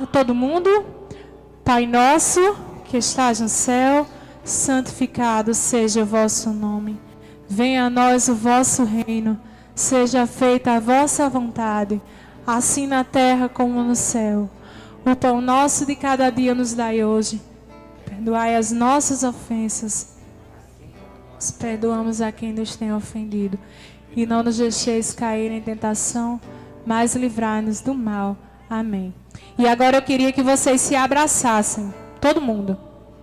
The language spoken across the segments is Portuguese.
todo mundo. Pai nosso, que estás no céu, santificado seja o vosso nome. Venha a nós o vosso reino. Seja feita a vossa vontade, assim na terra como no céu. O pão nosso de cada dia nos dai hoje. Perdoai as nossas ofensas. Nós perdoamos a quem nos tem ofendido. E não nos deixeis cair em tentação, mas livrai-nos do mal. Amém. E agora eu queria que vocês se abraçassem. Todo mundo.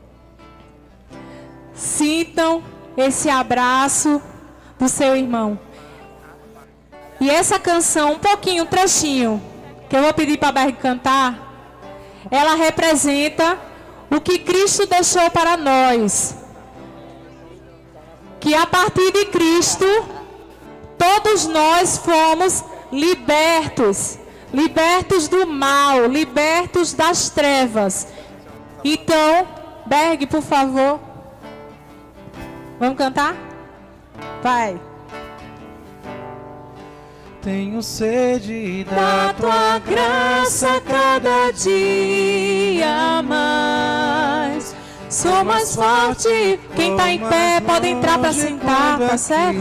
Sintam esse abraço do seu irmão. E essa canção, um pouquinho, um trechinho, que eu vou pedir para a Berg cantar, ela representa o que Cristo deixou para nós. Que a partir de Cristo, todos nós fomos libertos. Libertos do mal, libertos das trevas. Então, Berg, por favor. Vamos cantar? Vai. Tenho sede Da tua graça cada dia mais. Sou mais forte. Quem está em pé pode entrar para sentar, tá certo?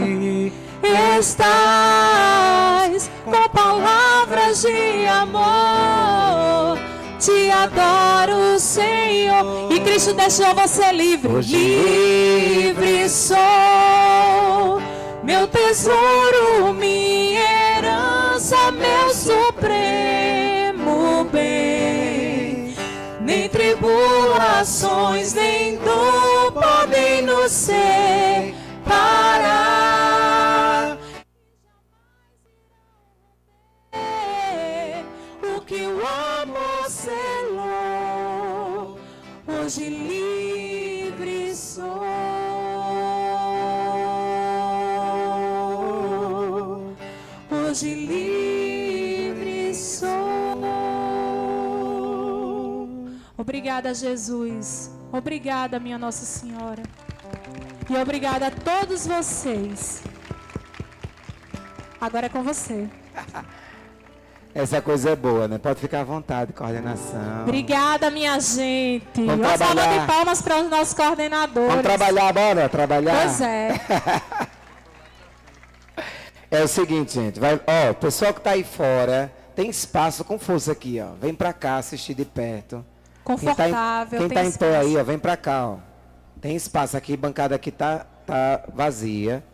Estás com palavras de amor. Te adoro, Senhor. E Cristo deixou você livre. Livre sou. Meu tesouro, minha herança, meu supremo bem. Nem tribulações, nem dor podem nos separar. O que o amor selou, hoje livre sou. Hoje livre sou. Obrigada, Jesus. Obrigada, minha Nossa Senhora. E obrigada a todos vocês. Agora é com você. Essa coisa é boa, né? Pode ficar à vontade, coordenação. Obrigada, minha gente. Vamos salva trabalhar. de palmas para os nossos coordenadores. Vamos trabalhar, bora trabalhar? Pois é. É o seguinte, gente. Ó, o pessoal que tá aí fora, tem espaço com força aqui, ó. Vem pra cá assistir de perto. Confortável. Quem tem tá em pé espaço. aí, ó, vem pra cá, ó. Tem espaço aqui, bancada aqui tá vazia.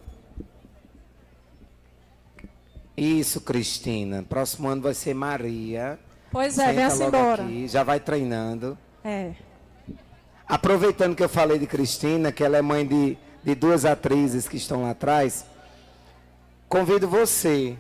Isso, Cristina. Próximo ano vai ser Maria. Pois é, Senta vem-se logo embora. aqui, já vai treinando. É. Aproveitando que eu falei de Cristina, que ela é mãe de duas atrizes que estão lá atrás, convido você,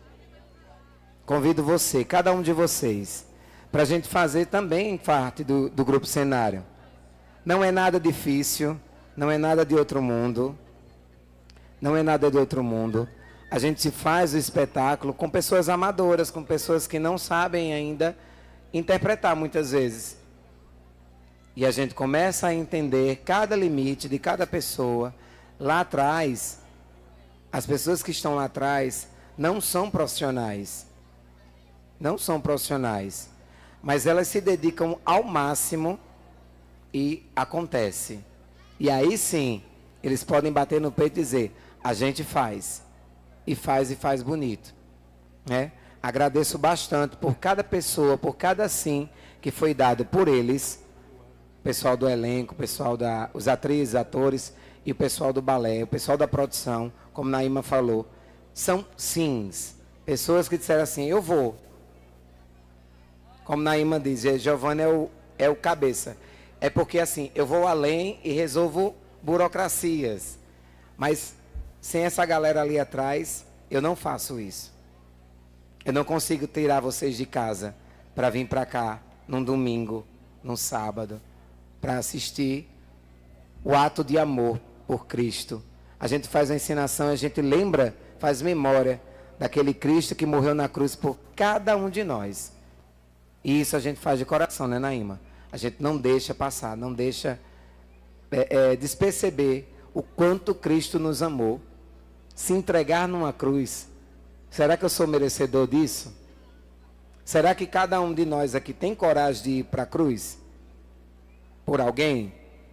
cada um de vocês, para a gente fazer também parte do Grupo Cenário. Não é nada difícil, não é nada de outro mundo, não é nada de outro mundo. A gente faz o espetáculo com pessoas amadoras, com pessoas que não sabem ainda interpretar muitas vezes. E a gente começa a entender cada limite de cada pessoa. Lá atrás, as pessoas que estão lá atrás não são profissionais. Não são profissionais. Mas elas se dedicam ao máximo e acontece. E aí sim, eles podem bater no peito e dizer, a gente faz. E faz bonito. Né? Agradeço bastante por cada pessoa, por cada sim que foi dado por eles. Pessoal do elenco, os atrizes, atores e o pessoal do balé, o pessoal da produção, como Naíma falou. São sims. Pessoas que disseram assim, eu vou. Como Naíma diz, Giovanna é o cabeça. É porque assim, eu vou além e resolvo burocracias. Mas sem essa galera ali atrás, eu não faço isso. Eu não consigo tirar vocês de casa para vir para cá num domingo, num sábado, para assistir o ato de amor por Cristo. A gente faz a ensinação, a gente lembra, faz memória daquele Cristo que morreu na cruz por cada um de nós. E isso a gente faz de coração, né, Naíma? A gente não deixa passar, não deixa desperceber o quanto Cristo nos amou. Se entregar numa cruz. Será que eu sou merecedor disso? Será que cada um de nós aqui tem coragem de ir para a cruz? Por alguém?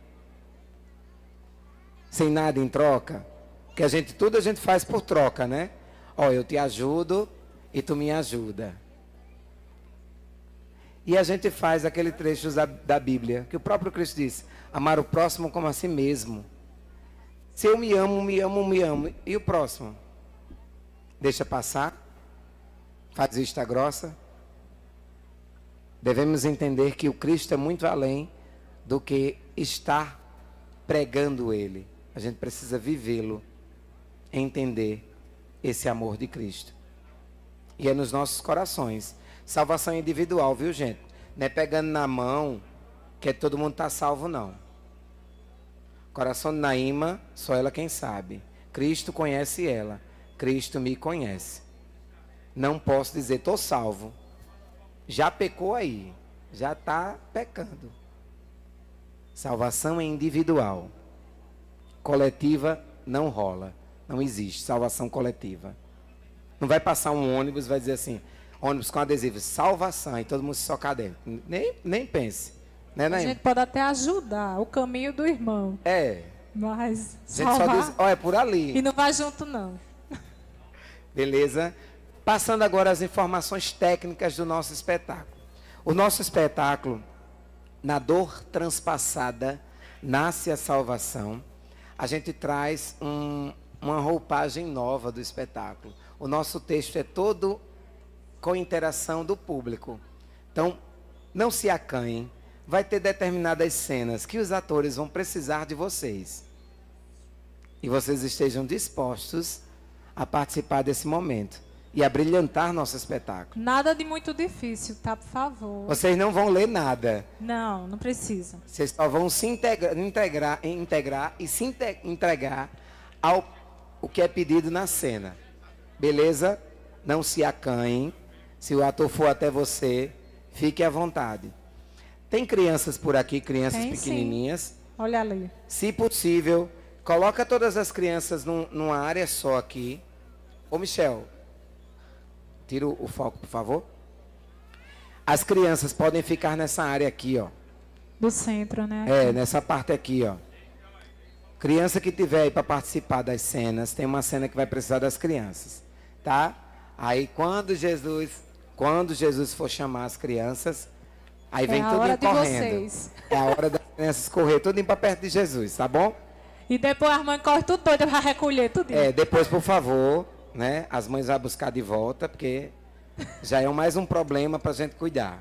Sem nada em troca? Porque tudo a gente faz por troca, né? Ó, eu te ajudo e tu me ajuda. E a gente faz aquele trecho da Bíblia, que o próprio Cristo disse, amar o próximo como a si mesmo. Se eu me amo, me amo, me amo. E o próximo? Deixa passar? Faz vista grossa? Devemos entender que o Cristo é muito além do que estar pregando Ele. A gente precisa vivê-lo, entender esse amor de Cristo. E é nos nossos corações. Salvação individual, viu, gente? Não é pegando na mão que todo mundo está salvo, não. Coração de Naíma, só ela quem sabe. Cristo conhece ela. Cristo me conhece. Não posso dizer, estou salvo. Já pecou aí. Já está pecando. Salvação é individual. Coletiva não rola. Não existe salvação coletiva. Não vai passar um ônibus e vai dizer assim, ônibus com adesivo, salvação, e todo mundo se socar dentro. Nem pense. Né, a gente pode até ajudar o caminho do irmão. É. Mas a gente só diz, ó, é por ali. E não vai junto, não. Beleza? Passando agora as informações técnicas do nosso espetáculo. O nosso espetáculo, na dor transpassada, nasce a salvação. A gente traz uma roupagem nova do espetáculo. O nosso texto é todo com interação do público. Então, não se acanhem. Vai ter determinadas cenas que os atores vão precisar de vocês. E vocês estejam dispostos a participar desse momento. E a brilhantar nosso espetáculo. Nada de muito difícil, tá? Por favor. Vocês não vão ler nada. Não, não precisa. Vocês só vão se integrar e se entregar ao o que é pedido na cena. Beleza? Não se acanhem. Se o ator for até você, fique à vontade. Tem crianças por aqui, crianças pequenininhas. Sim. Olha ali. Se possível, coloca todas as crianças numa área só aqui. Ô, Michel, tira o foco, por favor. As crianças podem ficar nessa área aqui, ó. Do centro, né? É, nessa parte aqui, ó. Criança que tiver aí para participar das cenas, tem uma cena que vai precisar das crianças, tá? Aí quando Jesus for chamar as crianças, aí vem tudo correndo. É a hora das crianças correr tudo para perto de Jesus, tá bom? E depois as mães correm tudo doido para recolher tudo. É, depois, por favor, né? As mães vão buscar de volta, porque já é mais um problema para a gente cuidar.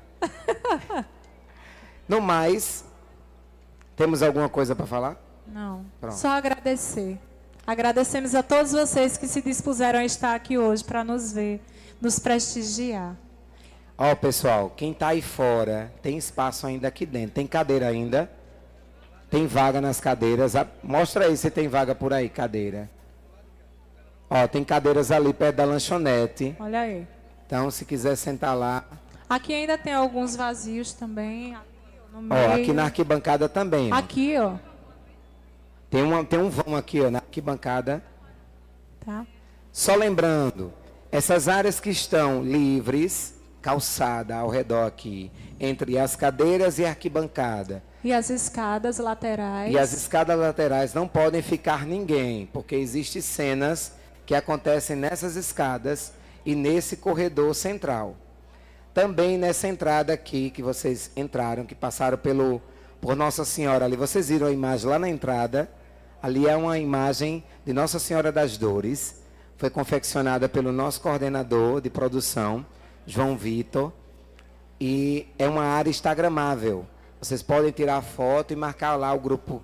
No mais, temos alguma coisa para falar? Não. Pronto. Só agradecer. Agradecemos a todos vocês que se dispuseram a estar aqui hoje para nos ver, nos prestigiar. Ó, pessoal, quem está aí fora, tem espaço ainda aqui dentro. Tem cadeira ainda? Tem vaga nas cadeiras. Mostra aí se tem vaga por aí, cadeira. Ó, tem cadeiras ali perto da lanchonete. Olha aí. Então, se quiser sentar lá. Aqui ainda tem alguns vazios também. Aqui, no meio. Ó, aqui na arquibancada também. Ó. Aqui, ó. Tem um vão aqui, ó, na arquibancada. Tá. Só lembrando, essas áreas que estão livres, calçada ao redor aqui, entre as cadeiras e a arquibancada. E as escadas laterais. E as escadas laterais não podem ficar ninguém, porque existem cenas que acontecem nessas escadas e nesse corredor central. Também nessa entrada aqui que vocês entraram, que passaram por Nossa Senhora ali. Vocês viram a imagem lá na entrada. Ali é uma imagem de Nossa Senhora das Dores. Foi confeccionada pelo nosso coordenador de produção, João Vitor. E é uma área instagramável. Vocês podem tirar foto e marcar lá o grupo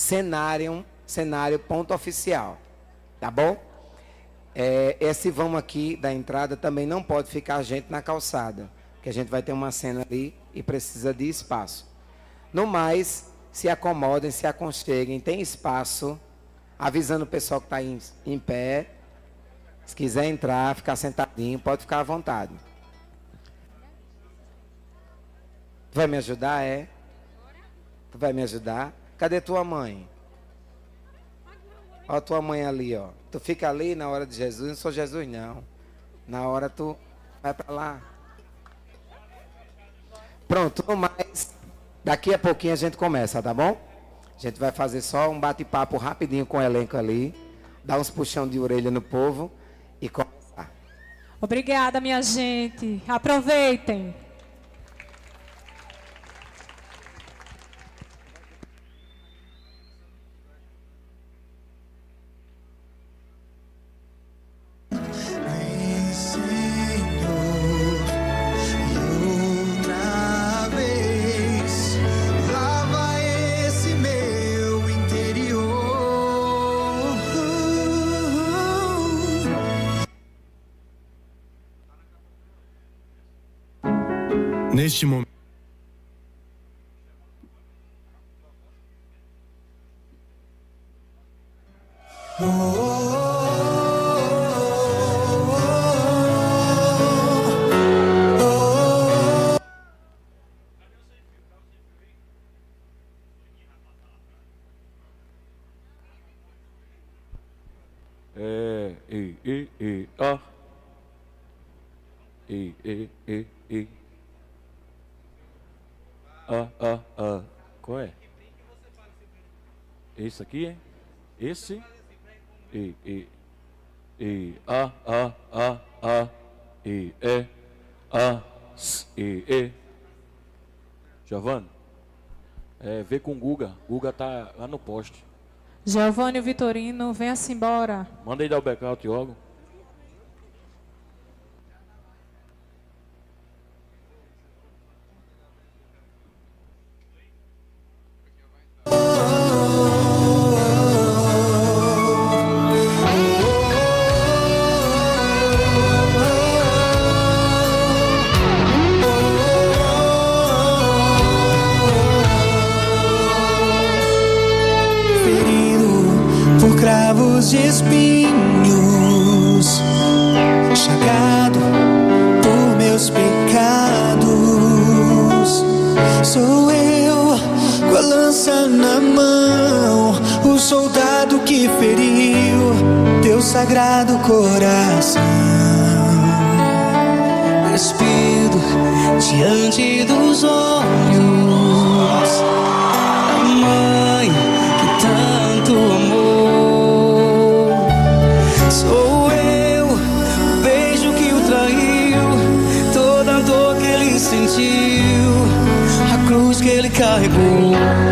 cenário.oficial. Tá bom? Esse vão aqui da entrada também não pode ficar gente na calçada. Que a gente vai ter uma cena ali e precisa de espaço. No mais, se acomodem, se aconcheguem, tem espaço. Avisando o pessoal que está em pé. Se quiser entrar, ficar sentadinho, pode ficar à vontade. Tu vai me ajudar, é? Tu vai me ajudar? Cadê tua mãe? Ó, tua mãe ali, ó. Tu fica ali na hora de Jesus. Não sou Jesus, não. Na hora tu vai para lá. Pronto, mas daqui a pouquinho a gente começa, tá bom? A gente vai fazer só um bate-papo rapidinho com o elenco ali, dar uns puxão de orelha no povo e começar. Obrigada, minha gente. Aproveitem. Neste momento. Qual é? Esse aqui, hein? Esse? Giovanni, vê com o Guga. Guga tá lá no poste. Giovanni Vitorino, venha-se embora. Manda aí dar o backup logo. De espinhos, chagado por meus pecados, sou eu com a lança na mão, o soldado que feriu teu sagrado coração, despido diante dos olhos da mãe que tanto amou. Sou eu, o beijo que o traiu, toda a dor que ele sentiu, a cruz que ele carregou.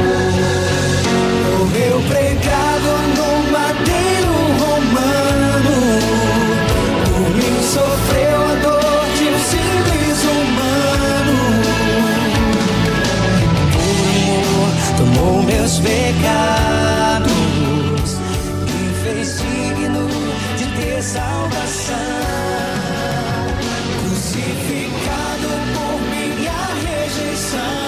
Morreu pregado no madeiro romano, por mim sofreu a dor de um simples humano. Por amor tomou meus pecados, me fez digno de ter salvação, crucificado por minha rejeição,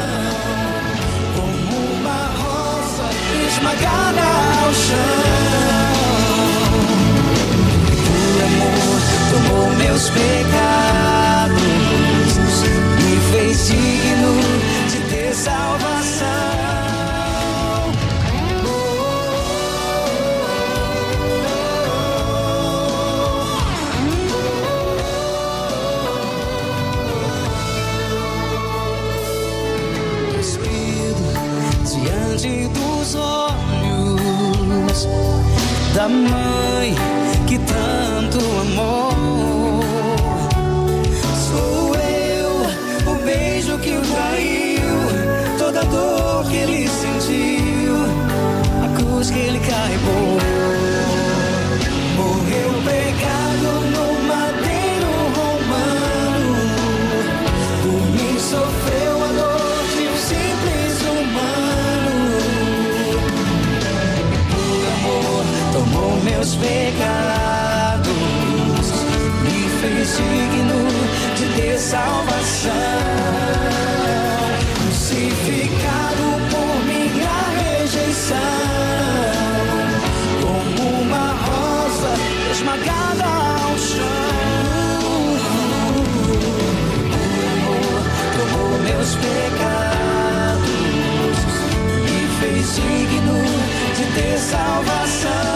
como uma rosa esmagada ao chão. Por amor tomou meus pecados, me fez digno de ter salvação. Diante dos olhos da mãe que tanto amou, sou eu, o beijo que o traiu, toda a dor que ele sentiu, a cruz que ele carregou. Morreu pregado no madeiro romano, por mim sofreu a dor de um simples humano. Tomou meus pecados, me fez digno de ter salvação, crucificado por minha rejeição, como uma rosa esmagada ao chão. Por amor tomou meus pecados, me fez digno de ter salvação.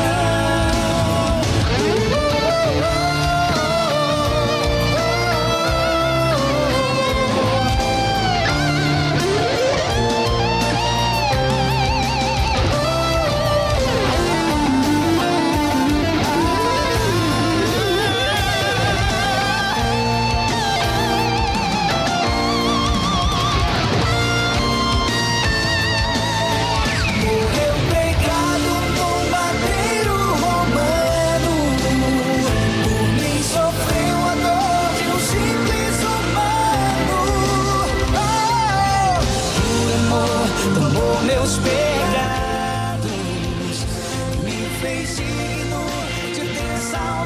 tomou meus pecados, me fez digno de ter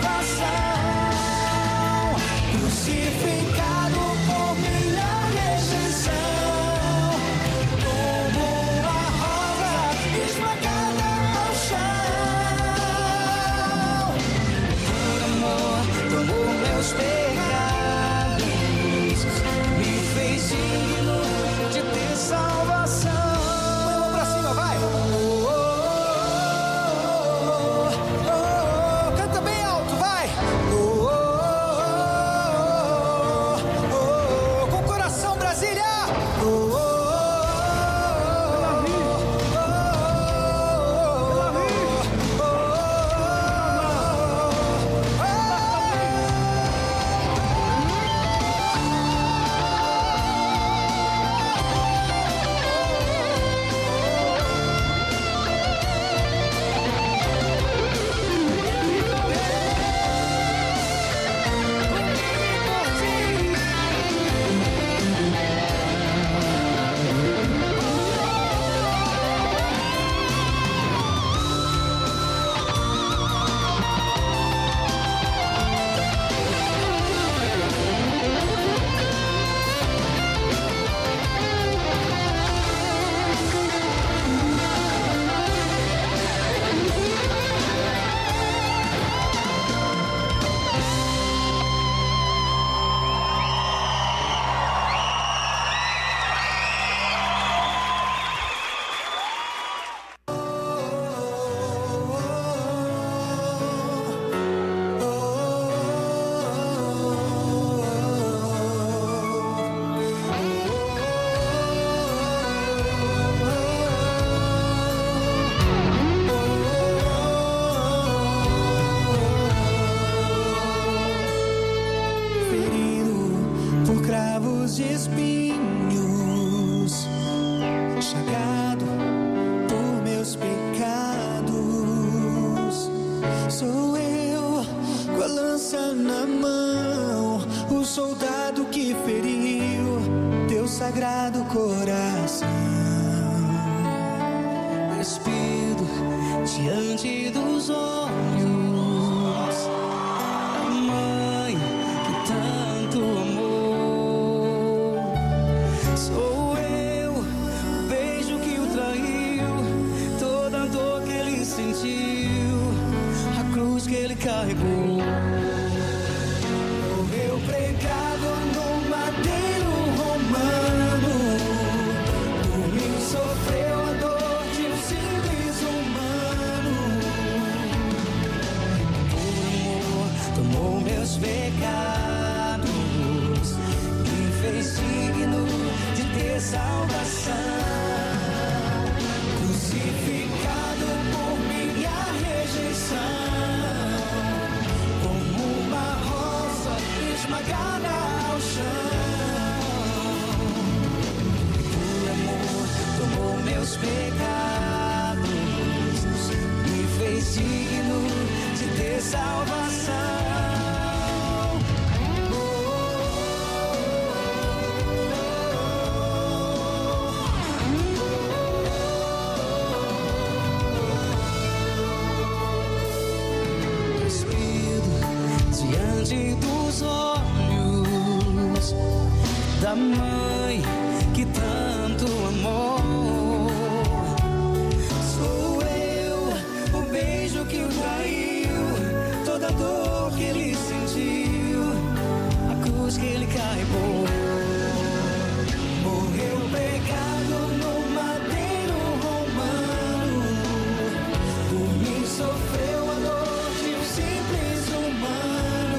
salvação, crucificado por minha rejeição, como uma rosa esmagada ao chão. Por amor tomou meus pecados, me fez digno de ter salvação. Vamos pra cima, vai! Canta bem alto, vai! Com o coração, Brasília! De espinhos, chagado por meus pecados, sou eu com a lança na mão, o soldado que feriu teu sagrado coração, despido diante dos olhos a mãe que tanto amou. Sou eu, o beijo que o traiu, toda a dor que ele sentiu, a cruz que ele carregou. Morreu pregado no madeiro romano, por mim sofreu a dor de um simples humano. Por amor tomou meus pecados, me fez digno de ter salvação, crucificado por minha rejeição, como uma rosa esmagada ao chão. Por amor tomou meus pecados, me fez digno de ter salvação. Diante dos olhos da mãe que tanto amou, sou eu, o beijo que o traiu, toda a dor que ele sentiu, a cruz que ele carregou. Morreu pregado no madeiro romano, por mim sofreu a dor de um simples humano.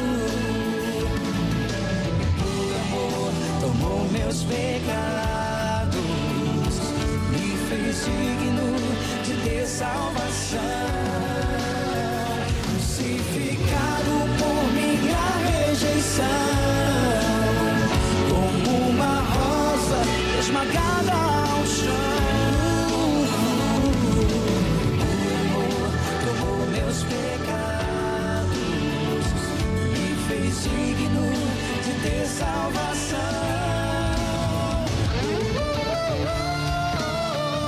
Tomou meus pecados, me fez digno de ter salvação, crucificado por minha rejeição, como uma rosa esmagada ao chão. Por amor tomou meus pecados, me fez digno de ter salvação.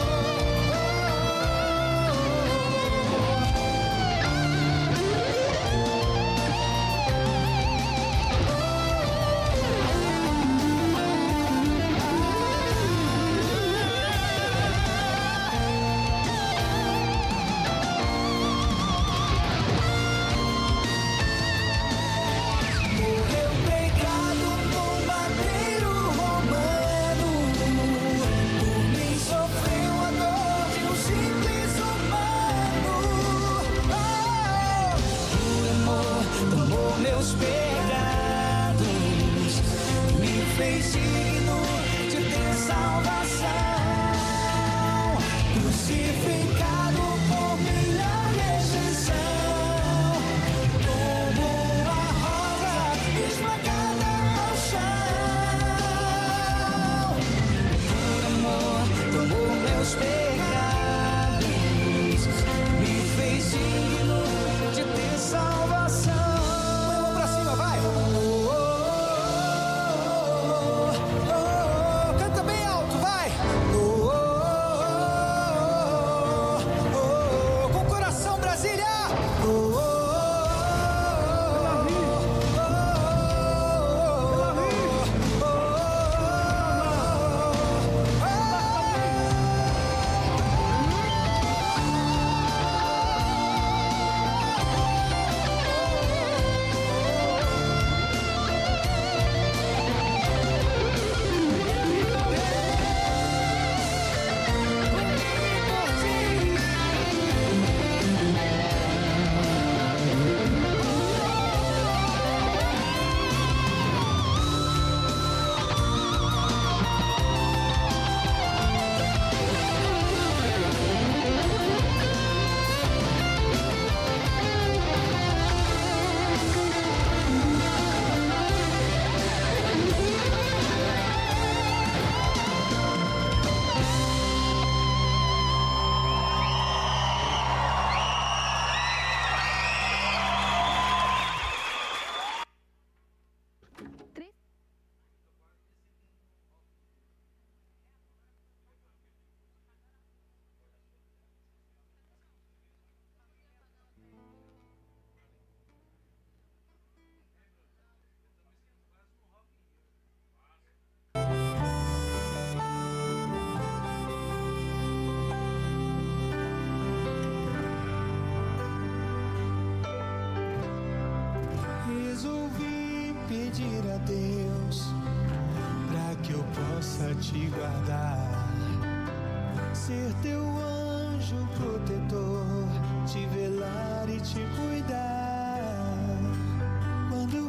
vida, Deus, para que eu possa te guardar, ser teu anjo protetor, te velar e te cuidar. Quando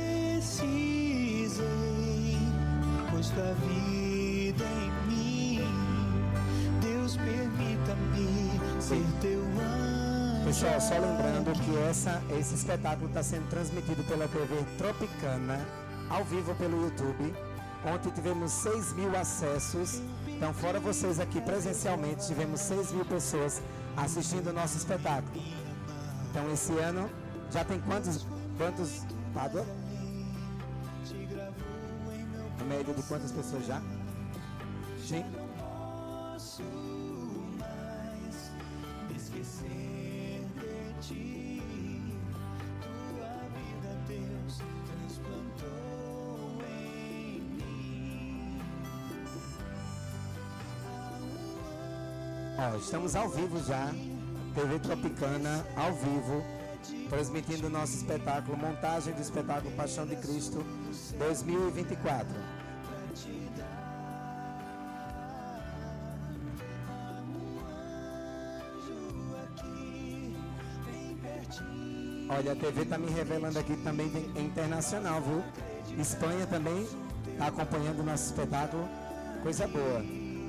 precisei, pois tua vida em mim, Deus, permita-me ser teu anjo. Pessoal, só lembrando que esse espetáculo está sendo transmitido pela TV Tropicana, ao vivo pelo YouTube. Ontem tivemos 6.000 acessos. Então, fora vocês aqui presencialmente, tivemos 6.000 pessoas assistindo o nosso espetáculo. Então, esse ano, já tem quantos Pádua? A média de quantas pessoas já? Sim. Estamos ao vivo já, TV Tropicana, ao vivo, transmitindo o nosso espetáculo, montagem do espetáculo Paixão de Cristo 2024. Olha, a TV está me revelando aqui também é internacional, viu? Espanha também está acompanhando o nosso espetáculo, coisa boa.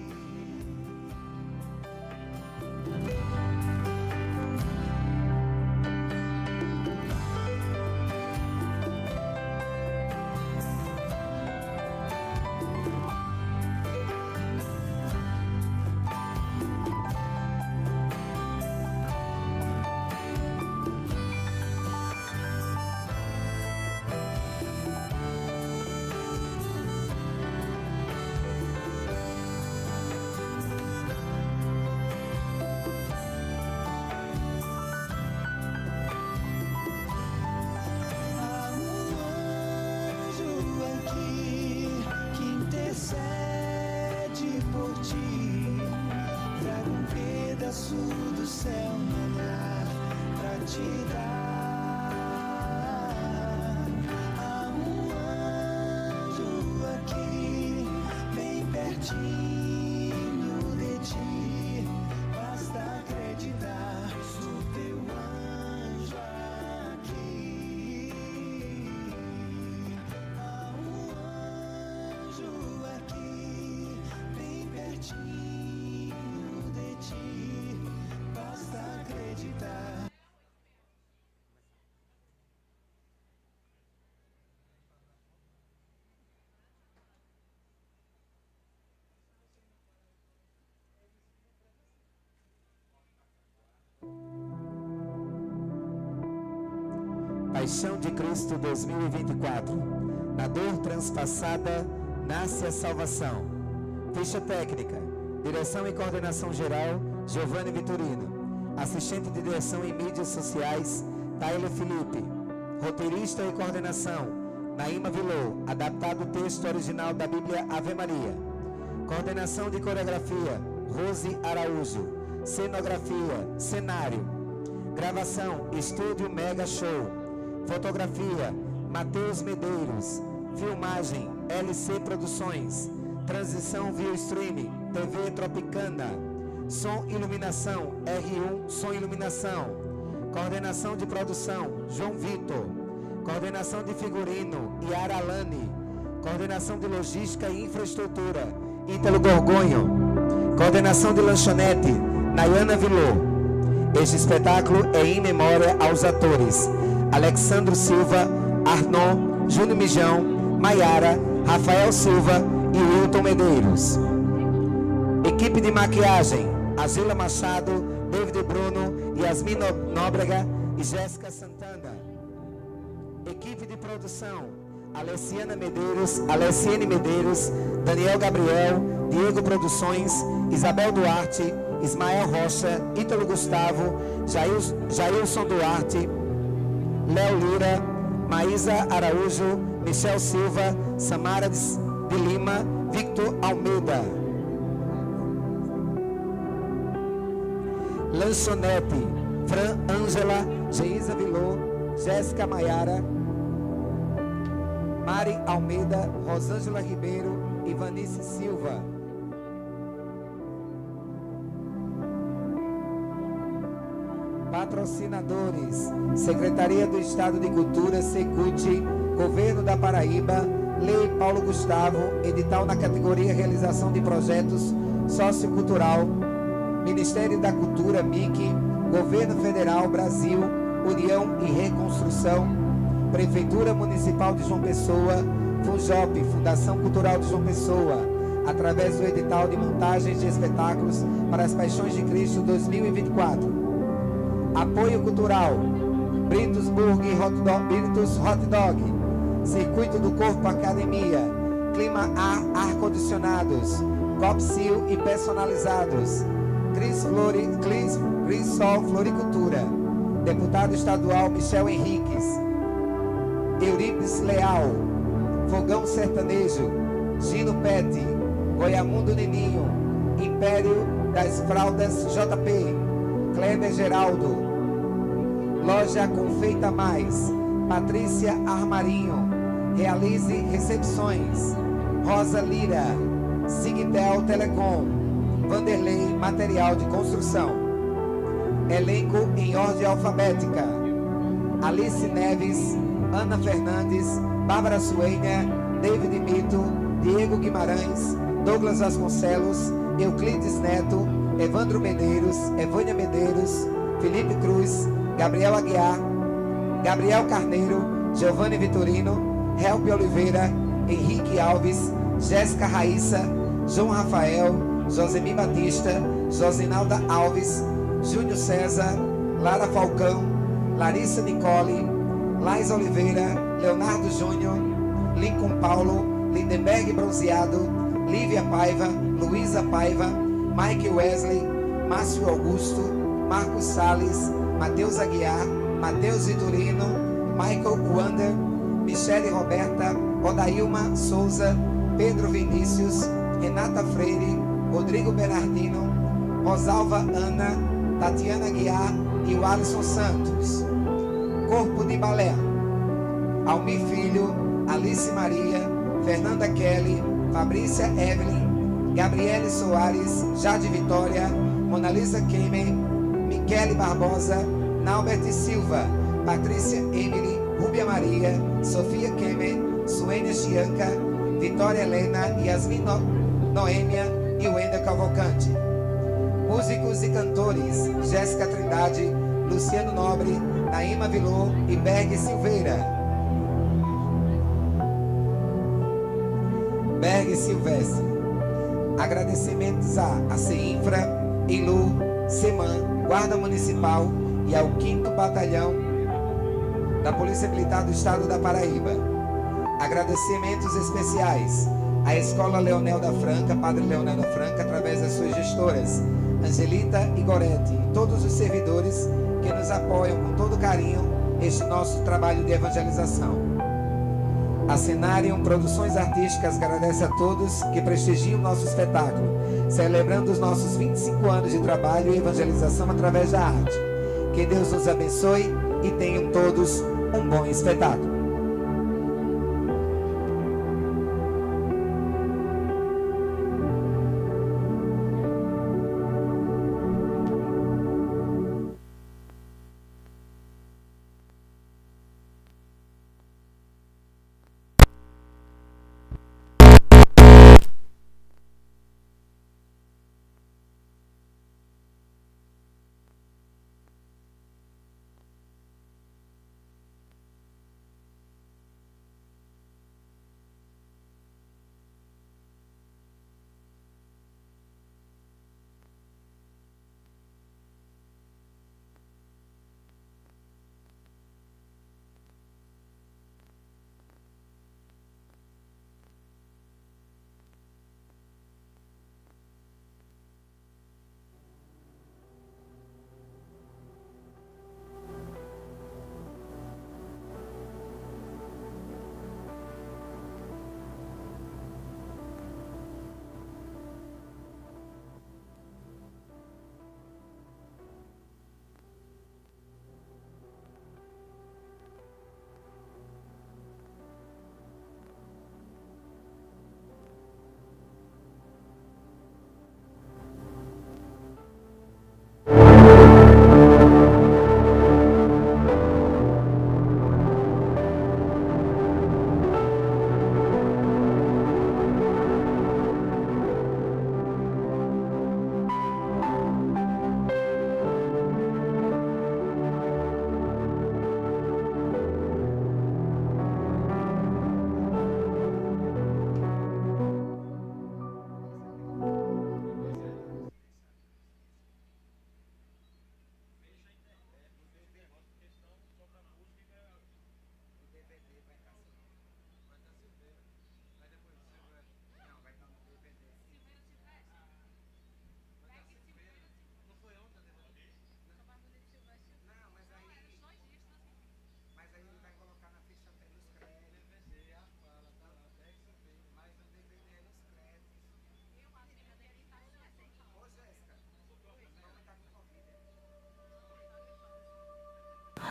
Do céu mandar pra te dar. Há um anjo aqui, bem pertinho de ti. Basta acreditar, sou teu anjo aqui. Há um anjo aqui, bem pertinho de ti. Basta acreditar. Paixão de Cristo 2024. Na dor transpassada nasce a salvação. Ficha técnica. Direção e coordenação geral, Giovanni Vitorino. Assistente de direção em mídias sociais, Taylor Felipe. Roteirista e coordenação, Naíma Vilô. Adaptado o texto original da Bíblia Ave Maria. Coordenação de coreografia, Rose Araújo. Cenografia, cenário. Gravação, Estúdio Mega Show. Fotografia, Matheus Medeiros. Filmagem, LC Produções. Transição via streaming, TV Tropicana. Som e iluminação, R1 Som e Iluminação. Coordenação de produção, João Vitor. Coordenação de figurino, Yara Alane. Coordenação de logística e infraestrutura, Ítalo Gorgonho. Coordenação de lanchonete, Nayana Vilô. Este espetáculo é em memória aos atores Alexandro Silva, Arnon, Júnior Mijão, Maiara, Rafael Silva e Wilton Medeiros. Equipe de maquiagem, Agila Machado, David Bruno, Yasmin Nóbrega e Jéssica Santana. Equipe de produção, Alessiane Medeiros, Daniel Gabriel, Diego Produções, Isabel Duarte, Ismael Rocha, Ítalo Gustavo, Jailson Duarte, Léo Lira, Maísa Araújo, Michel Silva, Samara de Lima, Victor Almeida. Lanchonete, Fran Ângela, Geisa Vilô, Jéssica Maiara, Mari Almeida, Rosângela Ribeiro e Vanice Silva. Patrocinadores: Secretaria do Estado de Cultura, Secult, Governo da Paraíba, Lei Paulo Gustavo, edital na categoria Realização de Projetos Sociocultural, Ministério da Cultura, MIC, Governo Federal, Brasil, União e Reconstrução, Prefeitura Municipal de João Pessoa, FUNJOP, Fundação Cultural de João Pessoa, através do edital de montagens de espetáculos para as Paixões de Cristo 2024. Apoio Cultural: Britos Burger Britos Hot Dog, Circuito do Corpo Academia, Clima Ar-Condicionados, Copsil e Personalizados, Cris Sol Floricultura, Deputado Estadual Michel Henriques, Eurípides Leal, Fogão Sertanejo, Gino Pet, Goiamundo Nininho, Império das Fraldas JP, Kleber Geraldo, Loja Confeita Mais, Patrícia Armarinho, Realize Recepções, Rosa Lira, Sigtel Telecom, Vanderlei Material de Construção. Elenco em ordem alfabética: Alice Neves, Ana Fernandes, Bárbara Suênia, David Mito, Diego Guimarães, Douglas Vasconcelos, Euclides Neto, Evandro Medeiros, Evânia Medeiros, Felipe Cruz, Gabriel Aguiar, Gabriel Carneiro, Giovanni Vitorino, Helpe Oliveira, Henrique Alves, Jéssica Raíssa, João Rafael, Josemi Batista, Josinalda Alves, Júnior César, Lara Falcão, Larissa Nicole, Lais Oliveira, Leonardo Júnior, Lincoln Paulo, Lindenberg Bronzeado, Lívia Paiva, Luísa Paiva, Mike Wesley, Márcio Augusto, Marcos Salles, Matheus Aguiar, Matheus Vitorino, Michael Wander, Michele Roberta, Odailma Souza, Pedro Vinícius, Renata Freire, Rodrigo Bernardino, Rosalva Ana, Tatiana Aguiar e o Alisson Santos. Corpo de Balé: Almir Filho, Alice Maria, Fernanda Kelly, Fabrícia Evelyn, Gabriele Soares, Jade Vitória, Monalisa Kemer, Michele Barbosa, Naubert Silva, Patrícia Emily, Rúbia Maria, Sofia Kemer, Suênia Chianca, Vitória Helena, Yasmin Noêmia e Wender Cavalcante. Músicos e cantores: Jéssica Trindade, Luciano Nobre, Naíma Vilô e Berg Silveira. Berg Silvestre. Agradecimentos a CEINFRA, ILU, SEMAN, Guarda Municipal e ao 5º Batalhão da Polícia Militar do Estado da Paraíba. Agradecimentos especiais à Escola Leonel da Franca, Padre Leonel da Franca, através das suas gestoras, Angelita e Gorete, e todos os servidores que nos apoiam com todo carinho este nosso trabalho de evangelização. A Cenarium Produções Artísticas agradece a todos que prestigiam o nosso espetáculo, celebrando os nossos 25 anos de trabalho e evangelização através da arte. Que Deus nos abençoe e tenham todos um bom espetáculo.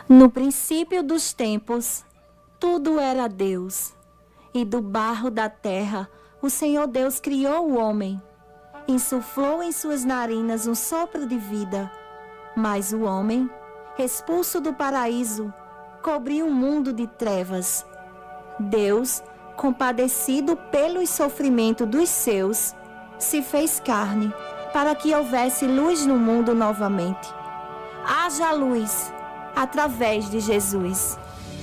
No princípio dos tempos, tudo era Deus, e do barro da terra o Senhor Deus criou o homem. Insuflou em suas narinas um sopro de vida, mas o homem, expulso do paraíso, cobriu o mundo de trevas. Deus, compadecido pelos sofrimentos dos seus, se fez carne, para que houvesse luz no mundo novamente. Haja luz através de Jesus.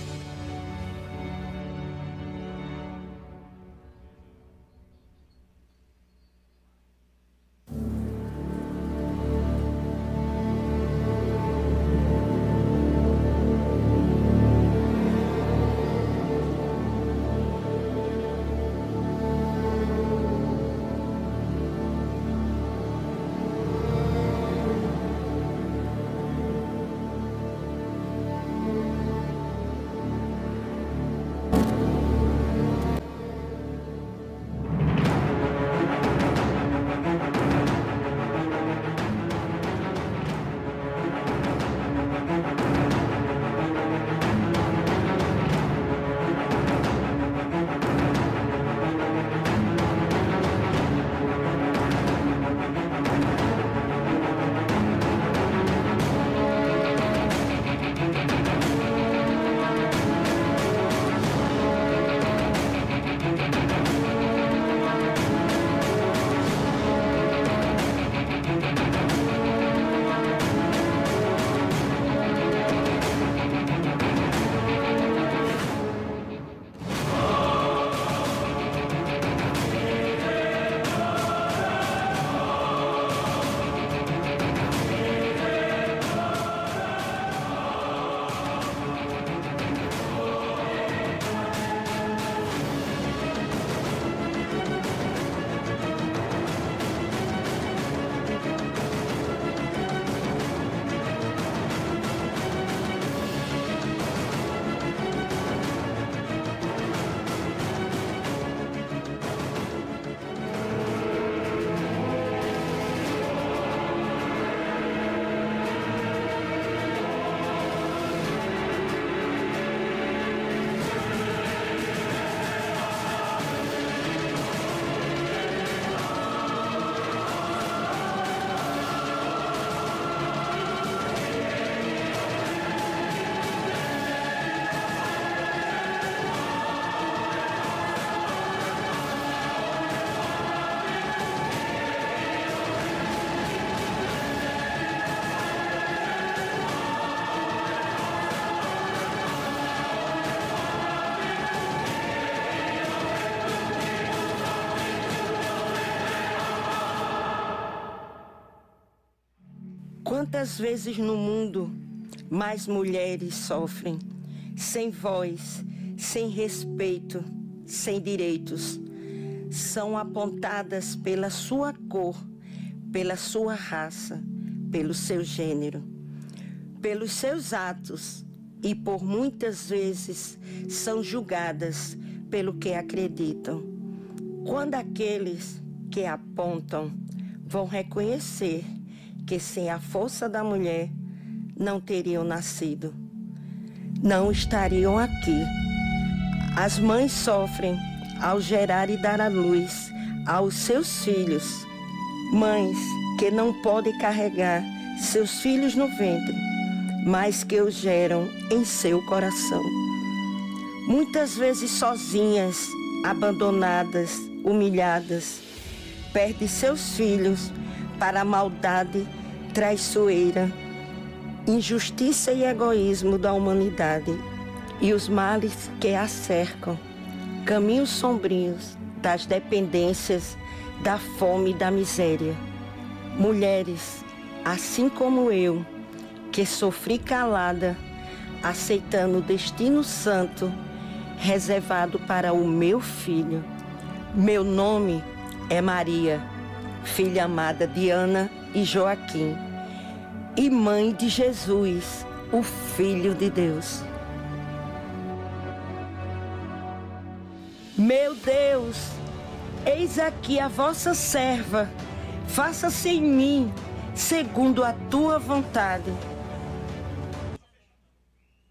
Quantas vezes no mundo mais mulheres sofrem, sem voz, sem respeito, sem direitos, são apontadas pela sua cor, pela sua raça, pelo seu gênero, pelos seus atos e por muitas vezes são julgadas pelo que acreditam. Quando aqueles que apontam vão reconhecer que sem a força da mulher não teriam nascido, não estariam aqui. As mães sofrem ao gerar e dar à luz aos seus filhos, mães que não podem carregar seus filhos no ventre, mas que os geram em seu coração. Muitas vezes sozinhas, abandonadas, humilhadas, perdem seus filhos para a maldade traiçoeira, injustiça e egoísmo da humanidade e os males que a cercam, caminhos sombrios das dependências, da fome e da miséria. Mulheres, assim como eu, que sofri calada, aceitando o destino santo reservado para o meu filho. Meu nome é Maria, filha amada de Ana e Joaquim, e mãe de Jesus, o Filho de Deus. Meu Deus, eis aqui a vossa serva, faça-se em mim segundo a tua vontade.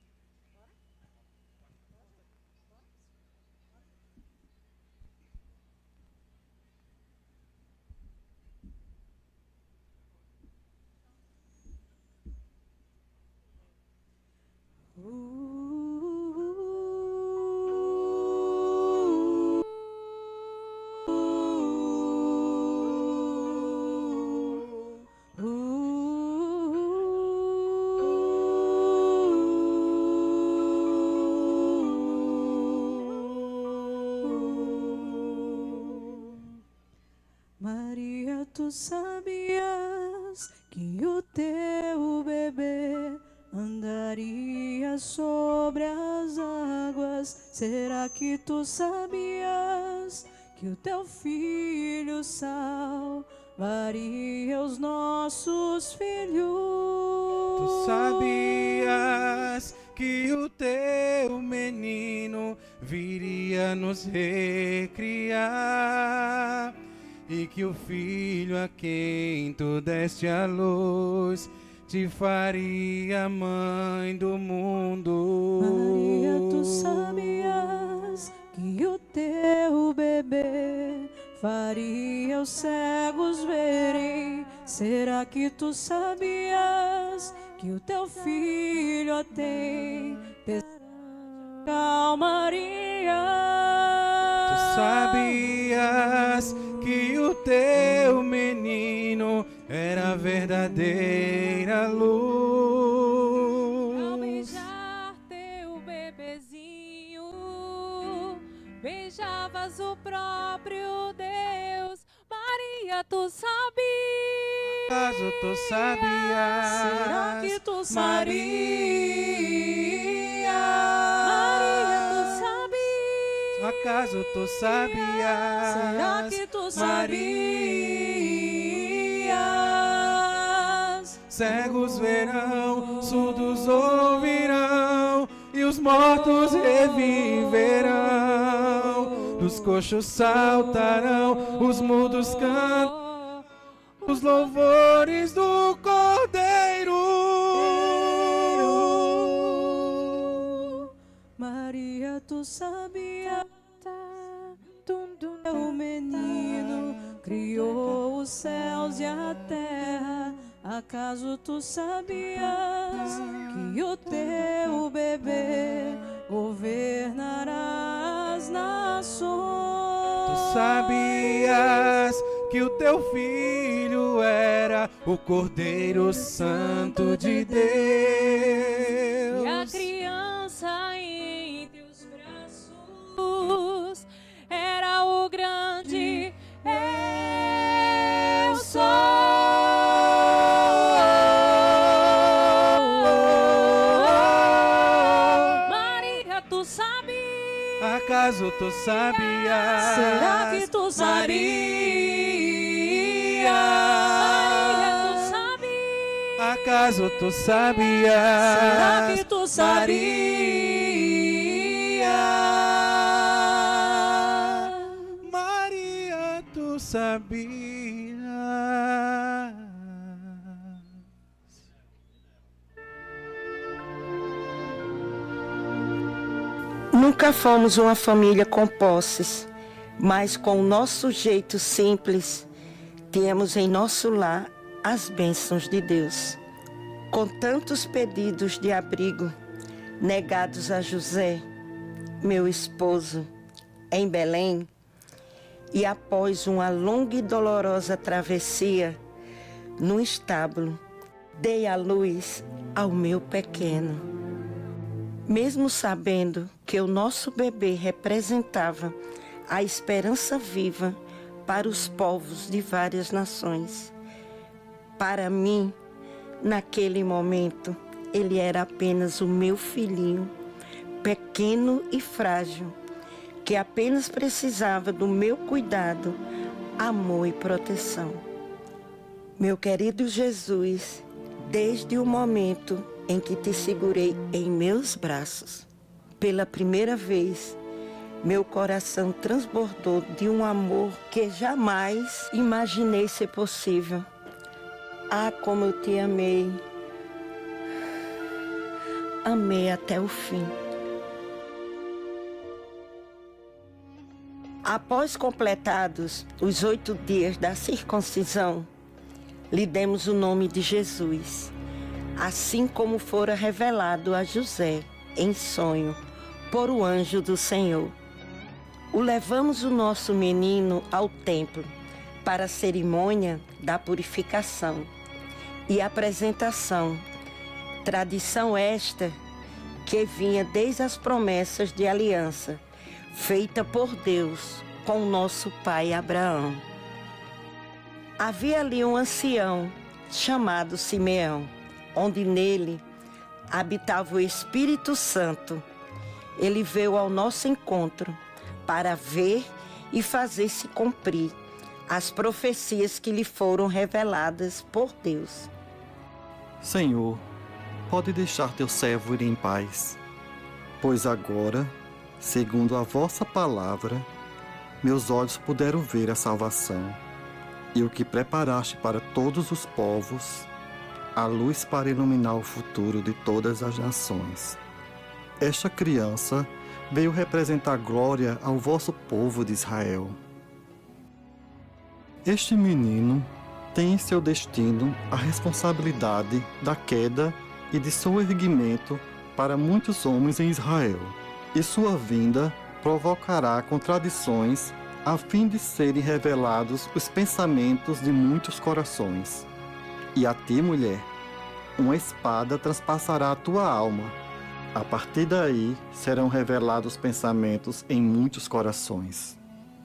sabias que o teu bebê andaria sobre as águas? Será que tu sabias que o teu filho salvaria os nossos filhos? Tu sabias que o teu menino viria nos recriar, e que o filho a quem tu deste a luz te faria mãe do mundo. Maria, tu sabias que o teu bebê faria os cegos verem? Será que tu sabias que o teu filho tem calmaria? Tu sabias que o teu menino era a verdadeira luz. Ao beijar teu bebezinho, beijavas o próprio Deus. Maria, tu sabias? Acaso tu sabias? Será que tu sabias? Maria, tu sabias? Acaso tu sabias? Será que tu sabias? Cegos verão, surdos ouvirão, e os mortos reviverão. Dos coxos saltarão, os mudos cantam os louvores do Cordeiro. Maria, tu sabias? O menino criou os céus e a terra. Acaso tu sabias que o teu bebê governará as nações? Tu sabias que o teu filho era o Cordeiro Santo de Deus? E a criança em teus braços era o grande eu sou. Maria, tu sabias? Acaso tu sabias? Será que tu sabias? Maria, tu sabias? Acaso tu sabias? Será que tu sabias? Maria, tu sabias? Nunca fomos uma família com posses, mas com o nosso jeito simples, temos em nosso lar as bênçãos de Deus. Com tantos pedidos de abrigo negados a José, meu esposo, em Belém, e após uma longa e dolorosa travessia, no estábulo, dei a luz ao meu pequeno. Mesmo sabendo que o nosso bebê representava a esperança viva para os povos de várias nações, para mim, naquele momento, ele era apenas o meu filhinho, pequeno e frágil, que apenas precisava do meu cuidado, amor e proteção. Meu querido Jesus, desde o momento em que te segurei em meus braços, pela primeira vez, meu coração transbordou de um amor que jamais imaginei ser possível. Ah, como eu te amei. Amei até o fim. Após completados os 8 dias da circuncisão, lhe demos o nome de Jesus, assim como fora revelado a José em sonho por o anjo do Senhor. O levamos o nosso menino ao templo para a cerimônia da purificação e apresentação, tradição esta que vinha desde as promessas de aliança feita por Deus com o nosso pai Abraão. Havia ali um ancião chamado Simeão, onde nele habitava o Espírito Santo. Ele veio ao nosso encontro para ver e fazer se cumprir as profecias que lhe foram reveladas por Deus. Senhor, pode deixar teu servo ir em paz, pois agora, segundo a vossa palavra, meus olhos puderam ver a salvação e o que preparaste para todos os povos, a luz para iluminar o futuro de todas as nações. Esta criança veio representar glória ao vosso povo de Israel. Este menino tem em seu destino a responsabilidade da queda e de seu erguimento para muitos homens em Israel, e sua vinda provocará contradições a fim de serem revelados os pensamentos de muitos corações. E a ti, mulher, uma espada transpassará a tua alma. A partir daí serão revelados pensamentos em muitos corações.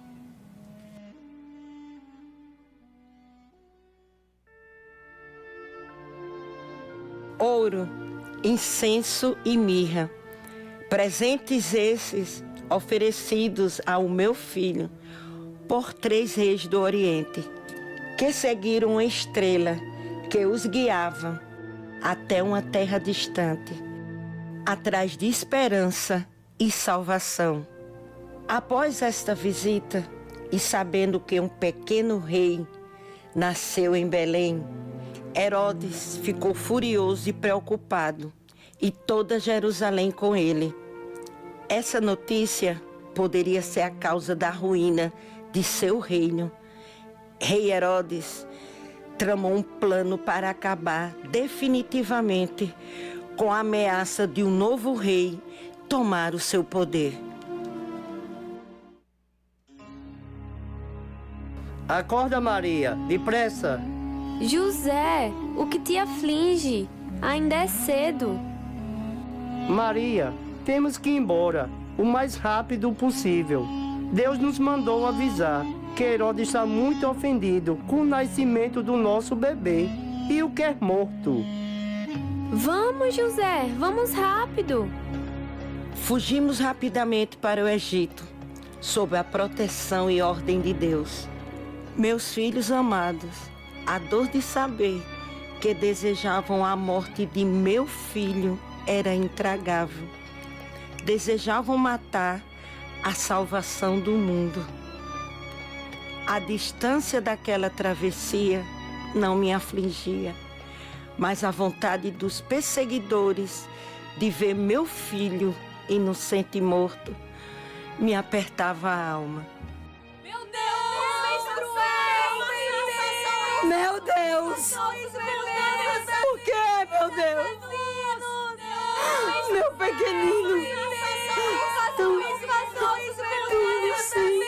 Ouro, incenso e mirra, presentes esses oferecidos ao meu filho por 3 reis do Oriente, que seguiram uma estrela que os guiava até uma terra distante, atrás de esperança e salvação. Após esta visita, e sabendo que um pequeno rei nasceu em Belém, Herodes ficou furioso e preocupado, e toda Jerusalém com ele. Essa notícia poderia ser a causa da ruína de seu reino. Rei Herodes tramou um plano para acabar definitivamente com a ameaça de um novo rei tomar o seu poder. Acorda, Maria, depressa. José, o que te aflige? Ainda é cedo. Maria, temos que ir embora o mais rápido possível. Deus nos mandou avisar que Herodes está muito ofendido com o nascimento do nosso bebê e o quer morto. Vamos, José, vamos rápido. Fugimos rapidamente para o Egito, sob a proteção e ordem de Deus. Meus filhos amados, a dor de saber que desejavam a morte de meu filho era intragável. Desejavam matar a salvação do mundo. A distância daquela travessia não me afligia, mas a vontade dos perseguidores de ver meu filho inocente morto me apertava a alma. Meu Deus! Por que, meu Deus? Meu pequenino! Tão assim.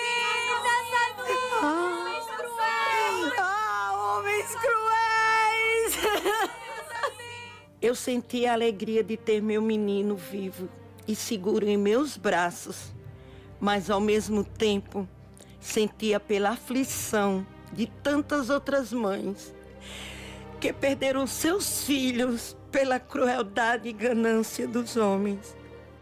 Homens cruéis! Eu senti a alegria de ter meu menino vivo e seguro em meus braços, mas ao mesmo tempo sentia pela aflição de tantas outras mães que perderam seus filhos pela crueldade e ganância dos homens.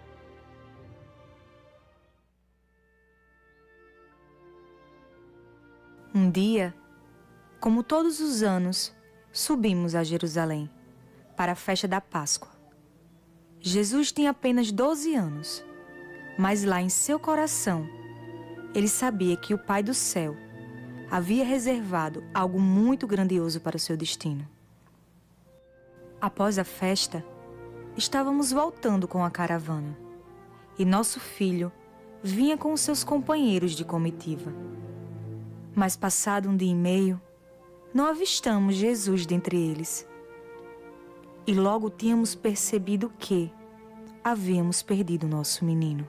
Um dia, como todos os anos, subimos a Jerusalém para a festa da Páscoa. Jesus tinha apenas 12 anos, mas lá em seu coração, ele sabia que o Pai do céu havia reservado algo muito grandioso para o seu destino. Após a festa, estávamos voltando com a caravana e nosso filho vinha com os seus companheiros de comitiva. Mas passado um dia e meio, não avistamos Jesus dentre eles. E logo tínhamos percebido que havíamos perdido nosso menino.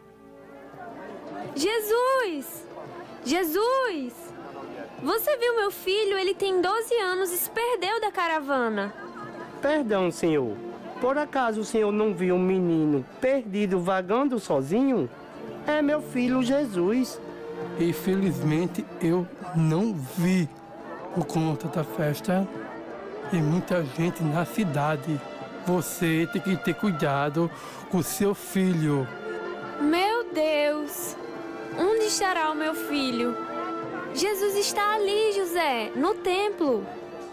Jesus! Jesus! Você viu meu filho? Ele tem 12 anos e se perdeu da caravana. Perdão, senhor. Por acaso o senhor não viu um menino perdido vagando sozinho? É meu filho Jesus. Infelizmente eu não vi. por conta da festa e muita gente na cidade. Você tem que ter cuidado com seu filho. Meu Deus! Onde estará o meu filho? Jesus está ali, José, no templo.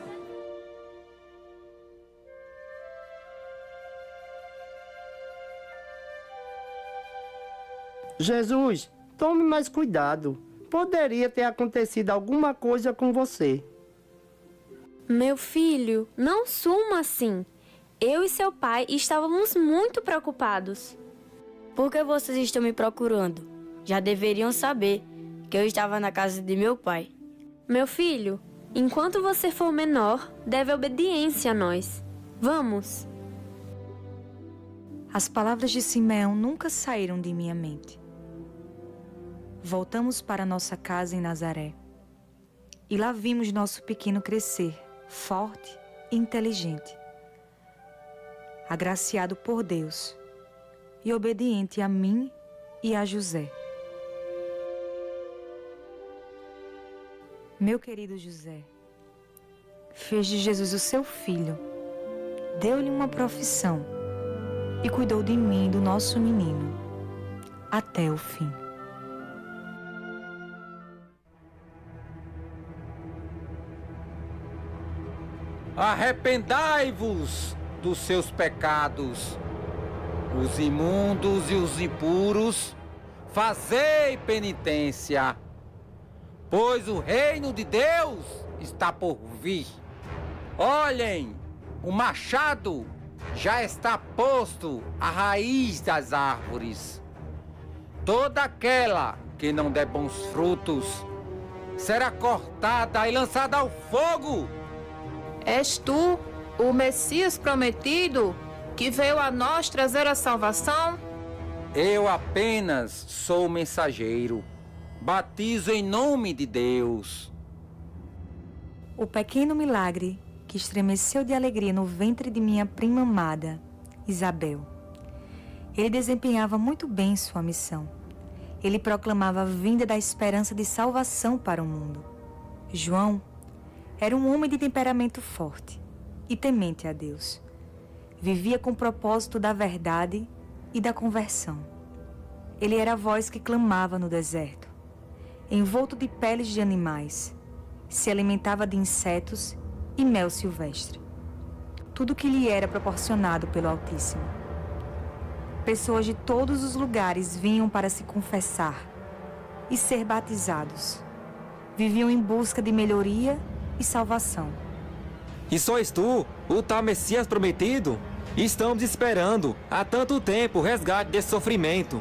Jesus, tome mais cuidado. Poderia ter acontecido alguma coisa com você. Meu filho, não suma assim. Eu e seu pai estávamos muito preocupados. Por que vocês estão me procurando? Já deveriam saber que eu estava na casa de meu pai. Meu filho, enquanto você for menor, deve obediência a nós. Vamos. As palavras de Simeão nunca saíram de minha mente. Voltamos para nossa casa em Nazaré. E lá vimos nosso pequeno crescer, forte e inteligente. Agraciado por Deus e obediente a mim e a José. Meu querido José, fez de Jesus o seu filho, deu-lhe uma profissão e cuidou de mim e do nosso menino até o fim. Arrependai-vos dos seus pecados, os imundos e os impuros, fazei penitência, pois o reino de Deus está por vir. Olhem, o machado já está posto à raiz das árvores. Toda aquela que não der bons frutos será cortada e lançada ao fogo. És tu, o Messias prometido, que veio a nós trazer a salvação? Eu apenas sou o mensageiro. Batizo em nome de Deus. O pequeno milagre que estremeceu de alegria no ventre de minha prima amada, Isabel. Ele desempenhava muito bem sua missão. Ele proclamava a vinda da esperança de salvação para o mundo. João era um homem de temperamento forte e temente a Deus. Vivia com o propósito da verdade e da conversão. Ele era a voz que clamava no deserto, envolto de peles de animais. Se alimentava de insetos e mel silvestre. Tudo que lhe era proporcionado pelo Altíssimo. Pessoas de todos os lugares vinham para se confessar e ser batizados. Viviam em busca de melhoria e salvação. E sois tu, o tal Messias prometido? Estamos esperando há tanto tempo o resgate desse sofrimento.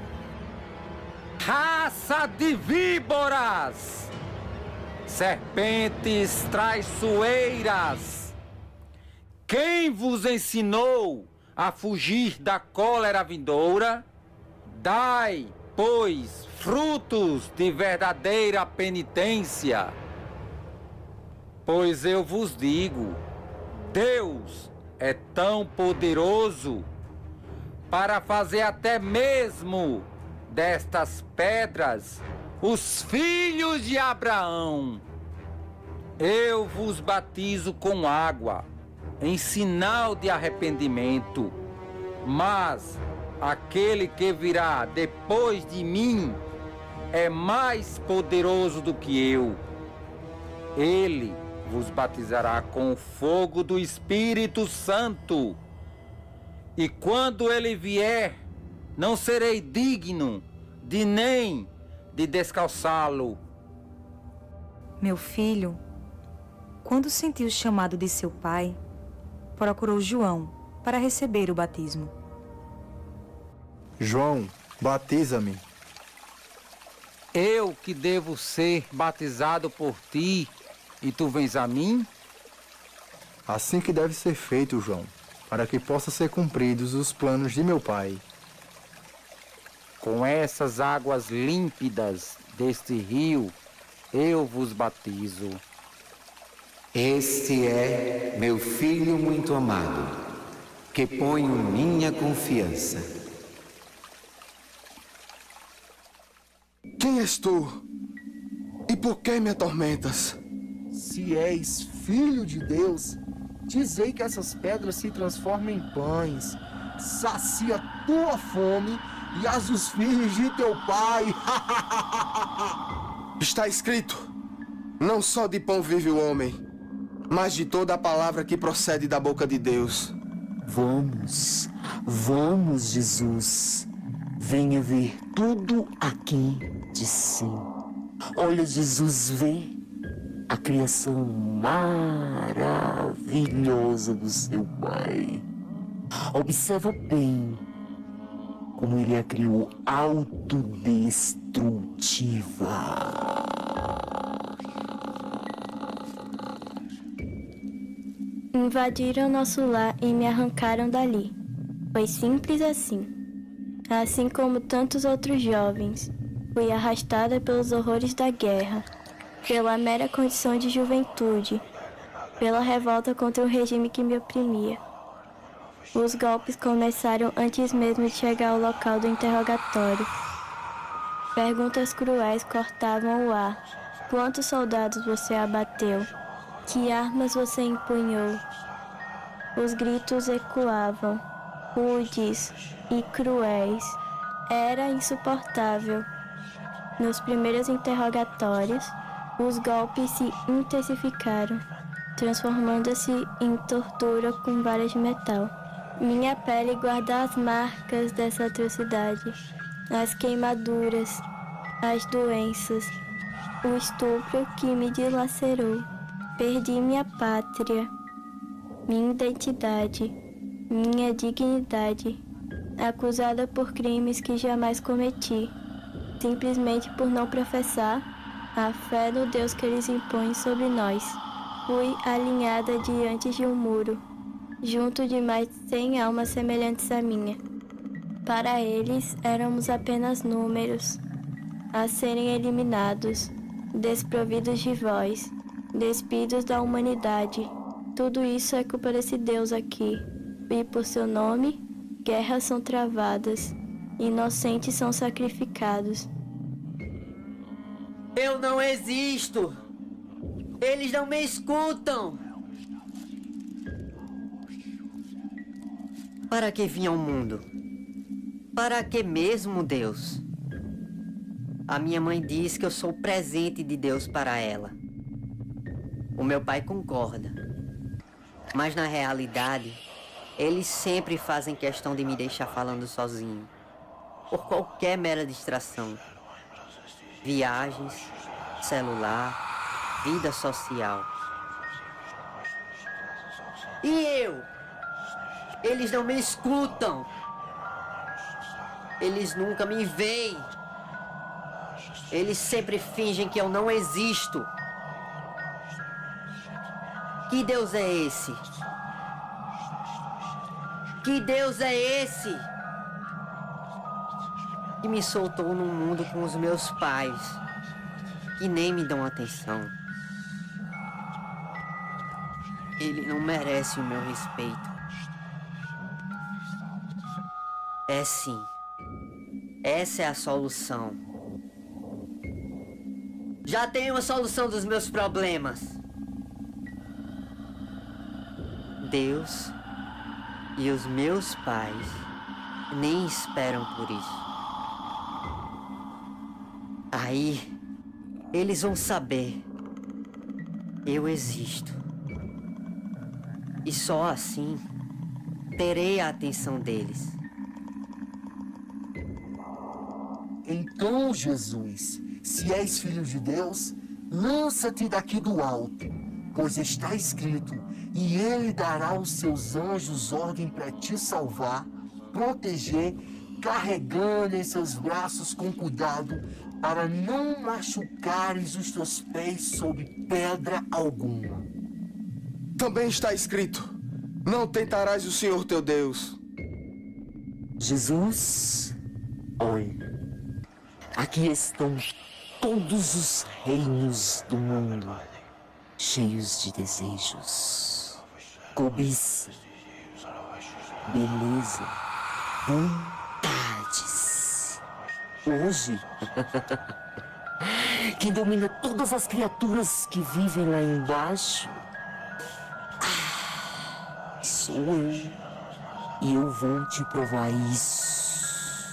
Raça de víboras! Serpentes traiçoeiras! Quem vos ensinou a fugir da cólera vindoura? Dai, pois, frutos de verdadeira penitência. Pois eu vos digo, Deus é tão poderoso para fazer até mesmo destas pedras os filhos de Abraão. Eu vos batizo com água, em sinal de arrependimento, mas aquele que virá depois de mim é mais poderoso do que eu. Ele vos batizará com o fogo do Espírito Santo. E quando ele vier, não serei digno de nem de descalçá-lo. Meu filho, quando sentiu o chamado de seu pai, procurou João para receber o batismo. João, batiza-me. Eu que devo ser batizado por ti, e tu vens a mim? Assim que deve ser feito, João, para que possa ser cumpridos os planos de meu pai. Com essas águas límpidas deste rio, eu vos batizo. Este é meu filho muito amado, que ponho minha confiança. Quem és tu? E por que me atormentas? Se és filho de Deus, dizei que essas pedras se transformem em pães. Sacia tua fome e as dos filhos de teu pai. Está escrito: não só de pão vive o homem, mas de toda a palavra que procede da boca de Deus. Vamos, vamos, Jesus. Venha ver tudo aqui de cima. Olha, Jesus, vê a criação maravilhosa do seu Pai. Observa bem como ele a criou autodestrutiva. Invadiram nosso lar e me arrancaram dali. Foi simples assim. Assim como tantos outros jovens, fui arrastada pelos horrores da guerra, pela mera condição de juventude, pela revolta contra o regime que me oprimia. Os golpes começaram antes mesmo de chegar ao local do interrogatório. Perguntas cruéis cortavam o ar. Quantos soldados você abateu? Que armas você empunhou? Os gritos ecoavam, rudes e cruéis. Era insuportável. Nos primeiros interrogatórios, os golpes se intensificaram, transformando-se em tortura com varas de metal. Minha pele guarda as marcas dessa atrocidade, as queimaduras, as doenças, o estupro que me dilacerou. Perdi minha pátria, minha identidade, minha dignidade, acusada por crimes que jamais cometi, simplesmente por não professar a fé no Deus que eles impõem sobre nós. Fui alinhada diante de um muro, junto de mais de 100 almas semelhantes à minha. Para eles, éramos apenas números, a serem eliminados, desprovidos de voz, despidos da humanidade. Tudo isso é culpa desse Deus aqui. E por seu nome, guerras são travadas, inocentes são sacrificados. Eu não existo! Eles não me escutam! Para que vim ao mundo? Para que mesmo, Deus? A minha mãe diz que eu sou o presente de Deus para ela. O meu pai concorda. Mas na realidade, eles sempre fazem questão de me deixar falando sozinho, por qualquer mera distração. Viagens, celular, vida social. E eu? Eles não me escutam. Eles nunca me veem. Eles sempre fingem que eu não existo. Que Deus é esse? Que Deus é esse? Que me soltou num mundo com os meus pais, que nem me dão atenção. Ele não merece o meu respeito. É sim. Essa é a solução. Já tenho a solução dos meus problemas. Deus e os meus pais nem esperam por isso. Aí, eles vão saber. Eu existo. E só assim, terei a atenção deles. Então, Jesus, se és filho de Deus, lança-te daqui do alto, pois está escrito: e ele dará aos seus anjos ordem para te salvar, proteger, carregando em seus braços com cuidado, para não machucares os teus pés sob pedra alguma. Também está escrito: não tentarás o Senhor teu Deus. Jesus, olha, aqui estão todos os reinos do mundo, cheios de desejos, cobiça, beleza, vontades. Hoje, quem domina todas as criaturas que vivem lá embaixo, sou eu. E eu vou te provar isso.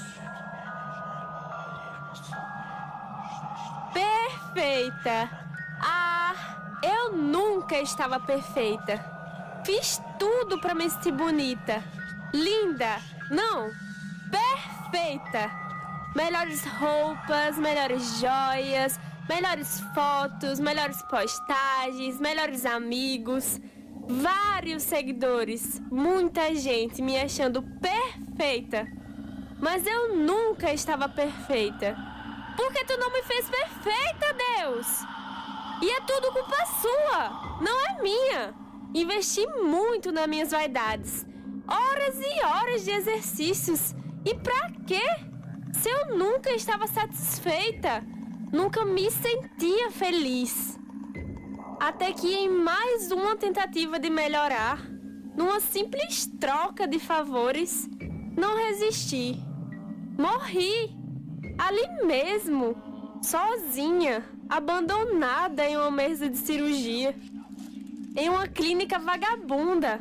Perfeita! Eu nunca estava perfeita. Fiz tudo para me sentir bonita, linda, não, perfeita. Melhores roupas, melhores joias, melhores fotos, melhores postagens, melhores amigos, vários seguidores, muita gente me achando perfeita. Mas eu nunca estava perfeita. Por que tu não me fez perfeita, Deus? E é tudo culpa sua, não é minha. Investi muito nas minhas vaidades, horas e horas de exercícios. E pra quê? Se eu nunca estava satisfeita, nunca me sentia feliz. Até que em mais uma tentativa de melhorar, numa simples troca de favores, não resisti. Morri, ali mesmo, sozinha, abandonada em uma mesa de cirurgia, em uma clínica vagabunda.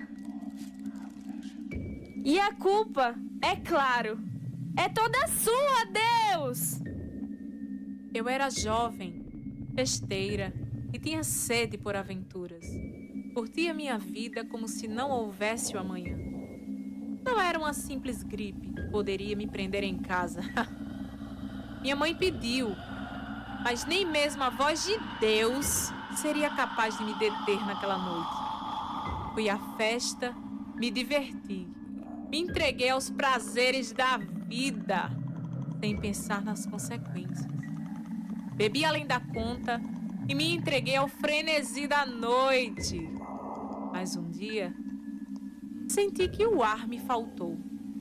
E a culpa, é claro, é toda sua, Deus! Eu era jovem, festeira e tinha sede por aventuras. Curtia minha vida como se não houvesse o amanhã. Não era uma simples gripe, poderia me prender em casa. Minha mãe pediu, mas nem mesmo a voz de Deus seria capaz de me deter naquela noite. Fui à festa, me diverti, me entreguei aos prazeres da vida, sem pensar nas consequências. Bebi além da conta e me entreguei ao frenesi da noite. Mas um dia, senti que o ar me faltou.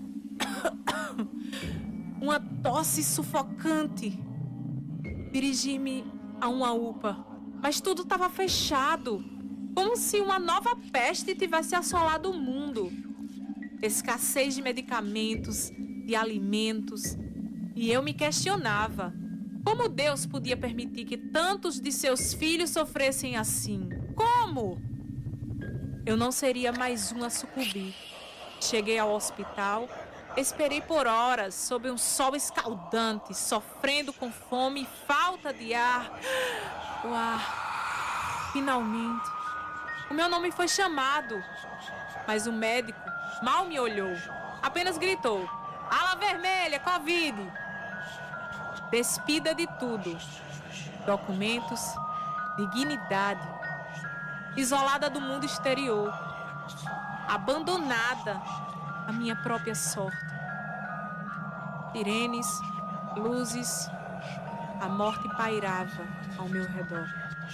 Uma tosse sufocante. Dirigi-me a uma UPA, mas tudo estava fechado, como se uma nova peste tivesse assolado o mundo. Escassez de medicamentos, de alimentos, e eu me questionava: como Deus podia permitir que tantos de seus filhos sofressem assim? Como? Eu não seria mais um a sucumbir. Cheguei ao hospital, esperei por horas sob um sol escaldante, sofrendo com fome e falta de ar. O ar, finalmente. O meu nome foi chamado, mas o médico mal me olhou. Apenas gritou: ala vermelha, Covid! Despida de tudo. Documentos, dignidade. Isolada do mundo exterior. Abandonada à minha própria sorte. Sirenes, luzes, a morte pairava ao meu redor.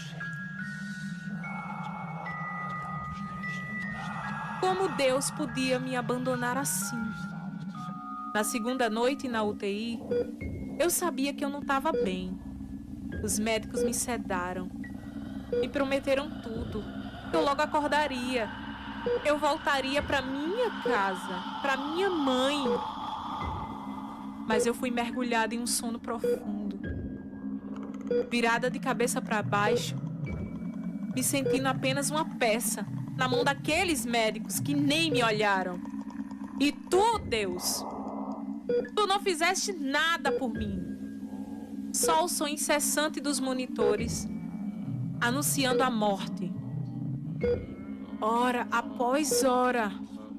Como Deus podia me abandonar assim? Na segunda noite na UTI, eu sabia que eu não estava bem. Os médicos me sedaram. Me prometeram tudo. Eu logo acordaria. Eu voltaria para minha casa, para minha mãe. Mas eu fui mergulhada em um sono profundo. Virada de cabeça para baixo, me sentindo apenas uma peça na mão daqueles médicos que nem me olharam. E tu, Deus, tu não fizeste nada por mim. Só o som incessante dos monitores anunciando a morte. Hora após hora.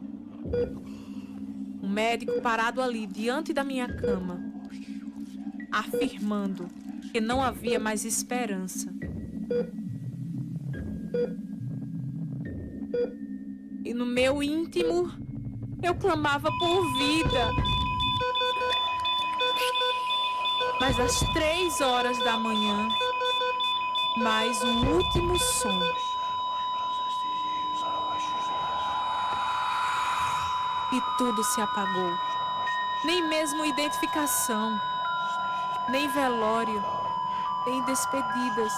Um médico parado ali diante da minha cama, afirmando que não havia mais esperança. E no meu íntimo, eu clamava por vida. Mas às 3 horas da manhã, mais um último som. E tudo se apagou. Nem mesmo identificação, nem velório, nem despedidas.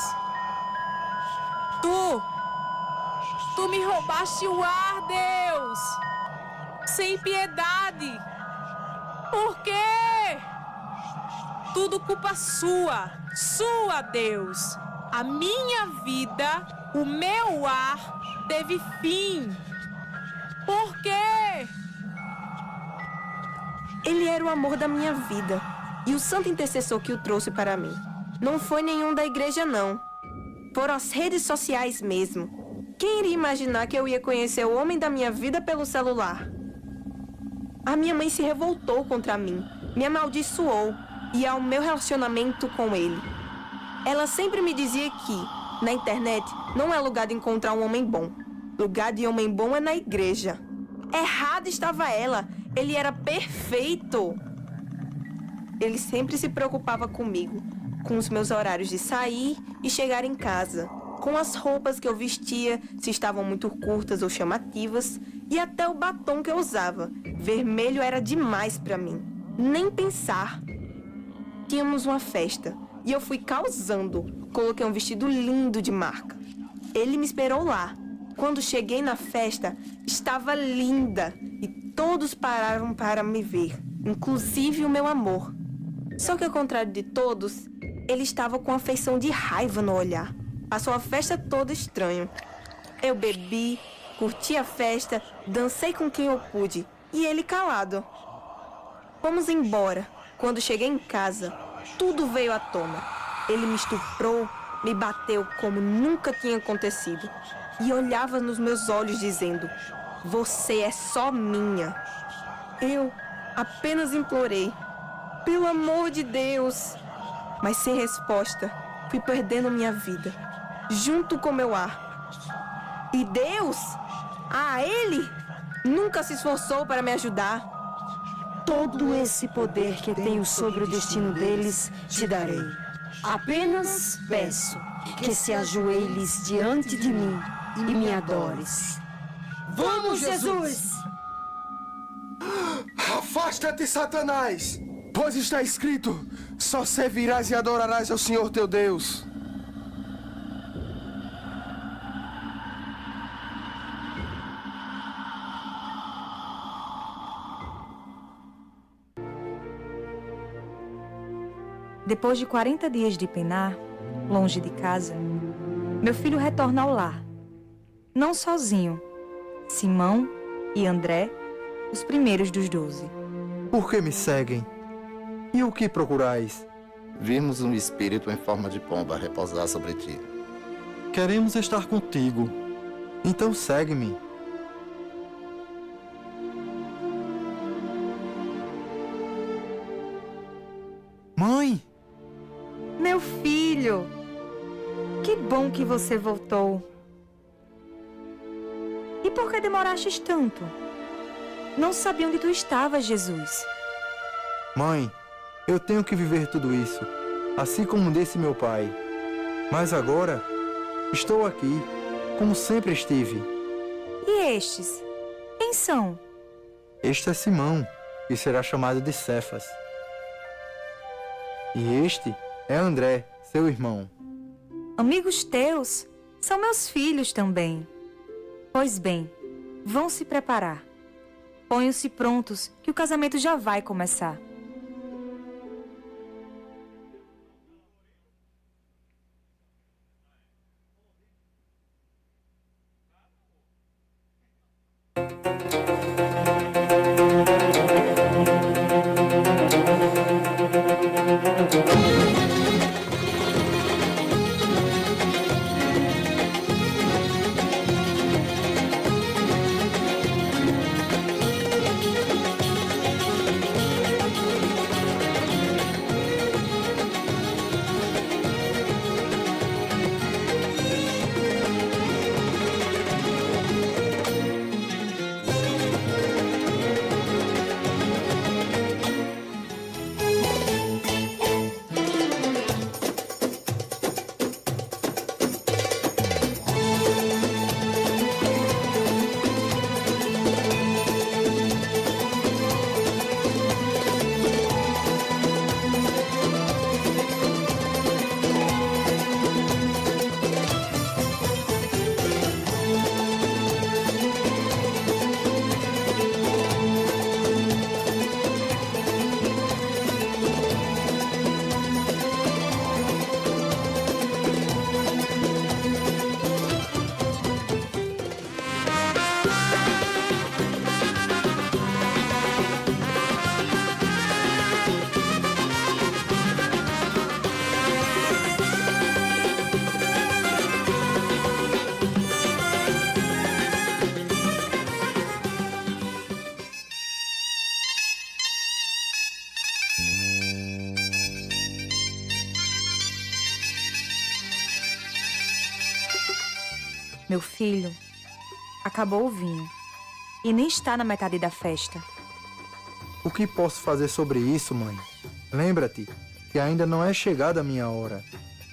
Tu me roubaste o ar, Deus! Sem piedade! Por quê? tudo culpa sua. Sua, Deus. A minha vida, o meu ar, teve fim. Por quê? Ele era o amor da minha vida e o santo intercessor que o trouxe para mim. Não foi nenhum da igreja, não. Foram as redes sociais mesmo. Quem iria imaginar que eu ia conhecer o homem da minha vida pelo celular? A minha mãe se revoltou contra mim, me amaldiçoou e ao meu relacionamento com ele. Ela sempre me dizia que, na internet, não é lugar de encontrar um homem bom. Lugar de homem bom é na igreja. Errada estava ela. Ele era perfeito. Ele sempre se preocupava comigo, com os meus horários de sair e chegar em casa, com as roupas que eu vestia, se estavam muito curtas ou chamativas, e até o batom que eu usava. Vermelho era demais para mim. Nem pensar. Tínhamos uma festa e eu fui causando. Coloquei um vestido lindo de marca. Ele me esperou lá. Quando cheguei na festa, estava linda e todos pararam para me ver, inclusive o meu amor. Só que ao contrário de todos, ele estava com uma feição de raiva no olhar. Passou a festa toda estranho. Eu bebi, curti a festa, dancei com quem eu pude e ele calado. Fomos embora. Quando cheguei em casa, tudo veio à tona. Ele me estuprou, me bateu como nunca tinha acontecido. E olhava nos meus olhos dizendo, você é só minha. Eu apenas implorei, pelo amor de Deus. Mas sem resposta, fui perdendo minha vida, junto com meu ar. E Deus, ele nunca se esforçou para me ajudar. Todo esse poder que tenho sobre o destino deles, te darei. Apenas peço que se ajoelhes diante de mim e me adores. Vamos, Jesus! Afasta-te, Satanás! Pois está escrito, só servirás e adorarás ao Senhor teu Deus. Depois de 40 dias de penar, longe de casa, meu filho retorna ao lar. Não sozinho, Simão e André, os primeiros dos 12. Por que me seguem? E o que procurais? Vimos um espírito em forma de pomba repousar sobre ti. Queremos estar contigo. Então segue-me. Mãe! Meu filho! Que bom que você voltou. E por que demorastes tanto? Não sabia onde tu estavas, Jesus. Mãe, eu tenho que viver tudo isso, assim como disse meu pai. Mas agora, estou aqui, como sempre estive. E estes? Quem são? Este é Simão, que será chamado de Cefas. E este é André, seu irmão. Amigos teus? São meus filhos também. Pois bem, vão se preparar. Ponham-se prontos, que o casamento já vai começar. Meu filho, acabou o vinho e nem está na metade da festa. O que posso fazer sobre isso, mãe? Lembra-te que ainda não é chegada a minha hora.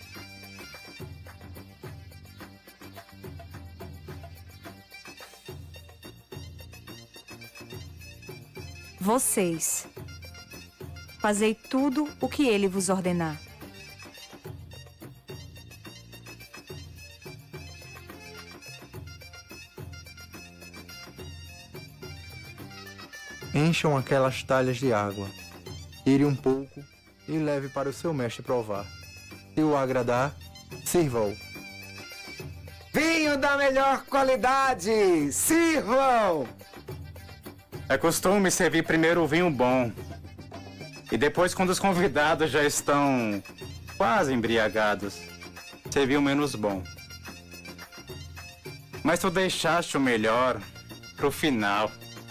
Vocês, fazei tudo o que ele vos ordenar. Encham aquelas talhas de água, tire um pouco e leve para o seu mestre provar. Se o agradar, sirva-o. Vinho da melhor qualidade! Sirvam! É costume servir primeiro o vinho bom. E depois, quando os convidados já estão quase embriagados, servir o menos bom. Mas tu deixaste o melhor pro final.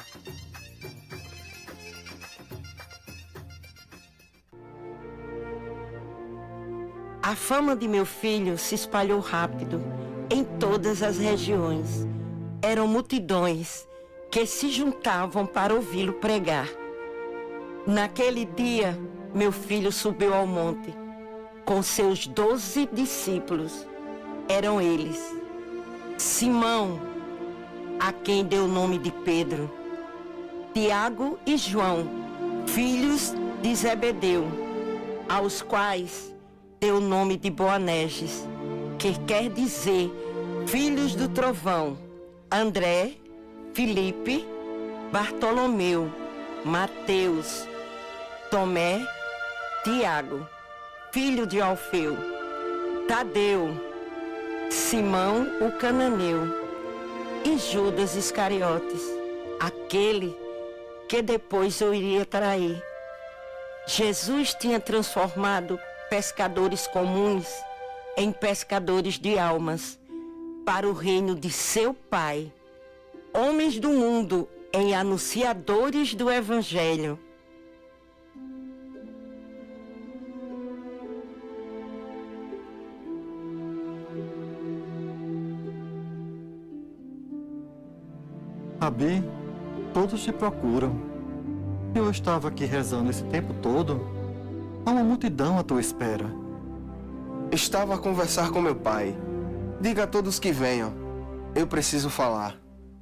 A fama de meu filho se espalhou rápido em todas as regiões. Eram multidões que se juntavam para ouvi-lo pregar. Naquele dia, meu filho subiu ao monte com seus 12 discípulos. Eram eles: Simão, a quem deu o nome de Pedro, Tiago e João, filhos de Zebedeu, aos quais deu o nome de Boanerges, que quer dizer filhos do trovão, André, Filipe, Bartolomeu, Mateus, Tomé, Tiago, filho de Alfeu, Tadeu, Simão o cananeu e Judas Iscariotes, aquele que depois eu iria trair. Jesus tinha transformado pescadores comuns em pescadores de almas para o reino de seu Pai, homens do mundo em anunciadores do Evangelho. Rabi, todos te procuram. Eu estava aqui rezando esse tempo todo. Há uma multidão à tua espera. Estava a conversar com meu pai. Diga a todos que venham. Eu preciso falar.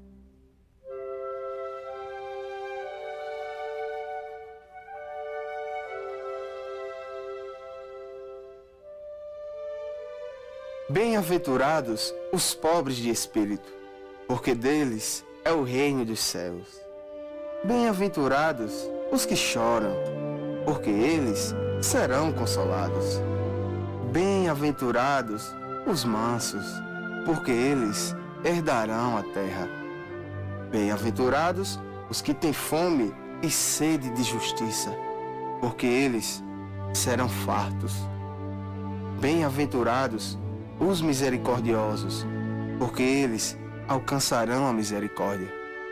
Bem-aventurados os pobres de espírito, porque deles é o reino dos céus. Bem-aventurados os que choram, porque eles serão consolados. Bem-aventurados os mansos, porque eles herdarão a terra. Bem-aventurados os que têm fome e sede de justiça, porque eles serão fartos. Bem-aventurados os misericordiosos, porque eles alcançarão a misericórdia.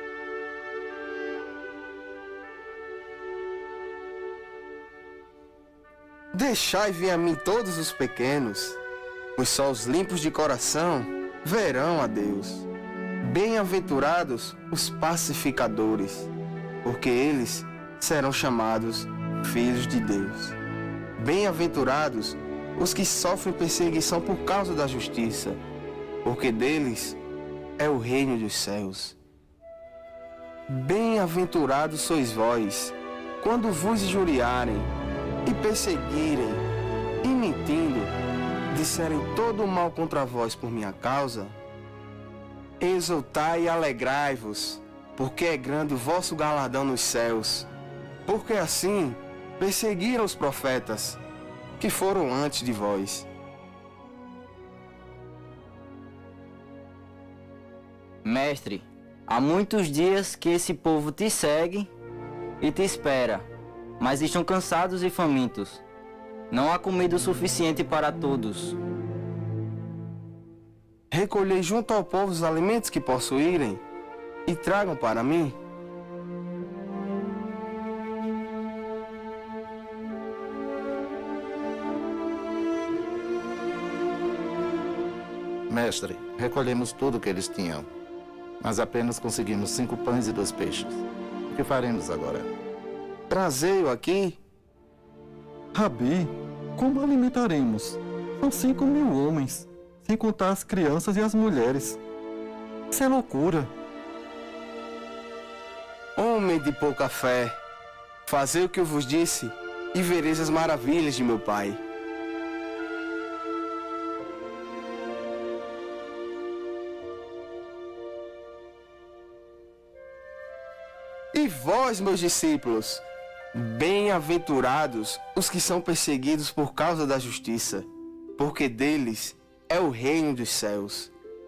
Deixai vir a mim todos os pequenos, pois só os limpos de coração verão a Deus. Bem-aventurados os pacificadores, porque eles serão chamados filhos de Deus. Bem-aventurados os que sofrem perseguição por causa da justiça, porque deles é o reino dos céus. Bem-aventurados sois vós, quando vos injuriarem e perseguirem, e mentindo, disserem todo o mal contra vós por minha causa. Exultai e alegrai-vos, porque é grande o vosso galardão nos céus, porque assim perseguiram os profetas que foram antes de vós. Mestre, há muitos dias que esse povo te segue e te espera, mas estão cansados e famintos. Não há comida o suficiente para todos. Recolhei junto ao povo os alimentos que possuírem e tragam para mim. Mestre, recolhemos tudo que eles tinham, mas apenas conseguimos 5 pães e 2 peixes. O que faremos agora? Trazei-o aqui. Rabi, como alimentaremos? São 5.000 homens, sem contar as crianças e as mulheres. Isso é loucura. Homem de pouca fé, fazei o que eu vos disse e vereis as maravilhas de meu Pai. E vós, meus discípulos, bem-aventurados os que são perseguidos por causa da justiça, porque deles é o reino dos céus.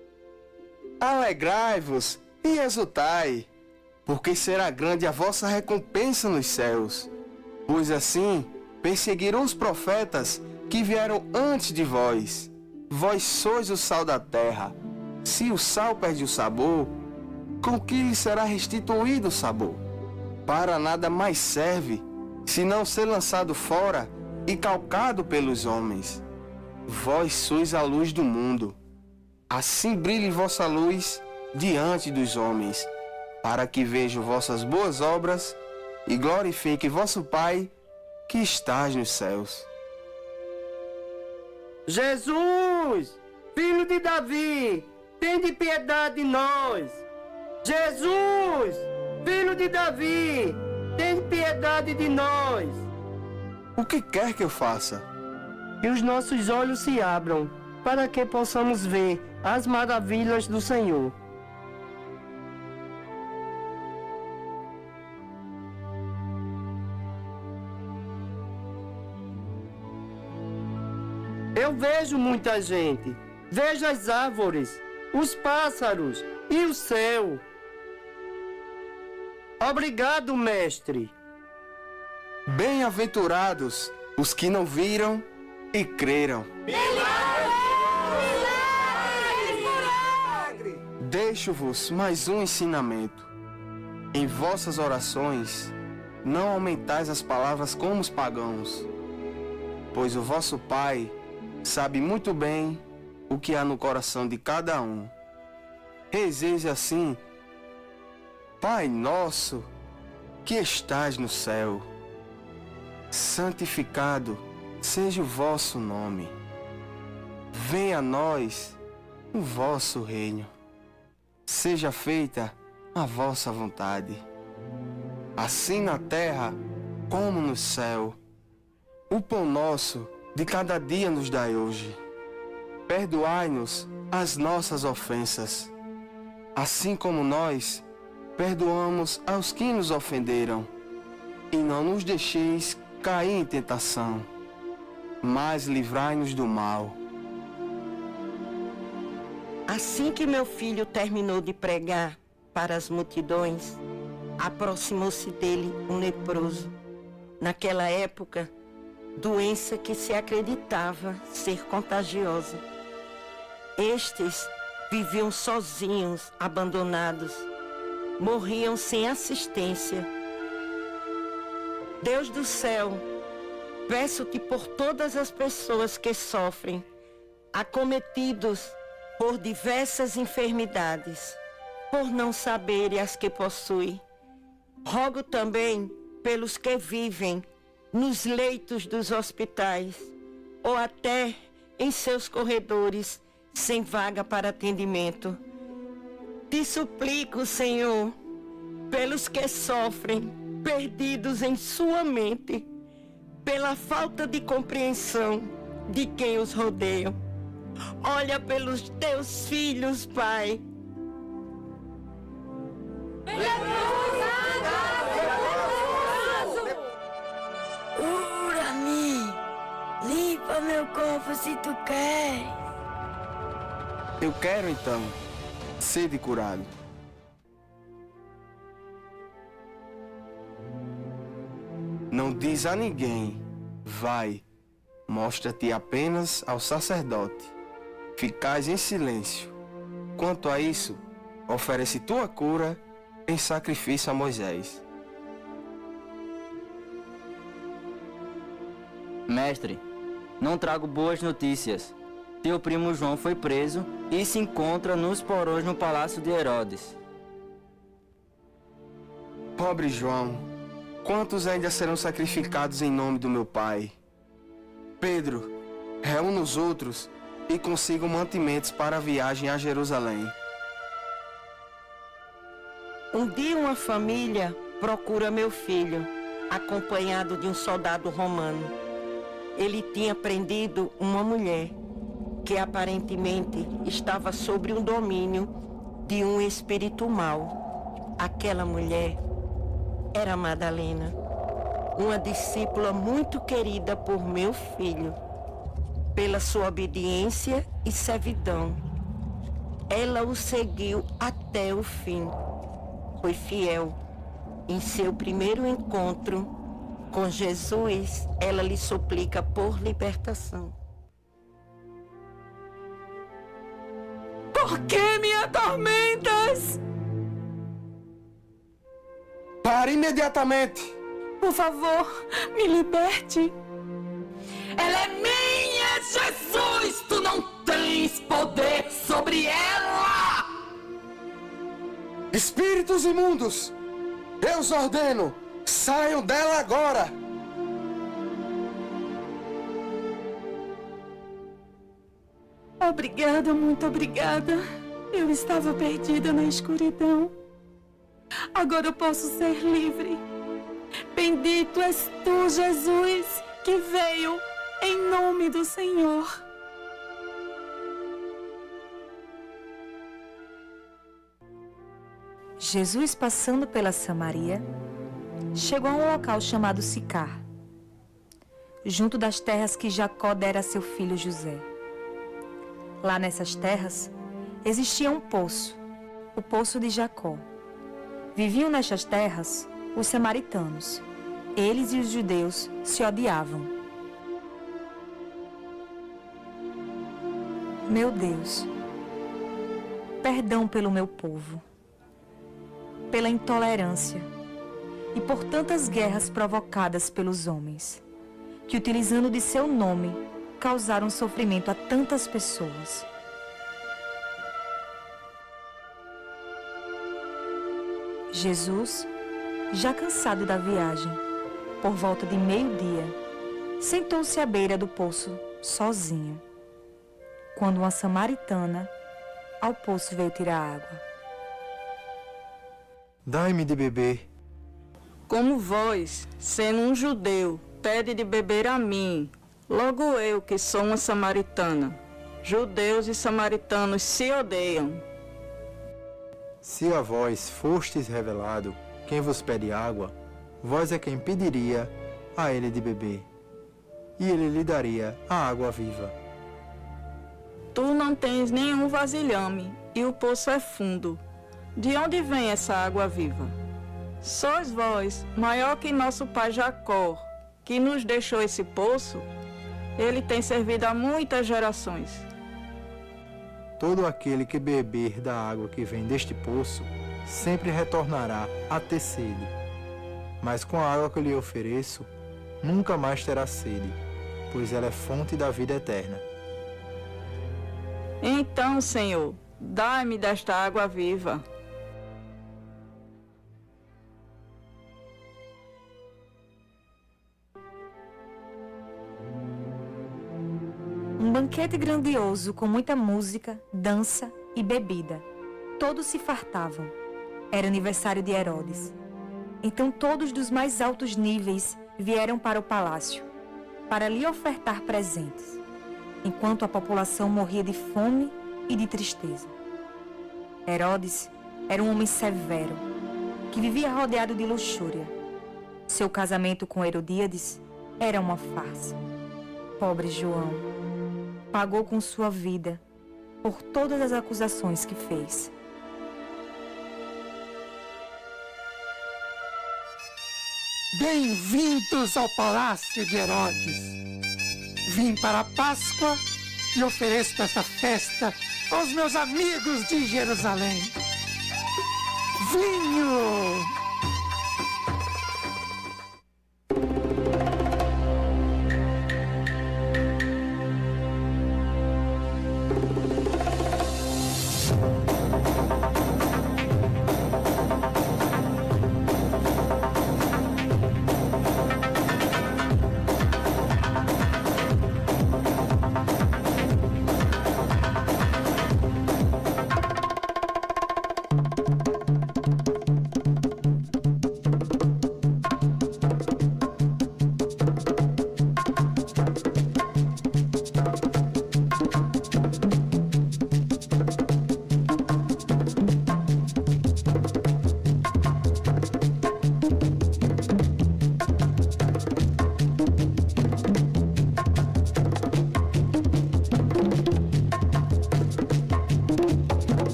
Alegrai-vos e exultai, porque será grande a vossa recompensa nos céus. Pois assim perseguiram os profetas que vieram antes de vós. Vós sois o sal da terra. Se o sal perde o sabor, com que lhe será restituído o sabor? Para nada mais serve, senão ser lançado fora e calcado pelos homens. Vós sois a luz do mundo. Assim brilhe vossa luz diante dos homens, para que vejam vossas boas obras e glorifique vosso Pai que estás nos céus. Jesus, filho de Davi, tende piedade de nós. Jesus, filho de Davi, tende piedade de nós. O que quer que eu faça? Que os nossos olhos se abram, para que possamos ver as maravilhas do Senhor. Eu vejo muita gente. Vejo as árvores, os pássaros e o céu. Obrigado, mestre. Bem-aventurados os que não viram e creram. Deixo-vos mais um ensinamento. Em vossas orações, não aumentais as palavras como os pagãos, pois o vosso Pai sabe muito bem o que há no coração de cada um. Rezeis assim: Pai nosso, que estás no céu, santificado seja o vosso nome. Venha a nós o vosso reino. Seja feita a vossa vontade, assim na terra como no céu. O pão nosso de cada dia nos dai hoje. Perdoai-nos as nossas ofensas, assim como nós perdoamos aos que nos ofenderam. E não nos deixeis cair em tentação, mas livrai-nos do mal. Assim que meu filho terminou de pregar para as multidões, aproximou-se dele um leproso. Naquela época, doença que se acreditava ser contagiosa. Estes viviam sozinhos, abandonados, morriam sem assistência. Deus do céu, peço-te por todas as pessoas que sofrem, acometidos por diversas enfermidades, por não saberem as que possuem. Rogo também pelos que vivem nos leitos dos hospitais, ou até em seus corredores, sem vaga para atendimento. Te suplico, Senhor, pelos que sofrem, perdidos em sua mente, pela falta de compreensão de quem os rodeia. Olha pelos teus filhos, Pai. Cura-me, limpa meu corpo se tu queres. Eu quero então, sede curado. Não diz a ninguém, vai, mostra-te apenas ao sacerdote. Ficais em silêncio. Quanto a isso, oferece tua cura em sacrifício a Moisés. Mestre, não trago boas notícias. teu primo João foi preso e se encontra nos porões no palácio de Herodes. Pobre João, quantos ainda serão sacrificados em nome do meu pai? Pedro, reúna os outros e consigam mantimentos para a viagem a Jerusalém. Um dia uma família procura meu filho, acompanhado de um soldado romano. Ele tinha prendido uma mulher que aparentemente estava sob o domínio de um espírito mau. Aquela mulher era Madalena, uma discípula muito querida por meu filho, pela sua obediência e servidão. Ela o seguiu até o fim. Foi fiel. Em seu primeiro encontro com Jesus, ela lhe suplica por libertação. Por que me atormentas? Pare imediatamente! Por favor, me liberte. Ela é minha, Jesus! Tu não tens poder sobre ela! Espíritos imundos, eu os ordeno, saiam dela agora! Obrigada, muito obrigada. Eu estava perdida na escuridão. Agora eu posso ser livre. Bendito és tu, Jesus, que veio em nome do Senhor. Jesus, passando pela Samaria, chegou a um local chamado Sicar, junto das terras que Jacó dera a seu filho José. Lá nessas terras existia um poço, o poço de Jacó. Viviam nestas terras os samaritanos. Eles e os judeus se odiavam. Meu Deus, perdão pelo meu povo, pela intolerância e por tantas guerras provocadas pelos homens, que utilizando de seu nome, causaram sofrimento a tantas pessoas. Jesus, já cansado da viagem, por volta de meio-dia, sentou-se à beira do poço sozinho, quando uma samaritana ao poço veio tirar água. Dai-me de beber. Como vós, sendo um judeu, pede de beber a mim, logo eu, que sou uma samaritana. Judeus e samaritanos se odeiam. Se a vós fostes revelado quem vos pede água, vós é quem pediria a ele de beber, e ele lhe daria a água viva. Tu não tens nenhum vasilhame, e o poço é fundo. De onde vem essa água viva? Sois vós, maior que nosso pai Jacó, que nos deixou esse poço. Ele tem servido a muitas gerações. Todo aquele que beber da água que vem deste poço, sempre retornará a ter sede. Mas com a água que eu lhe ofereço, nunca mais terá sede, pois ela é fonte da vida eterna. Então, Senhor, dai-me desta água viva. Um banquete grandioso com muita música, dança e bebida. Todos se fartavam. Era aniversário de Herodes. Então todos dos mais altos níveis vieram para o palácio, para lhe ofertar presentes, enquanto a população morria de fome e de tristeza. Herodes era um homem severo, que vivia rodeado de luxúria. Seu casamento com Herodíades era uma farsa. Pobre João, pagou com sua vida por todas as acusações que fez. Bem-vindos ao palácio de Herodes. Vim para a Páscoa e ofereço esta festa aos meus amigos de Jerusalém. Vinho!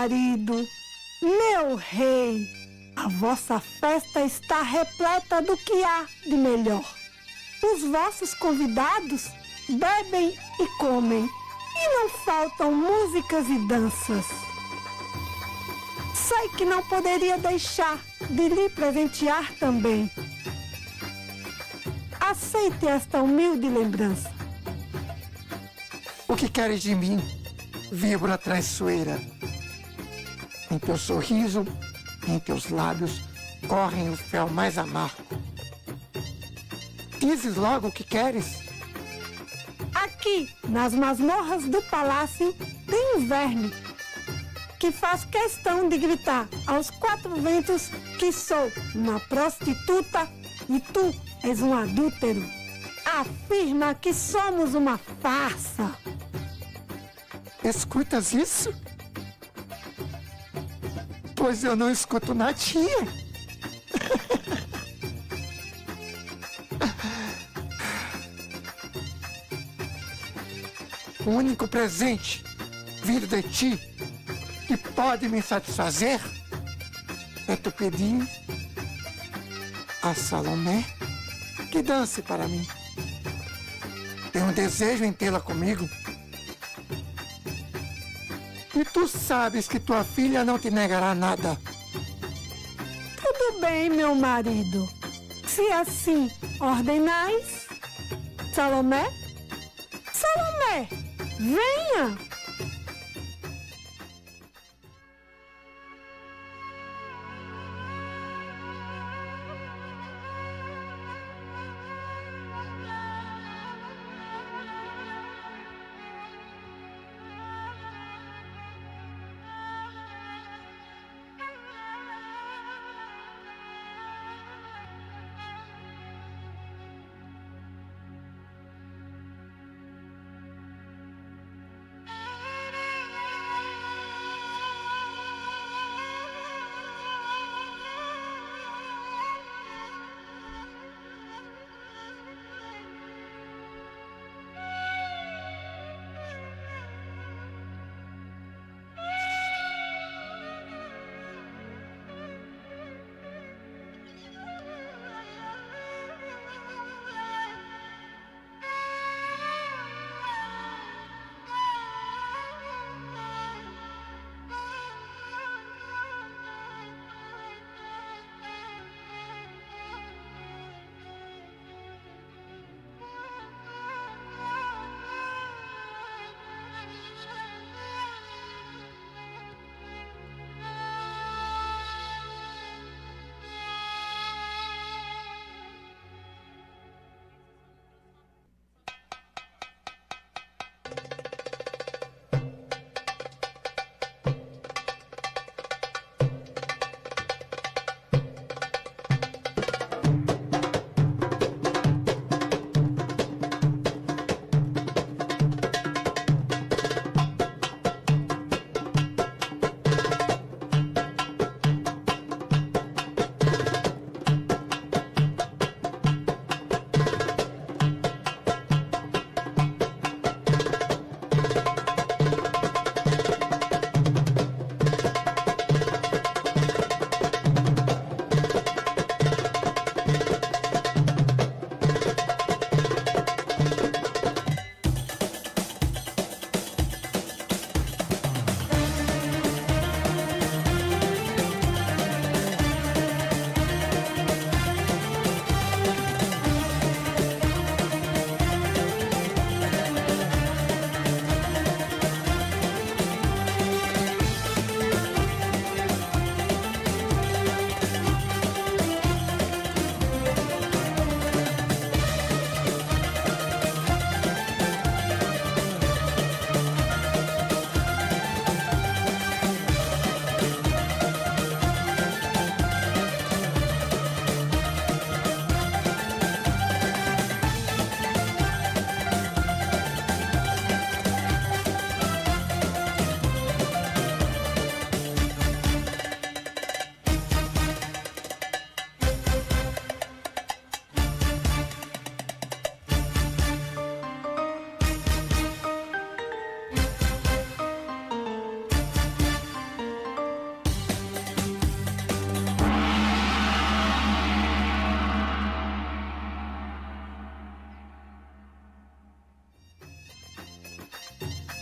marido, meu rei, a vossa festa está repleta do que há de melhor. Os vossos convidados bebem e comem, e não faltam músicas e danças. Sei que não poderia deixar de lhe presentear também. Aceite esta humilde lembrança. O que queres de mim, víbora traiçoeira? Em teu sorriso, em teus lábios, correm o fel mais amargo. Dizes logo o que queres? Aqui, nas masmorras do palácio, tem um verme que faz questão de gritar aos quatro ventos que sou uma prostituta e tu és um adúltero. Afirma que somos uma farsa. Escutas isso? Pois eu não escuto nadinha. O único presente vindo de ti que pode me satisfazer é tu pedir a Salomé que dance para mim. Tenho um desejo em tê-la comigo. E tu sabes que tua filha não te negará nada. Tudo bem, meu marido. Se assim ordenais. Salomé? Salomé, venha!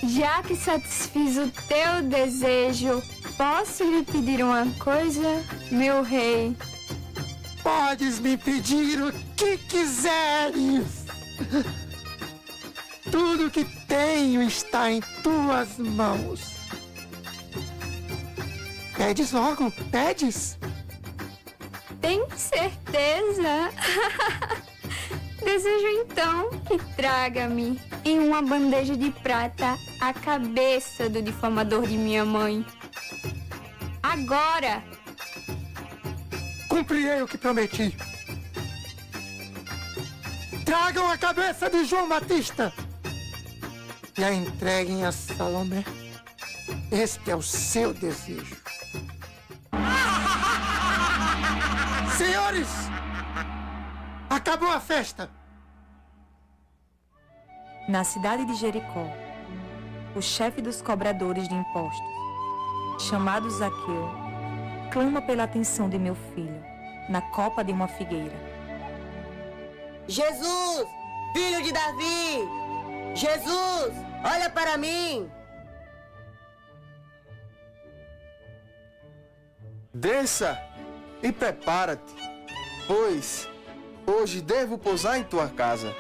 Já que satisfiz o teu desejo, posso lhe pedir uma coisa, meu rei? Podes me pedir o que quiseres. Tudo que tenho está em tuas mãos. Pedes logo, pedes. Tem certeza? Desejo então que traga-me em uma bandeja de prata a cabeça do difamador de minha mãe. Agora! Cumprirei o que prometi. Tragam a cabeça de João Batista e a entreguem a Salomé. Este é o seu desejo. Senhores, acabou a festa. Na cidade de Jericó, o chefe dos cobradores de impostos, chamado Zaqueu, clama pela atenção de meu filho, na copa de uma figueira. Jesus, filho de Davi! Jesus, olha para mim! Desça e prepara-te, pois hoje devo pousar em tua casa.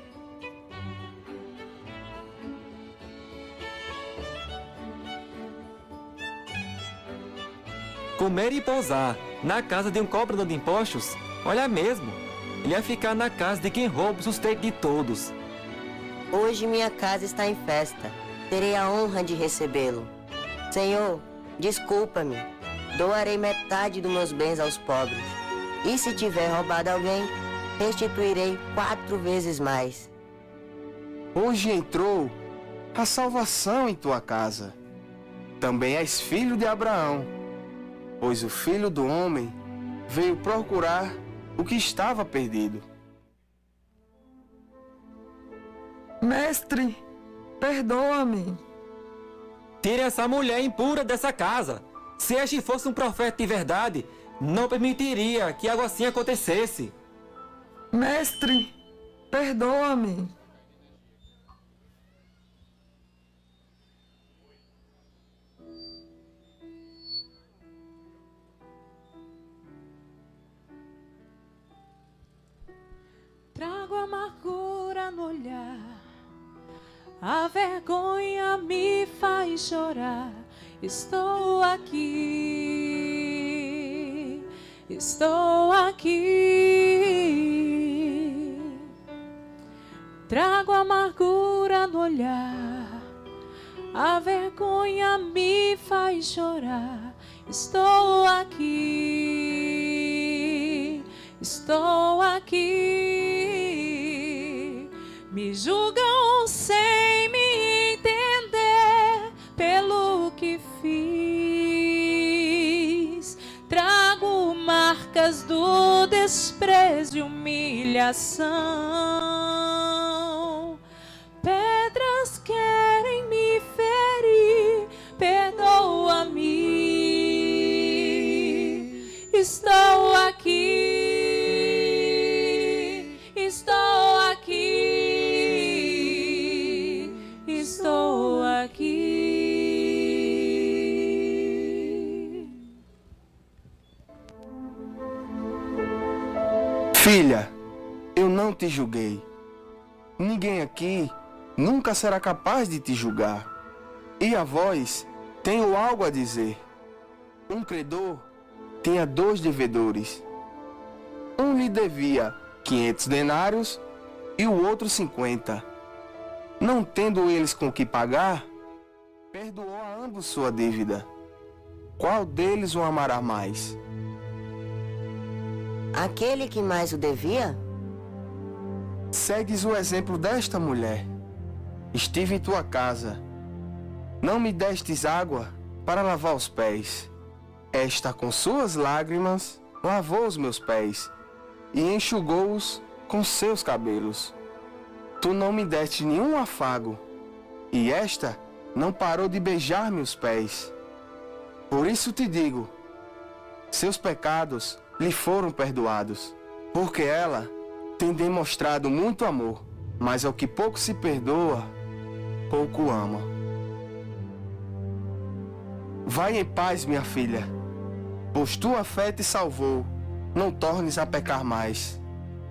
Comer e pousar na casa de um cobrador de impostos? Olha mesmo, ele ia ficar na casa de quem rouba o sustento de todos. Hoje minha casa está em festa. Terei a honra de recebê-lo. Senhor, desculpa-me. Doarei metade dos meus bens aos pobres. E se tiver roubado alguém, restituirei 4 vezes mais. Hoje entrou a salvação em tua casa. Também és filho de Abraão, pois o Filho do Homem veio procurar o que estava perdido. Mestre, perdoa-me. Tire essa mulher impura dessa casa. Se este fosse um profeta de verdade, não permitiria que algo assim acontecesse. Mestre, perdoa-me. Trago amargura no olhar, a vergonha me faz chorar. Estou aqui, estou aqui. Trago amargura no olhar, a vergonha me faz chorar. Estou aqui, estou aqui. Me julgam sem me entender pelo que fiz. Trago marcas do desprezo e humilhação. Pedras querem me ferir, perdoa-me. Estou aqui, estou aqui, estou aqui. Filha, eu não te julguei. Ninguém aqui nunca será capaz de te julgar. E a vós tenho algo a dizer. Um credor tinha 2 devedores. Um lhe devia 500 denários e o outro 50. Não tendo eles com que pagar, perdoou a ambos sua dívida. Qual deles o amará mais? Aquele que mais o devia? Segues o exemplo desta mulher. Estive em tua casa. Não me destes água para lavar os pés. Esta, com suas lágrimas, lavou os meus pés e enxugou-os com seus cabelos. Tu não me deste nenhum afago, e esta não parou de beijar-me os pés. Por isso te digo, seus pecados lhe foram perdoados, porque ela tem demonstrado muito amor, mas ao que pouco se perdoa, pouco ama. Vai em paz, minha filha, pois tua fé te salvou. Não tornes a pecar mais.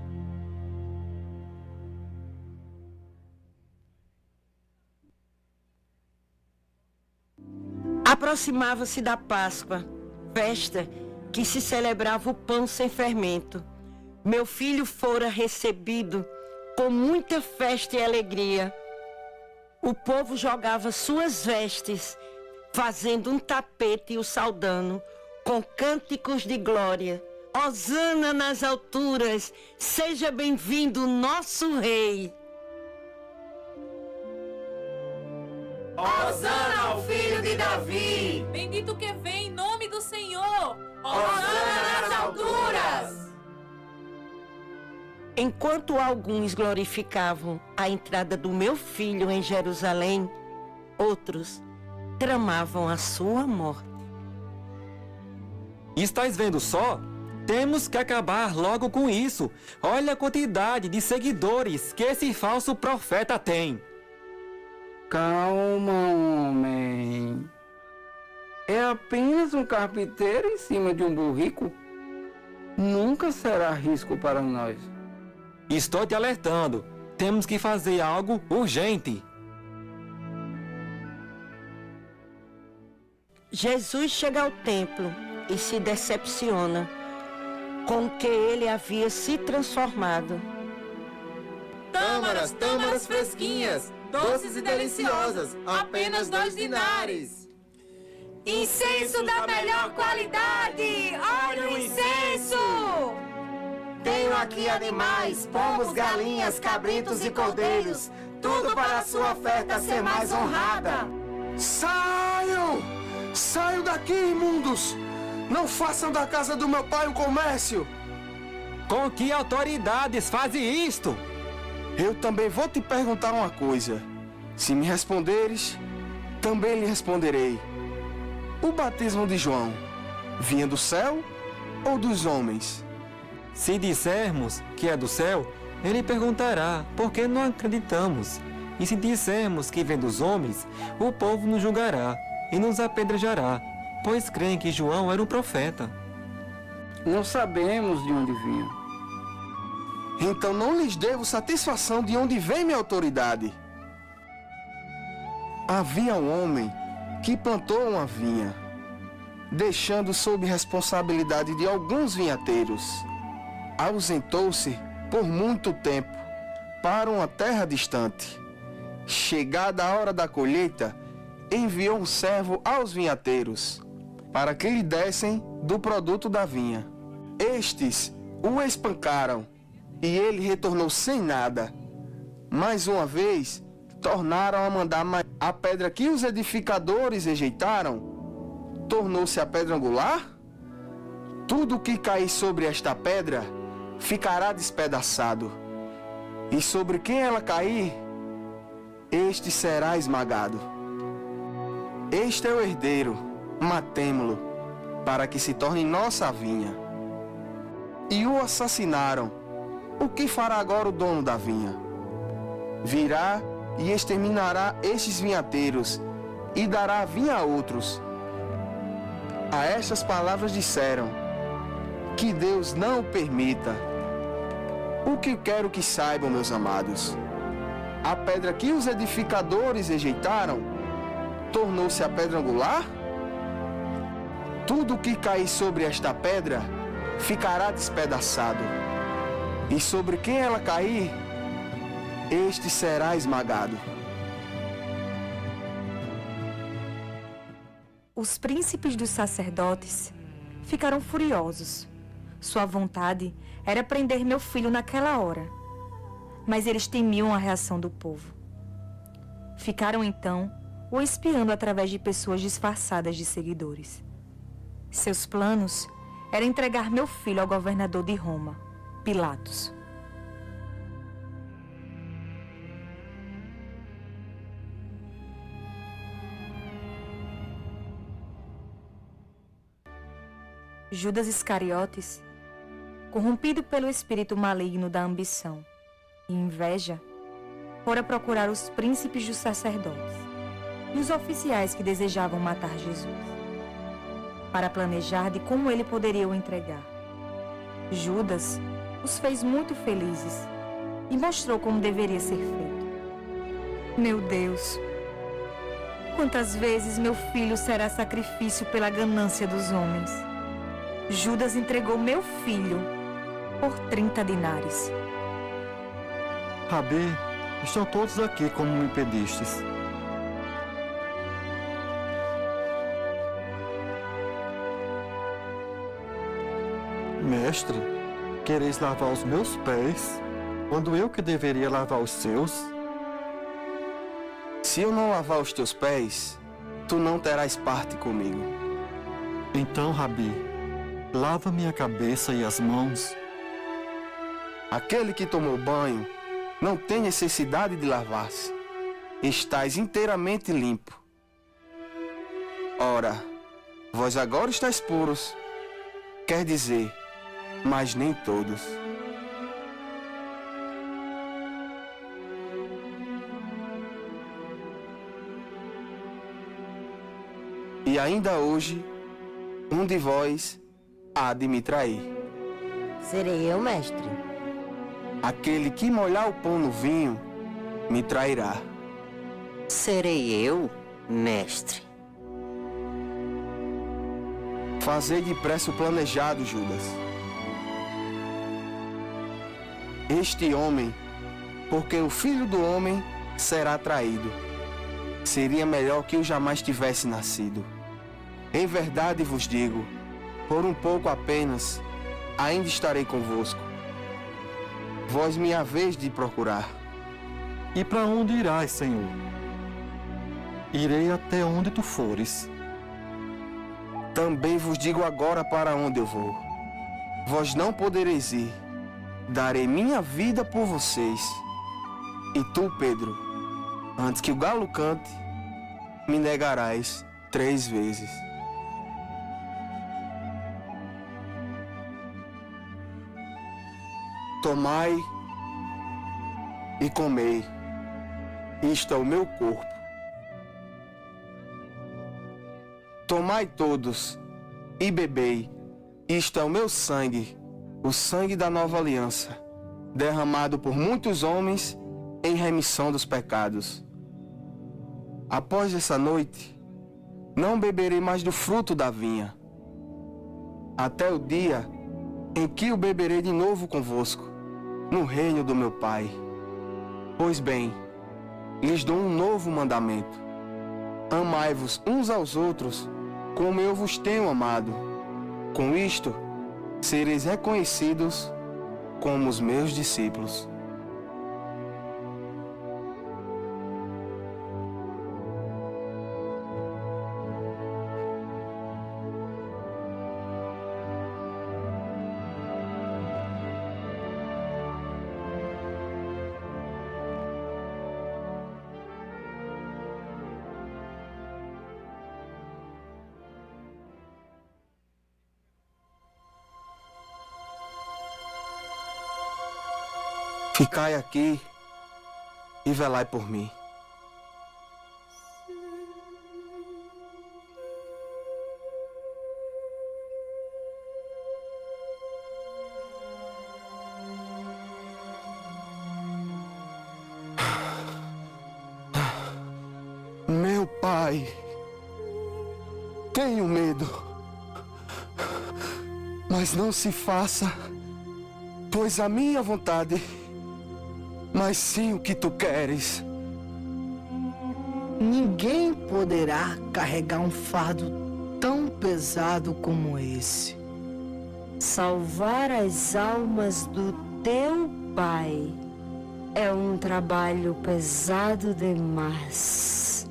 Aproximava-se da Páscoa, festa que se celebrava o pão sem fermento. Meu filho fora recebido com muita festa e alegria. O povo jogava suas vestes, fazendo um tapete e o saudando, com cânticos de glória. Hosana nas alturas, seja bem-vindo nosso rei. Hosana ao filho de Davi! Bendito que vem em nome do Senhor! Hosana nas alturas! Enquanto alguns glorificavam a entrada do meu filho em Jerusalém, outros tramavam a sua morte. Estás vendo só? Temos que acabar logo com isso. Olha a quantidade de seguidores que esse falso profeta tem. Calma, homem. É apenas um carpinteiro em cima de um burrico. Nunca será risco para nós. Estou te alertando. Temos que fazer algo urgente. Jesus chega ao templo e se decepciona com o que ele havia se transformado. Tâmaras, tâmaras fresquinhas, doces e deliciosas, apenas 2 dinares. Incenso da melhor qualidade! Olha o incenso! Tenho aqui animais, pombos, galinhas, cabritos e cordeiros, tudo para a sua oferta ser mais honrada. Saiam! Saiam daqui, imundos! Não façam da casa do meu pai um comércio! Com que autoridades fazem isto? Eu também vou te perguntar uma coisa. Se me responderes, também lhe responderei. O batismo de João vinha do céu ou dos homens? Se dissermos que é do céu, ele perguntará por que não acreditamos. E se dissermos que vem dos homens, o povo nos julgará e nos apedrejará, pois creem que João era um profeta. Não sabemos de onde vinha. Então não lhes devo satisfação de onde vem minha autoridade. Havia um homem que plantou uma vinha, deixando sob responsabilidade de alguns vinhateiros. Ausentou-se por muito tempo para uma terra distante. Chegada a hora da colheita, enviou um servo aos vinhateiros para que lhe dessem do produto da vinha. Estes o espancaram e ele retornou sem nada. Mais uma vez, tornaram a mandar a pedra que os edificadores rejeitaram, tornou-se a pedra angular? Tudo que cair sobre esta pedra ficará despedaçado, e sobre quem ela cair, este será esmagado. Este é o herdeiro, matemo-lo, para que se torne nossa vinha. E o assassinaram. O que fará agora o dono da vinha? Virá e exterminará estes vinhateiros e dará a vinha a outros. A estas palavras disseram: que Deus não o permita. O que quero que saibam, meus amados: a pedra que os edificadores rejeitaram tornou-se a pedra angular? Tudo que cair sobre esta pedra ficará despedaçado, e sobre quem ela cair, este será esmagado. Os príncipes dos sacerdotes ficaram furiosos. Sua vontade era prender meu filho naquela hora, mas eles temiam a reação do povo. Ficaram então o espiando através de pessoas disfarçadas de seguidores. Seus planos eram entregar meu filho ao governador de Roma, Pilatos. Judas Iscariotes, corrompido pelo espírito maligno da ambição e inveja, fora procurar os príncipes dos sacerdotes e os oficiais que desejavam matar Jesus. para planejar de como ele poderia o entregar. Judas os fez muito felizes e mostrou como deveria ser feito. Meu Deus, quantas vezes meu filho será sacrifício pela ganância dos homens? Judas entregou meu filho por 30 dinares. Rabi, estão todos aqui como me pedistes. Mestre, quereis lavar os meus pés, quando eu que deveria lavar os seus? Se eu não lavar os teus pés, tu não terás parte comigo. Então, Rabi, lava minha cabeça e as mãos. Aquele que tomou banho não tem necessidade de lavar-se. Estás inteiramente limpo. Ora, vós agora estáis puros. Quer dizer, mas nem todos. E ainda hoje, um de vós há de me trair. Serei eu, mestre? Aquele que molhar o pão no vinho, me trairá. Serei eu, mestre? Fazei depressa o planejado, Judas. Este homem, por quem o Filho do Homem será traído, seria melhor que eu jamais tivesse nascido. Em verdade vos digo, por um pouco apenas, ainda estarei convosco. Vós me haveis de procurar. E para onde irás, Senhor? Irei até onde tu fores. Também vos digo agora para onde eu vou. Vós não podereis ir. Darei minha vida por vocês. E tu, Pedro, antes que o galo cante, me negarás 3 vezes. Tomai e comei. Isto é o meu corpo. Tomai todos e bebei. Isto é o meu sangue, o sangue da nova aliança, derramado por muitos homens em remissão dos pecados. Após essa noite, não beberei mais do fruto da vinha, até o dia em que o beberei de novo convosco, no reino do meu Pai. Pois bem, lhes dou um novo mandamento: amai-vos uns aos outros, como eu vos tenho amado. Com isto, sereis reconhecidos como os meus discípulos. Ficai aqui e velai por mim. Meu Pai, tenho medo, mas não se faça, pois a minha vontade, mas sim o que tu queres. Ninguém poderá carregar um fardo tão pesado como esse. Salvar as almas do teu pai é um trabalho pesado demais.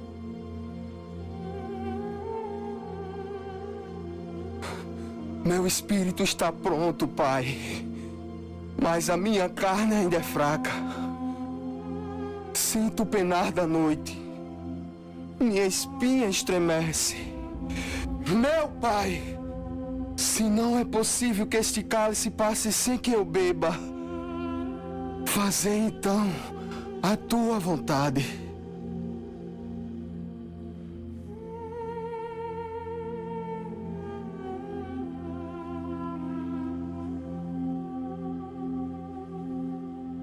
Meu espírito está pronto, Pai, mas a minha carne ainda é fraca. Sinto o penar da noite. Minha espinha estremece. Meu Pai, se não é possível que este cálice passe sem que eu beba, fazei então a tua vontade.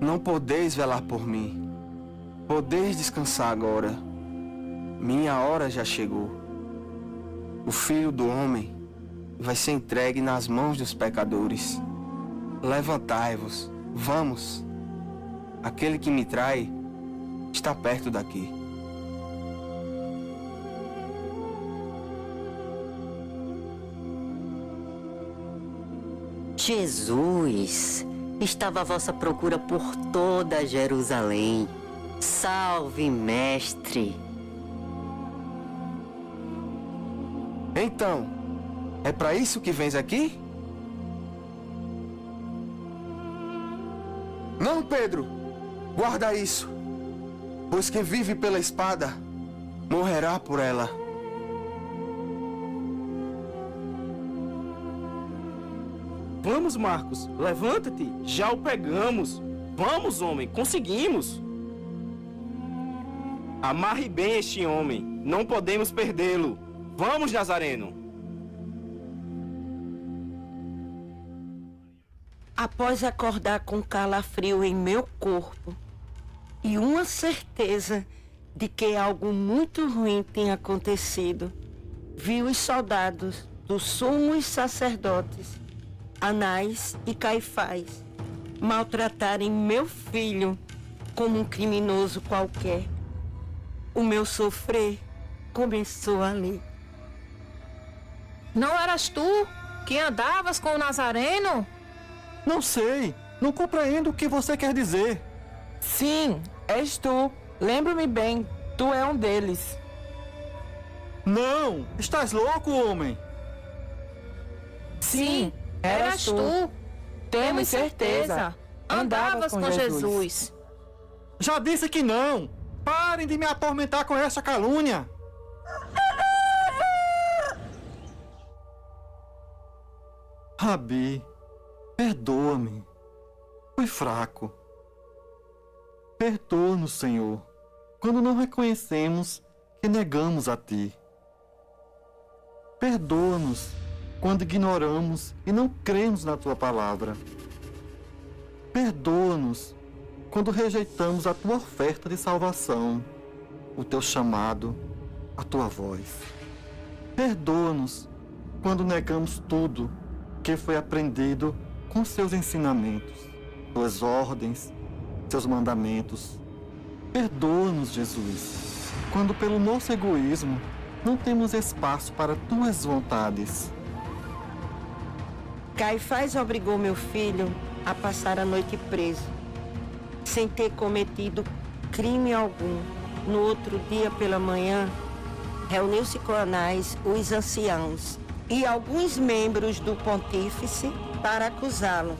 Não podeis velar por mim. Podeis descansar agora. Minha hora já chegou. O Filho do Homem vai ser entregue nas mãos dos pecadores. Levantai-vos, vamos. Aquele que me trai está perto daqui. Jesus, estava à vossa procura por toda Jerusalém. Salve, mestre! Então, é para isso que vens aqui? Não, Pedro! Guarda isso! Pois quem vive pela espada, morrerá por ela. Vamos, Marcos, levanta-te, já o pegamos. Vamos, homem, conseguimos. Amarre bem este homem, não podemos perdê-lo. Vamos, Nazareno. Após acordar com calafrio em meu corpo e uma certeza de que algo muito ruim tinha acontecido, vi os soldados dos sumos sacerdotes, Anás e Caifás, maltratarem meu filho como um criminoso qualquer. O meu sofrer começou ali. Não eras tu que andavas com o Nazareno? Não sei. Não compreendo o que você quer dizer. Sim, és tu. Lembro-me bem. Tu é um deles. Não! Estás louco, homem? Sim, eras tu. Temos certeza. Andavas com Jesus. Já disse que não. Parem de me atormentar com essa calúnia. Rabi, perdoa-me. Fui fraco. Perdoa-nos, Senhor, quando não reconhecemos que negamos a Ti. Perdoa-nos quando ignoramos e não cremos na Tua palavra. Perdoa-nos quando rejeitamos a Tua oferta de salvação, o Teu chamado, a Tua voz. Perdoa-nos quando negamos tudo que foi aprendido com Seus ensinamentos, Suas ordens, Seus mandamentos. Perdoa-nos, Jesus, quando pelo nosso egoísmo não temos espaço para Tuas vontades. Caifás obrigou meu filho a passar a noite preso, sem ter cometido crime algum. No outro dia pela manhã, reuniu-se com Anás, os anciãos e alguns membros do pontífice para acusá-lo.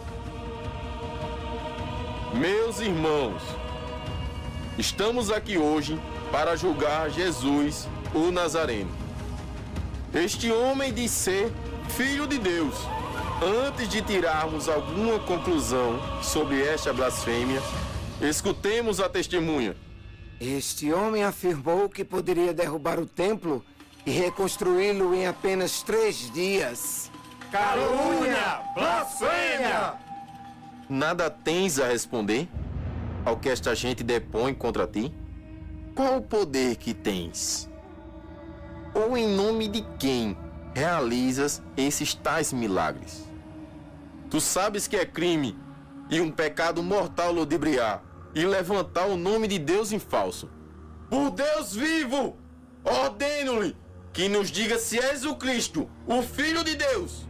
Meus irmãos, estamos aqui hoje para julgar Jesus, o Nazareno. Este homem diz ser filho de Deus. Antes de tirarmos alguma conclusão sobre esta blasfêmia, escutemos a testemunha. Este homem afirmou que poderia derrubar o templo e reconstruí-lo em apenas 3 dias. Calúnia! Blasfêmia! Nada tens a responder ao que esta gente depõe contra ti? Qual o poder que tens? Ou em nome de quem realizas esses tais milagres? Tu sabes que é crime e um pecado mortal ludibriar e levantar o nome de Deus em falso. Por Deus vivo, ordeno-lhe que nos diga se és o Cristo, o Filho de Deus.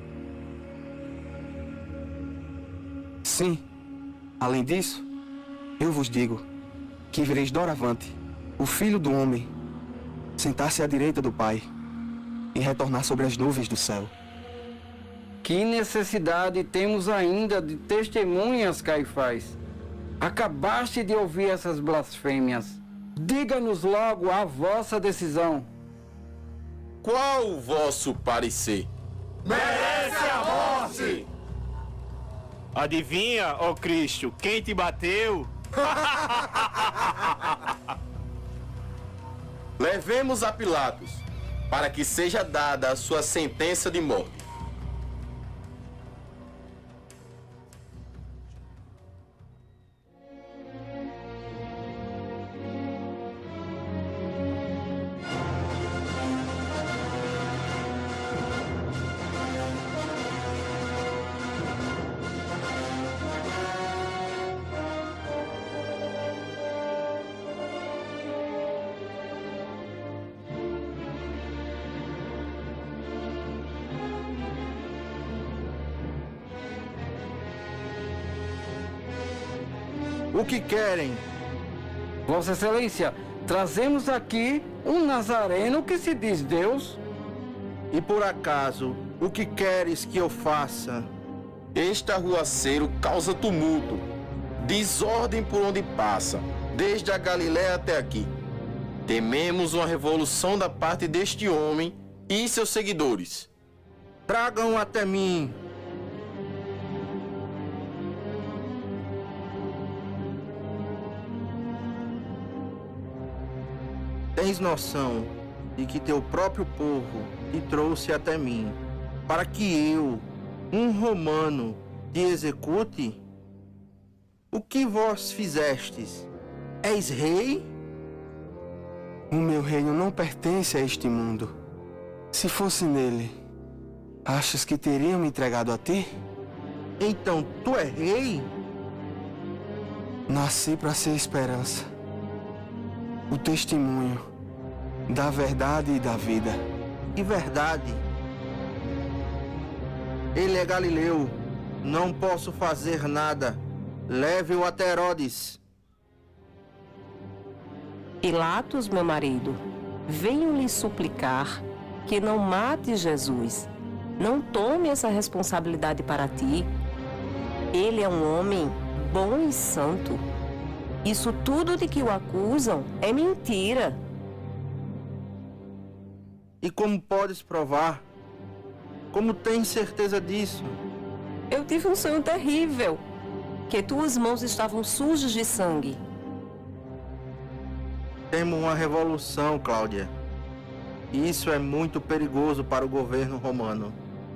Sim. Além disso, eu vos digo que vereis doravante o Filho do Homem sentar-se à direita do Pai e retornar sobre as nuvens do céu. Que necessidade temos ainda de testemunhas, Caifás? Acabaste de ouvir essas blasfêmias. Diga-nos logo a vossa decisão. Qual o vosso parecer? Merece a morte! Adivinha, ó Cristo, quem te bateu? Levemos a Pilatos, para que seja dada a sua sentença de morte. O que querem? Vossa Excelência, trazemos aqui um nazareno que se diz Deus. E por acaso, o que queres que eu faça? Este arruaceiro causa tumulto, desordem por onde passa, desde a Galiléia até aqui. Tememos uma revolução da parte deste homem e seus seguidores. Tragam até mim. Tens noção de que teu próprio povo te trouxe até mim, para que eu, um romano, te execute? O que vós fizestes? És rei? O meu reino não pertence a este mundo. Se fosse nele, achas que teriam me entregado a ti? Então tu é rei? Nasci para ser esperança, o testemunho da verdade e da vida. Que verdade? Ele é galileu, não posso fazer nada. Leve-o até Herodes. Pilatos, meu marido, venho lhe suplicar que não mate Jesus. Não tome essa responsabilidade para ti. Ele é um homem bom e santo. Isso tudo de que o acusam é mentira. E como podes provar? Como tens certeza disso? Eu tive um sonho terrível, que tuas mãos estavam sujas de sangue. Temos uma revolução, Cláudia. E isso é muito perigoso para o governo romano.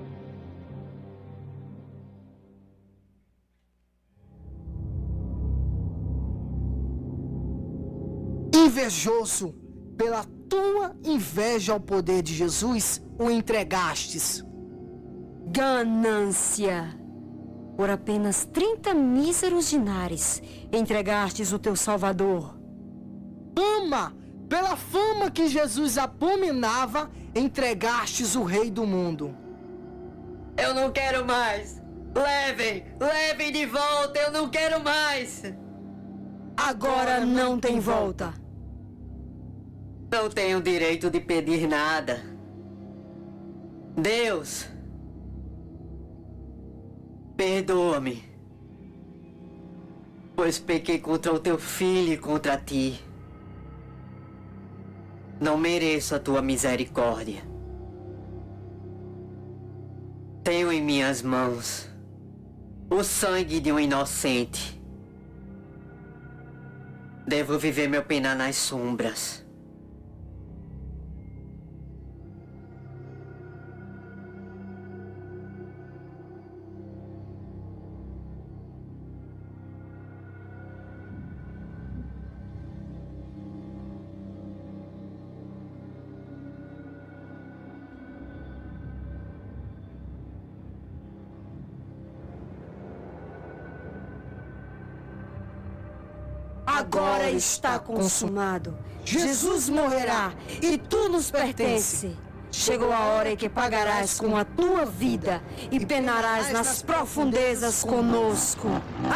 Invejoso, pela tua inveja ao poder de Jesus, o entregastes. Ganância! Por apenas 30 míseros dinares, entregastes o teu Salvador. Fama! Pela fama que Jesus abominava, entregastes o Rei do mundo. Eu não quero mais! Levem de volta, eu não quero mais! Agora não tem volta. Não tenho direito de pedir nada. Deus, perdoa-me, pois pequei contra o teu filho e contra ti. Não mereço a tua misericórdia. Tenho em minhas mãos o sangue de um inocente. Devo viver meu penar nas sombras. Agora está consumado. Jesus morrerá e tu nos pertence. Chegou a hora em que pagarás com a tua vida e penarás nas profundezas conosco.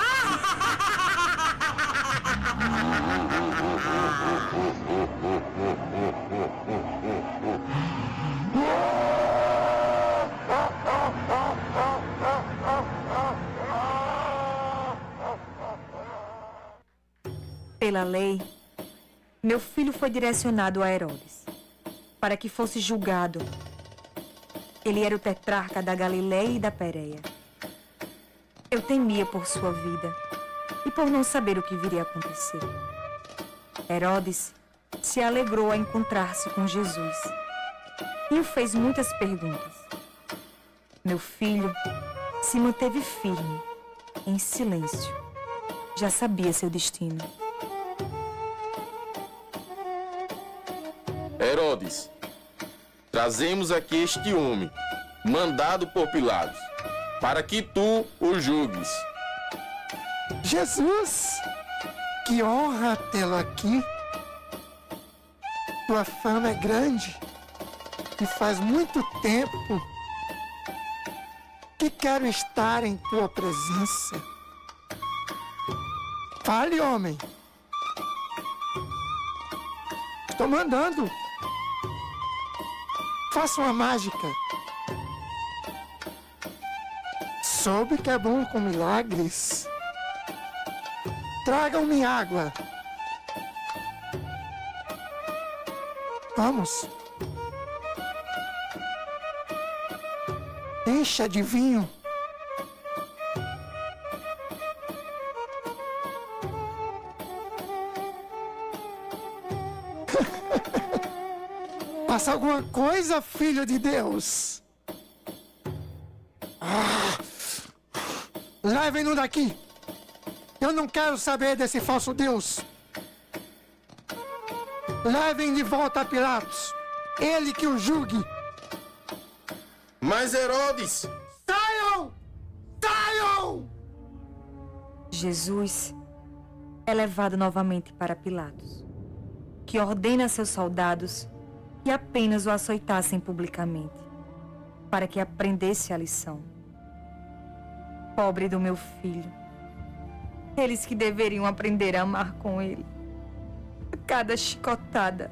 Pela lei, meu filho foi direcionado a Herodes, para que fosse julgado. Ele era o tetrarca da Galiléia e da Pérea. Eu temia por sua vida e por não saber o que viria a acontecer. Herodes se alegrou a encontrar-se com Jesus e o fez muitas perguntas. Meu filho se manteve firme, em silêncio. Já sabia seu destino. Herodes, trazemos aqui este homem, mandado por Pilatos, para que tu o julgues. Jesus, que honra tê-lo aqui. Tua fama é grande e faz muito tempo que quero estar em tua presença. Fale, homem. Estou mandando. Faça uma mágica. Soube que é bom com milagres. Tragam-me água. Vamos. Encha de vinho. Faça alguma coisa, filho de Deus. Levem-no daqui. Eu não quero saber desse falso Deus. Levem de volta a Pilatos. Ele que o julgue. Mas Herodes! Saiam! Saiam! Jesus é levado novamente para Pilatos, que ordena a seus soldados que apenas o açoitassem publicamente, para que aprendesse a lição. Pobre do meu filho, eles que deveriam aprender a amar com ele. Cada chicotada,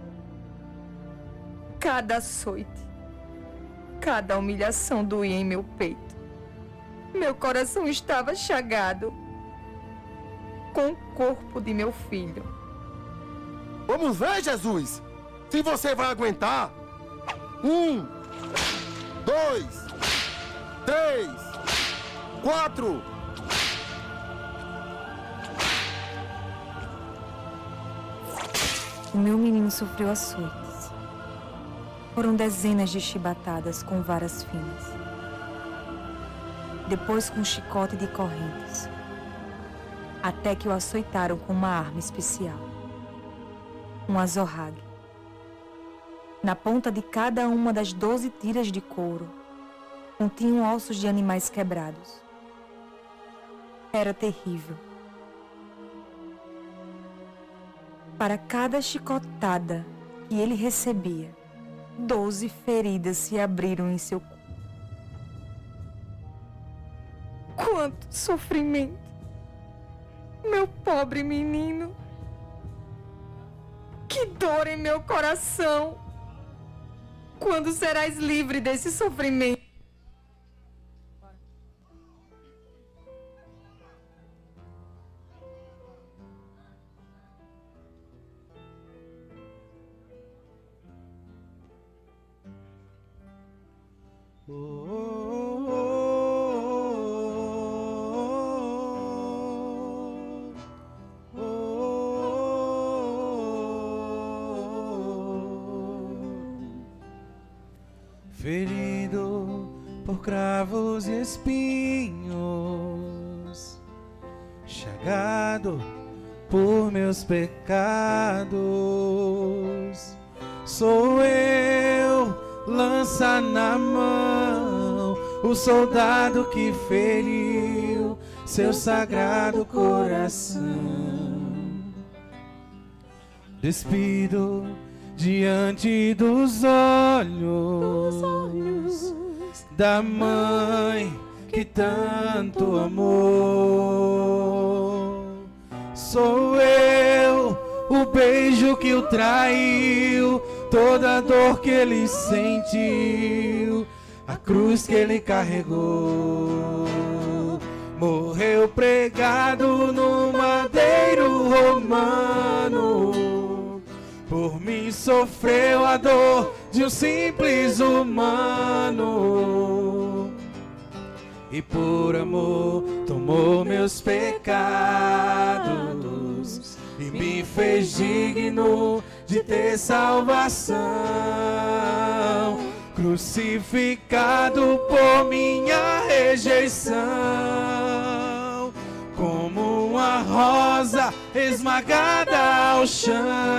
cada açoite, cada humilhação doía em meu peito. Meu coração estava chagado com o corpo de meu filho. Vamos ver, Jesus, se você vai aguentar. 1, 2, 3, 4. O meu menino sofreu açoites. Foram dezenas de chibatadas com varas finas. Depois com chicote de correntes. Até que o açoitaram com uma arma especial. Um azorrague. Na ponta de cada uma das 12 tiras de couro, continham ossos de animais quebrados. Era terrível. Para cada chicotada que ele recebia, 12 feridas se abriram em seu corpo. Quanto sofrimento! Meu pobre menino! Que dor em meu coração! Quando serás livre desse sofrimento? Ferido por cravos e espinhos, chagado por meus pecados, sou eu, lança na mão, o soldado que feriu seu sagrado coração. Despido diante dos olhos da mãe que tanto amou. Sou eu, o beijo que o traiu, toda a dor que ele sentiu, a cruz que ele carregou. Morreu pregado no madeiro romano, por mim sofreu a dor de um simples humano, e por amor tomou meus pecados e me fez digno de ter salvação. Crucificado por minha rejeição, como uma rosa esmagada ao chão,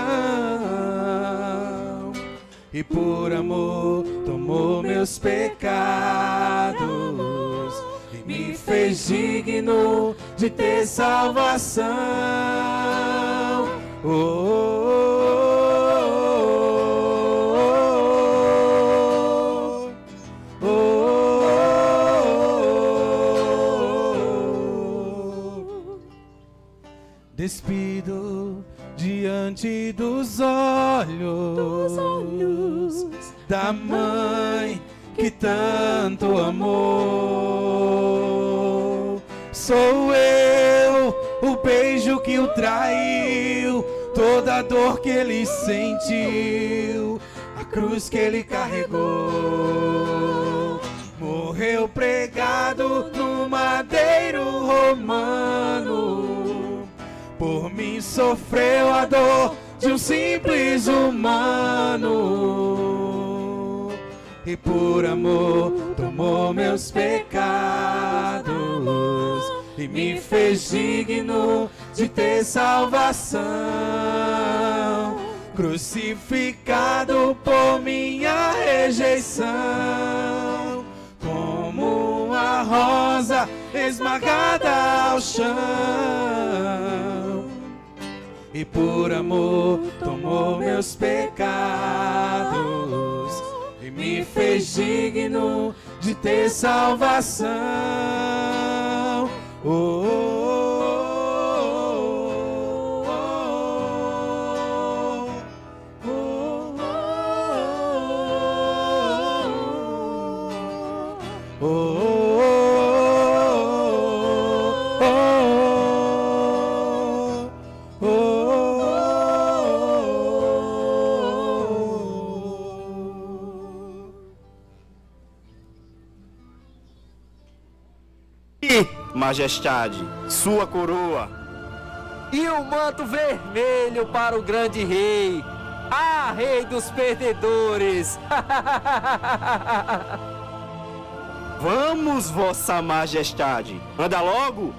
e por amor tomou meus pecados e me fez digno de ter salvação. despido diante dos olhos da mãe que tanto amou. Sou eu, o beijo que o traiu, toda a dor que ele sentiu, a cruz que ele carregou. Morreu pregado no madeiro romano, por mim sofreu a dor de um simples humano, e por amor tomou meus pecados e me fez digno de ter salvação. Crucificado por minha rejeição, como uma rosa esmagada ao chão, e por amor tomou meus pecados e me fez digno de ter salvação. Majestade, sua coroa. E o manto vermelho para o grande rei, rei dos perdedores. Vamos, vossa majestade. Anda logo.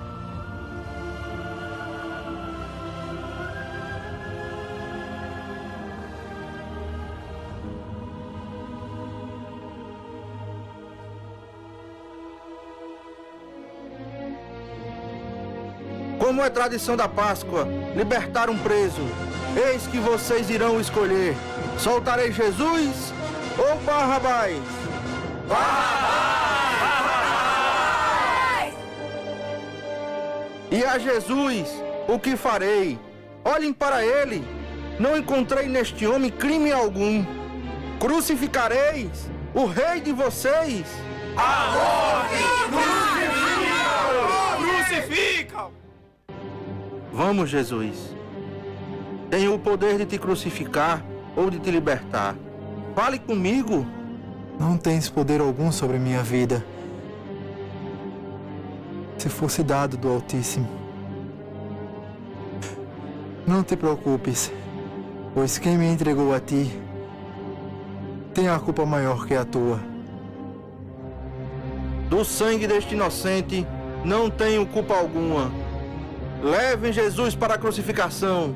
Como é tradição da Páscoa, libertar um preso. Eis que vocês irão escolher: soltarei Jesus ou Barrabás? Barrabás! E a Jesus, o que farei? Olhem para ele. Não encontrei neste homem crime algum. Crucificareis o rei de vocês? A morte! Crucifica! Vamos, Jesus. Tenho o poder de te crucificar ou de te libertar. Fale comigo. Não tens poder algum sobre minha vida. Se fosse dado do Altíssimo. Não te preocupes, pois quem me entregou a ti tem a culpa maior que a tua. Do sangue deste inocente não tenho culpa alguma. Levem Jesus para a crucificação.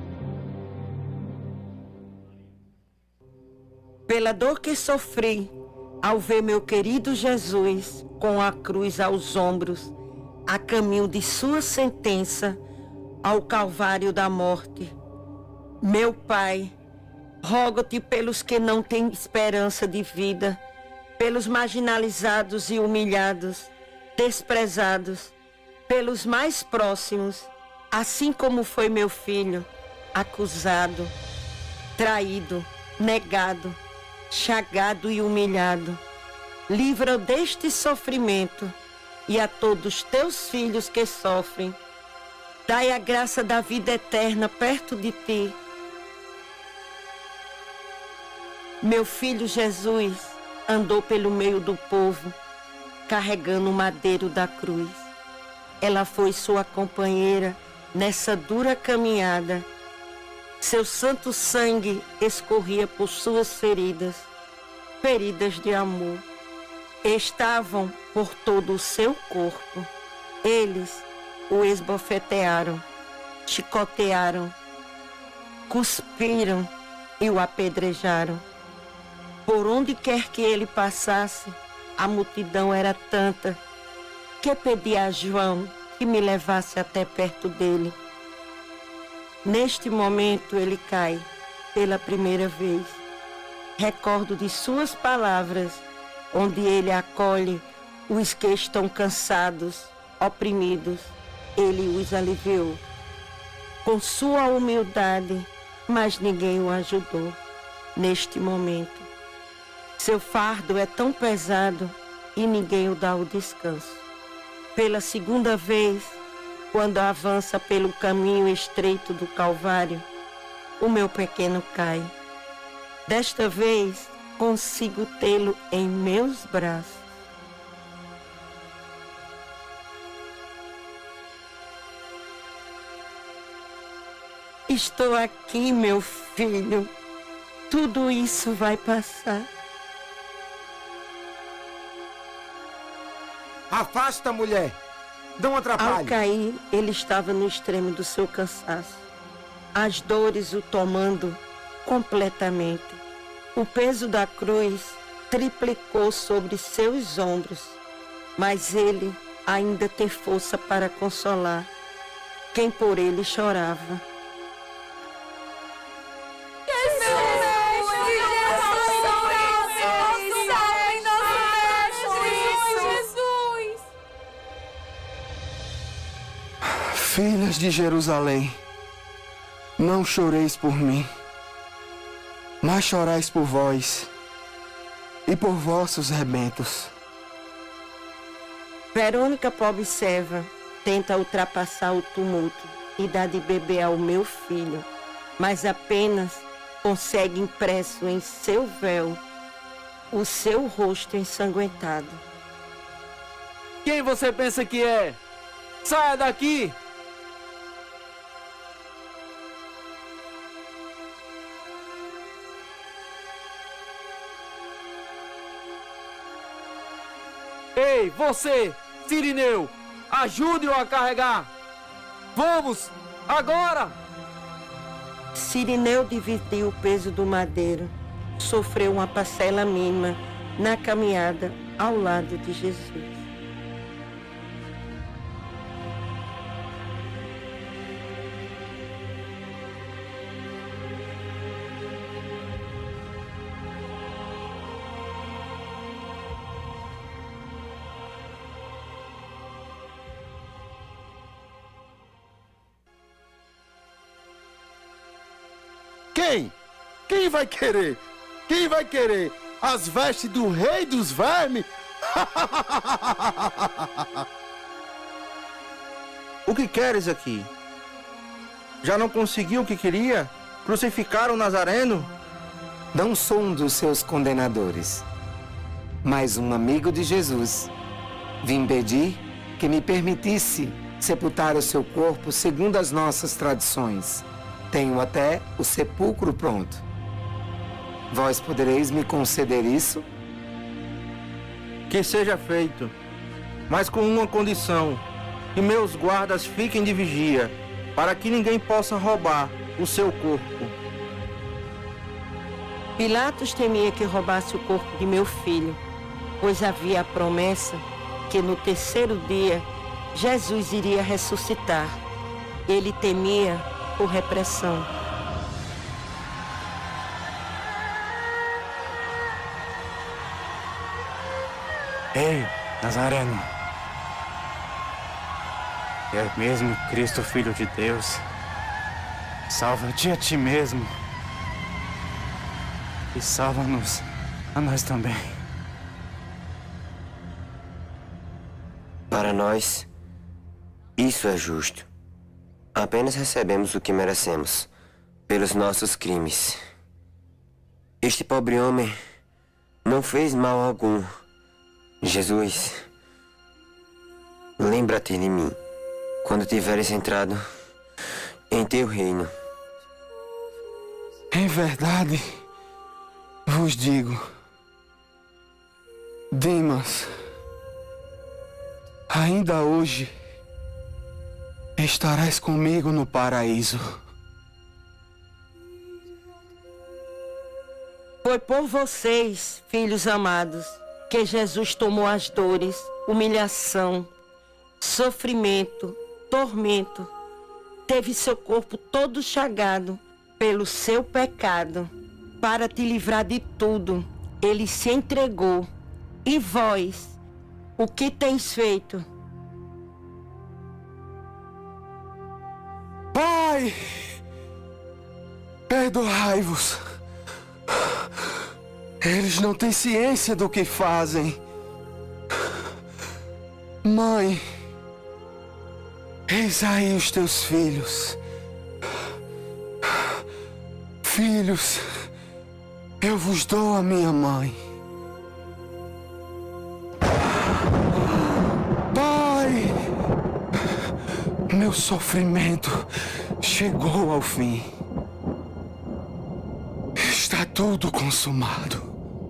Pela dor que sofri ao ver meu querido Jesus com a cruz aos ombros, a caminho de sua sentença ao Calvário da morte. Meu Pai, rogo-te pelos que não têm esperança de vida, pelos marginalizados e humilhados, desprezados, pelos mais próximos, assim como foi meu filho, acusado, traído, negado, chagado e humilhado. Livra deste sofrimento e a todos teus filhos que sofrem. Dai a graça da vida eterna perto de ti. Meu filho Jesus andou pelo meio do povo, carregando o madeiro da cruz. Ela foi sua companheira nessa dura caminhada. Seu santo sangue escorria por suas feridas, feridas de amor. Estavam por todo o seu corpo. Eles o esbofetearam, chicotearam, cuspiram e o apedrejaram. Por onde quer que ele passasse, a multidão era tanta que pedi a João que me levasse até perto dele. Neste momento ele cai pela primeira vez. Recordo de suas palavras, onde ele acolhe os que estão cansados, oprimidos. Ele os aliviou. com sua humildade, mas ninguém o ajudou neste momento. Seu fardo é tão pesado e ninguém o dá o descanso. Pela segunda vez, quando avança pelo caminho estreito do Calvário, o meu pequeno cai. Desta vez, consigo tê-lo em meus braços. Estou aqui, meu filho. Tudo isso vai passar. Afasta, mulher. Não atrapalhe. Ao cair, ele estava no extremo do seu cansaço. As dores o tomando completamente. O peso da cruz triplicou sobre seus ombros, mas ele ainda tem força para consolar quem por ele chorava. Filhas de Jerusalém, não choreis por mim, mas chorais por vós e por vossos rebentos. Verônica, pobre serva, tenta ultrapassar o tumulto e dá de beber ao meu filho, mas apenas consegue impresso em seu véu o seu rosto ensanguentado. Quem você pensa que é? Saia daqui! Ei, você, Cirineu, ajude-o a carregar! Vamos, agora! Cirineu dividiu o peso do madeiro, sofreu uma parcela mínima na caminhada ao lado de Jesus. Quem? Quem vai querer? Quem vai querer as vestes do rei dos vermes? O que queres aqui? Já não conseguiu o que queria? Crucificaram o Nazareno? Não sou um dos seus condenadores, mas um amigo de Jesus. Vim pedir que me permitisse sepultar o seu corpo segundo as nossas tradições. Tenho até o sepulcro pronto. Vós podereis me conceder isso? Que seja feito, mas com uma condição: que meus guardas fiquem de vigia, para que ninguém possa roubar o seu corpo. Pilatos temia que roubasse o corpo de meu filho, pois havia a promessa que no terceiro dia Jesus iria ressuscitar. Ele temia por repressão. Ei, Nazareno, é mesmo Cristo, Filho de Deus? Salva-te a ti mesmo e salva-nos a nós também. Para nós, isso é justo. Apenas recebemos o que merecemos pelos nossos crimes. Este pobre homem não fez mal algum. Jesus, lembra-te de mim quando tiveres entrado em teu reino. Em verdade, vos digo, Demas, ainda hoje estarás comigo no paraíso. Foi por vocês, filhos amados, que Jesus tomou as dores, humilhação, sofrimento, tormento. Teve seu corpo todo chagado pelo seu pecado. Para te livrar de tudo, ele se entregou. E vós, o que tens feito? Pai, perdoai-vos. Eles não têm ciência do que fazem. Mãe, eis aí os teus filhos. Filhos, eu vos dou a minha mãe. Pai, meu sofrimento chegou ao fim. Está tudo consumado.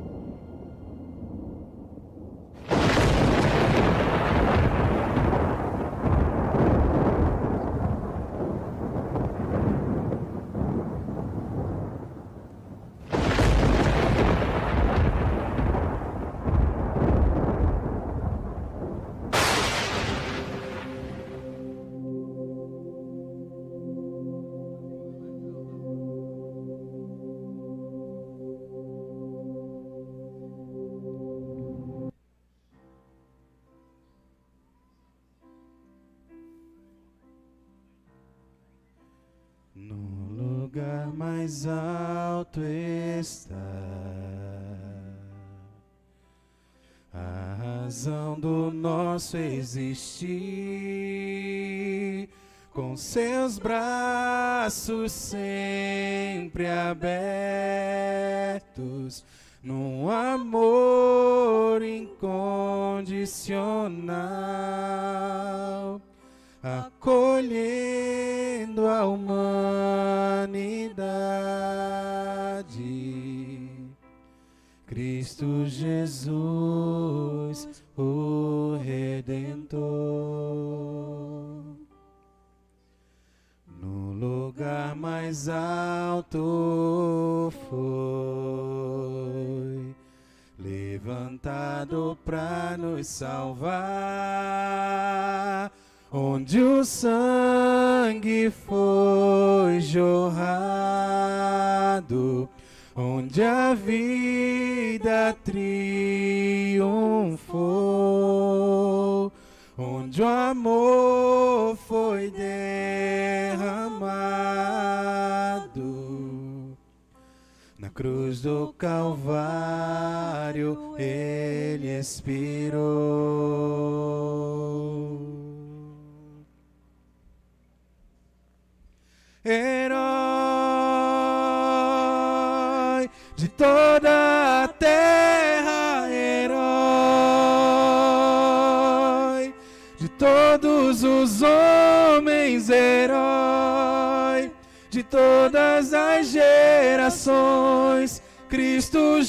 No lugar mais alto está a razão do nosso existir, com seus braços sempre abertos, num amor incondicional, acolhendo a humanidade. Cristo Jesus, o Redentor. No lugar mais alto foi levantado para nos salvar, onde o sangue foi jorrado, onde a vida triunfou, onde o amor foi derramado. Na cruz do Calvário ele expirou. Herói de toda a terra, herói de todos os homens, herói de todas as gerações, Cristo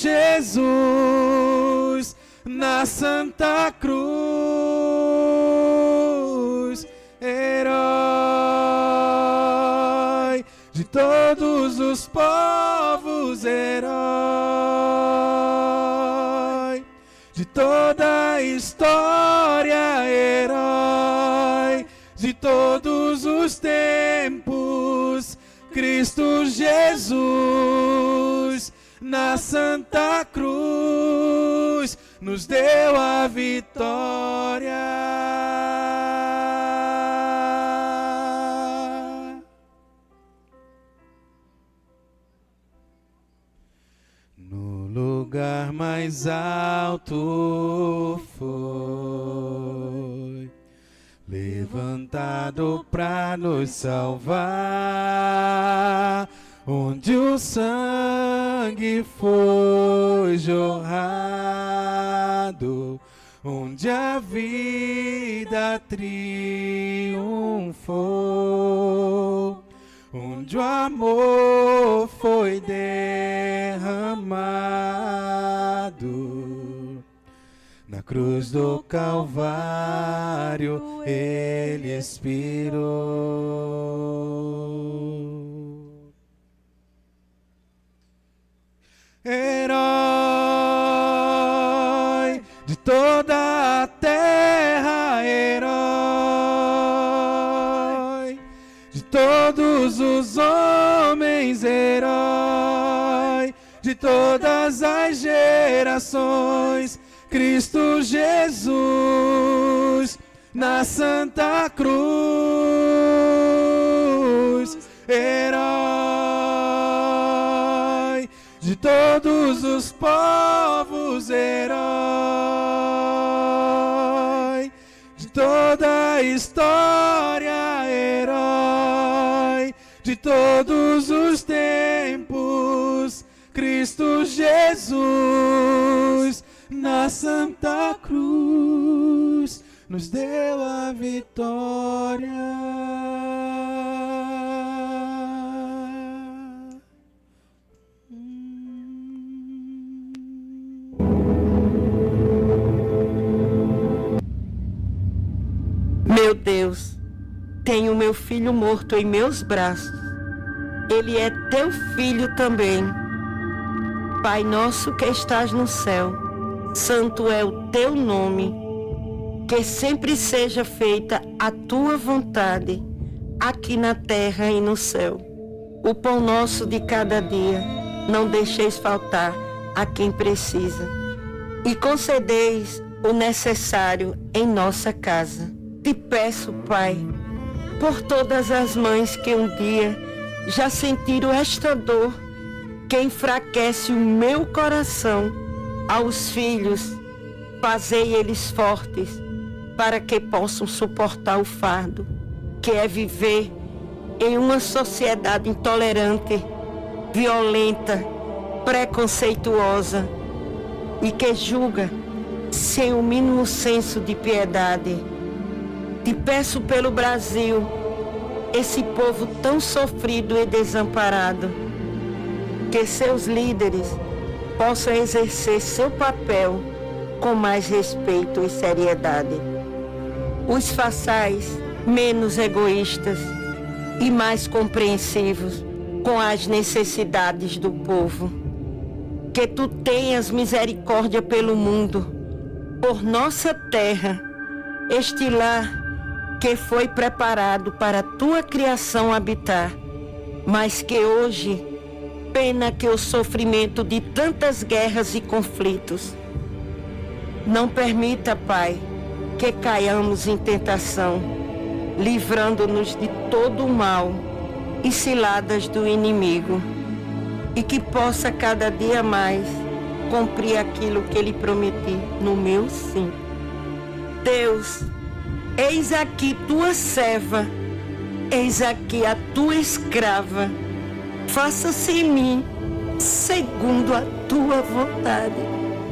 Jesus na Santa Cruz, herói de todos os povos, herói de toda a história, herói de todos os tempos, Cristo Jesus na Santa Cruz nos deu a vitória. No lugar mais alto foi levantado para nos salvar, onde o sangue foi jorrado, onde a vida triunfou, onde o amor foi derramado. Na cruz do Calvário ele expirou. Herói de toda a terra, herói de todos os homens, herói de todas as gerações, Cristo Jesus na Santa Cruz, todos os povos, herói de toda a história, herói de todos os tempos, Cristo Jesus na Santa Cruz nos deu a vitória. Meu Deus, tenho meu filho morto em meus braços. Ele é teu filho também. Pai nosso que estás no céu, santo é o teu nome. Que sempre seja feita a tua vontade, aqui na terra e no céu. O pão nosso de cada dia, não deixeis faltar a quem precisa. E concedeis o necessário em nossa casa. Te peço, Pai, por todas as mães que um dia já sentiram esta dor que enfraquece o meu coração, aos filhos, fazei eles fortes para que possam suportar o fardo, que é viver em uma sociedade intolerante, violenta, preconceituosa e que julga sem o mínimo senso de piedade. Te peço pelo Brasil, esse povo tão sofrido e desamparado, que seus líderes possam exercer seu papel com mais respeito e seriedade. Os façais menos egoístas e mais compreensivos com as necessidades do povo. Que tu tenhas misericórdia pelo mundo, por nossa terra, este lar que foi preparado para a tua criação habitar, mas que hoje pena que o sofrimento de tantas guerras e conflitos. Não permita, Pai, que caiamos em tentação, livrando-nos de todo o mal e ciladas do inimigo, e que possa cada dia mais cumprir aquilo que Ele prometi no meu sim. Deus, eis aqui tua serva, eis aqui a tua escrava, faça-se em mim segundo a tua vontade.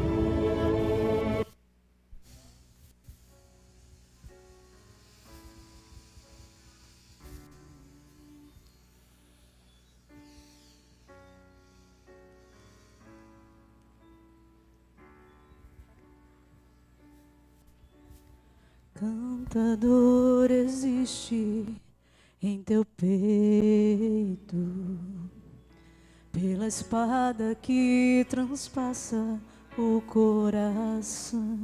Cantador existe em teu peito, pela espada que transpassa o coração.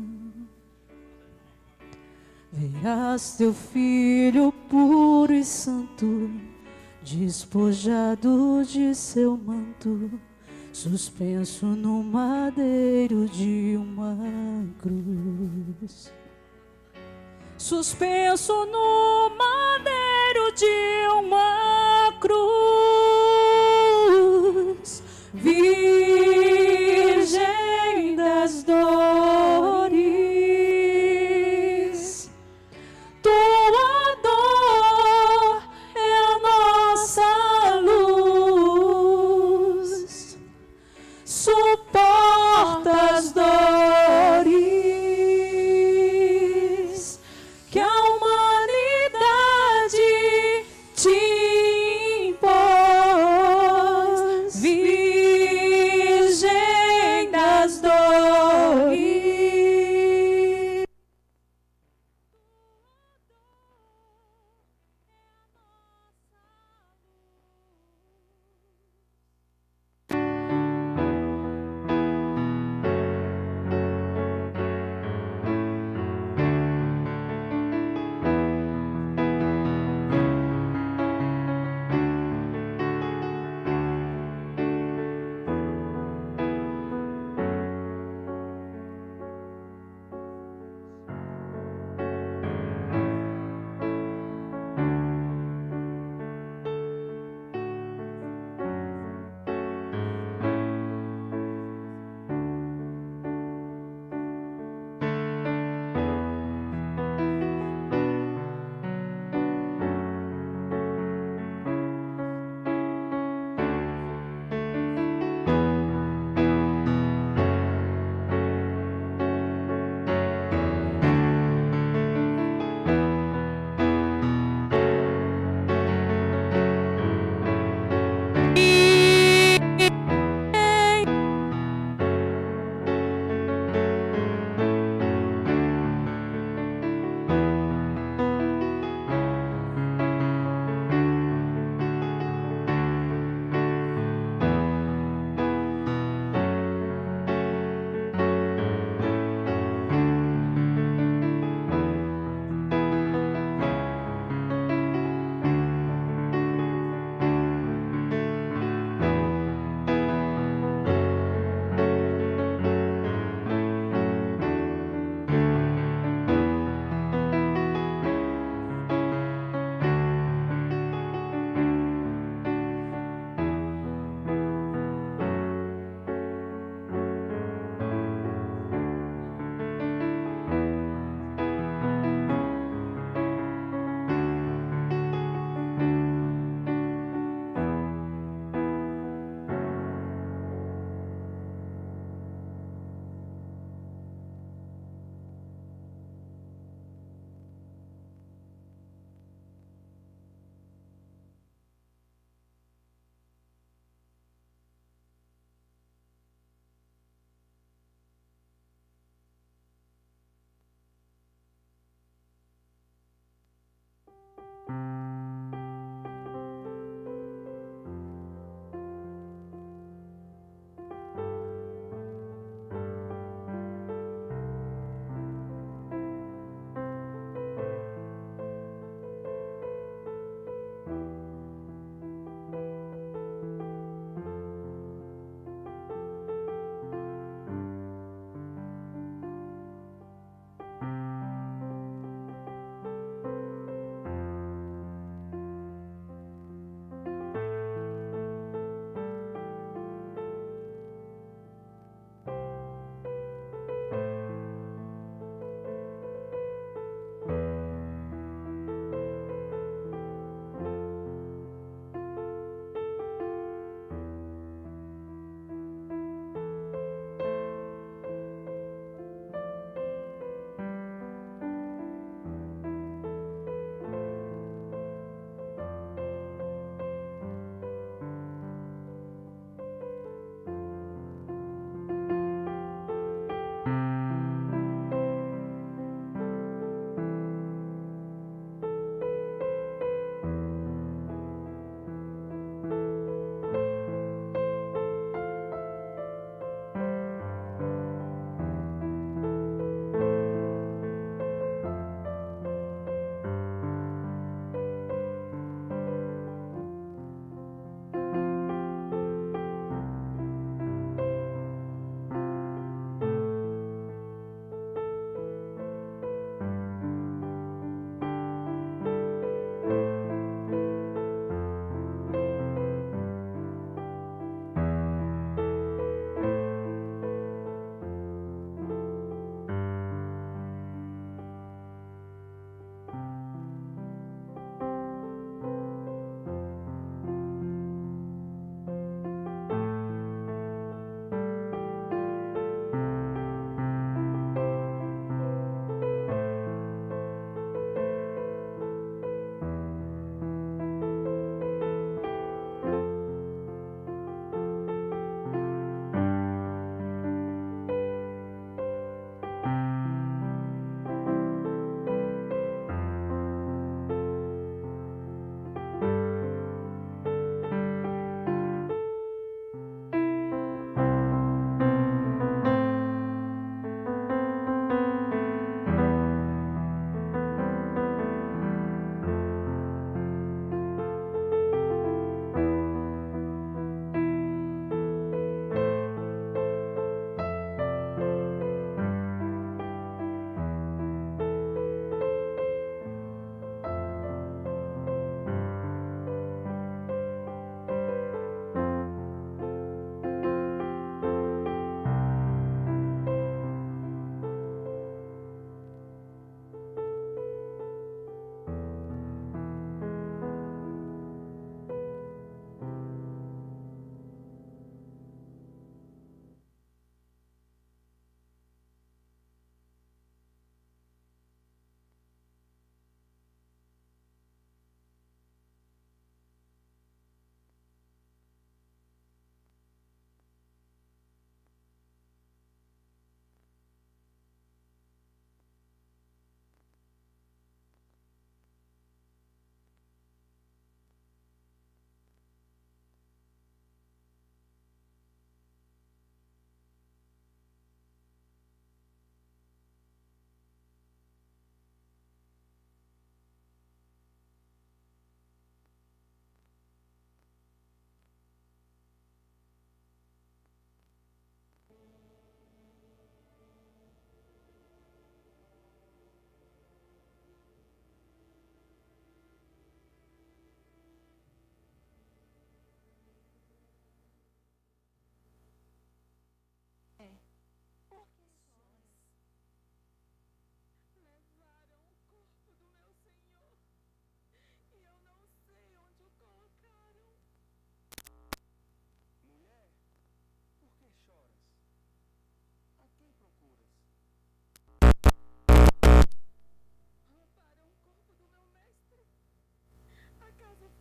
Verás teu filho puro e santo, despojado de seu manto, suspenso no madeiro de uma cruz. Suspenso no madeiro de uma cruz, Virgem das dores, tua dor é a nossa luz, suporta as dores que a humanidade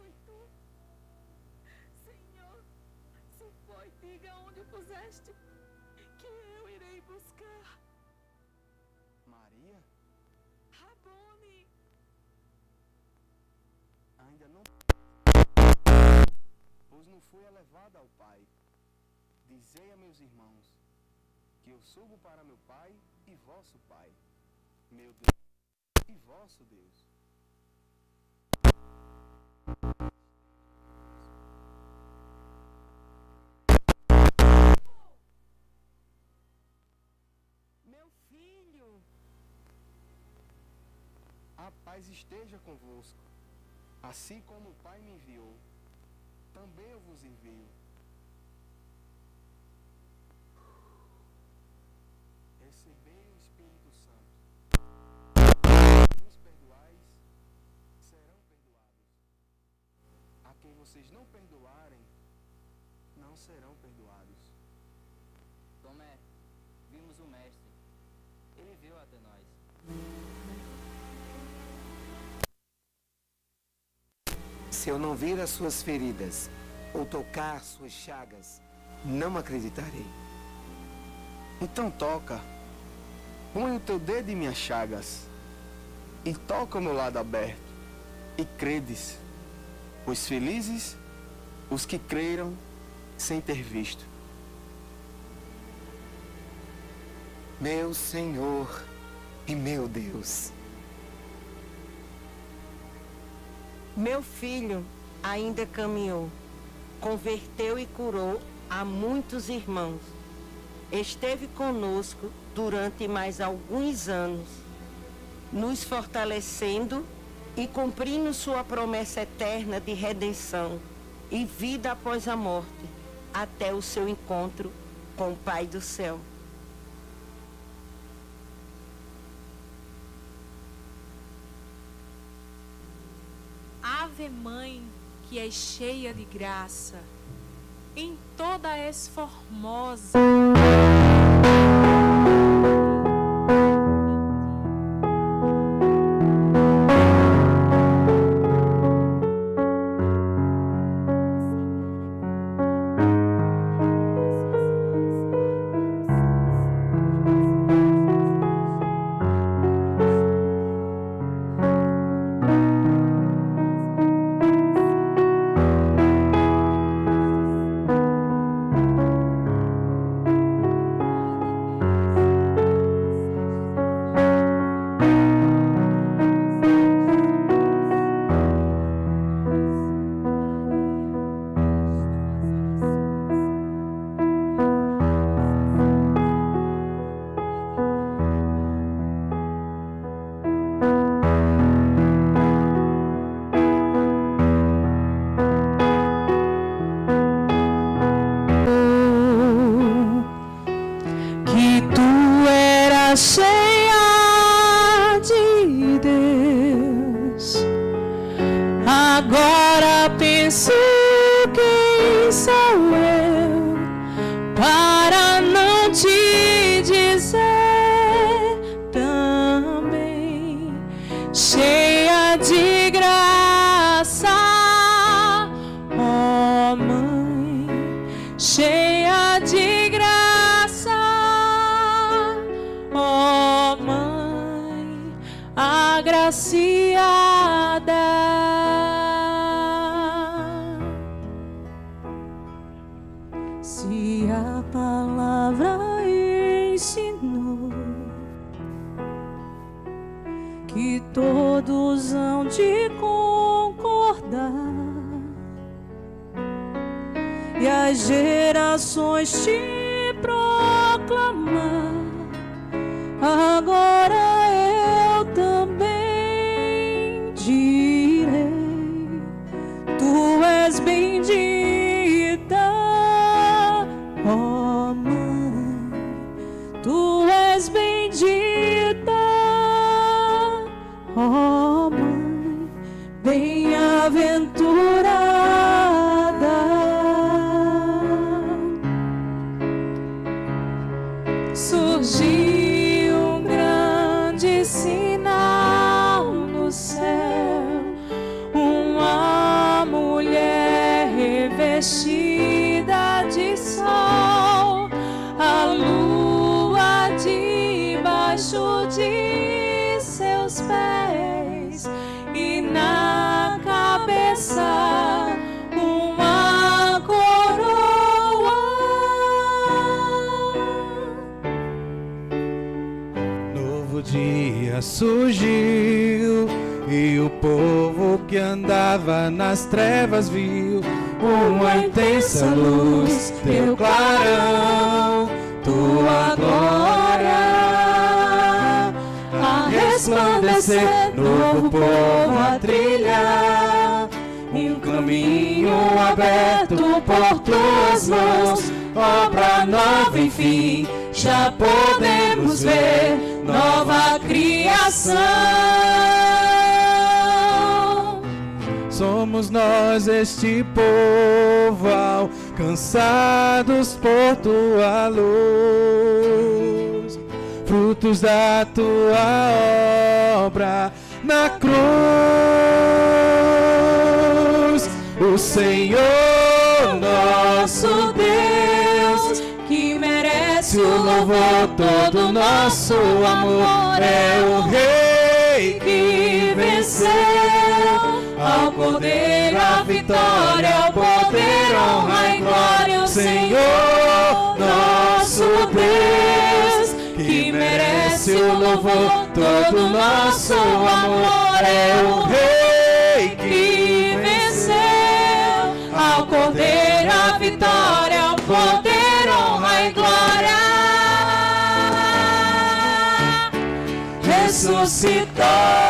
foi tu. Senhor, se foi, diga onde o puseste, que eu irei buscar. Maria? Rabone. Ainda não, pois não fui elevada ao Pai. Dizei a meus irmãos que eu subo para meu Pai e vosso Pai, meu Deus e vosso Deus. Meu filho, A paz esteja convosco. Assim como o Pai me enviou, também eu vos envio. Recebei o Espírito Santo. Vos perdoais, serão perdoados. A quem vocês não perdoarem, não serão perdoados. Tomé, vimos o Mestre. Ele veio até nós. Se eu não vir as suas feridas ou tocar suas chagas, não acreditarei. Então toca. Põe o teu dedo em minhas chagas e toca o meu lado aberto e credes, pois felizes os que creram sem ter visto. Meu Senhor e meu Deus. meu filho ainda caminhou, converteu e curou a muitos irmãos. Esteve conosco durante mais alguns anos, nos fortalecendo e cumprindo sua promessa eterna de redenção e vida após a morte, até o seu encontro com o Pai do céu. Ave Mãe, que és cheia de graça, em toda és formosa. Cheia de Deus, agora penso quem sou eu para não te dizer também, cheia de graça, ó Mãe, cheia de graça. Ó Mãe agraciada, se a palavra ensinou que todos hão de concordar e as gerações te proclamar, agora eu também direi, tu és bendita, ó Mãe, tu és bendita, ó Mãe, bem-aventurada. Surgiu um grande sinal no céu, um amor revestida de sol, a lua debaixo de seus pés, e na cabeça uma coroa. Novo dia surgiu e o povo que andava nas trevas viu uma intensa luz, teu clarão, tua glória a resplandecer, novo povo a trilhar, um caminho aberto por tuas mãos, obra nova enfim, já podemos ver nova criação. Somos nós este povo alcançados por tua luz, frutos da tua obra na cruz. O Senhor nosso Deus, que merece o louvor, todo o nosso amor, é o Rei que venceu. Ao Cordeiro a vitória, ao poder, honra e glória, o Senhor nosso Deus, que merece o louvor, todo o nosso amor, é o Rei que venceu. Ao Cordeiro a vitória, ao poder, honra e glória, ressuscitou.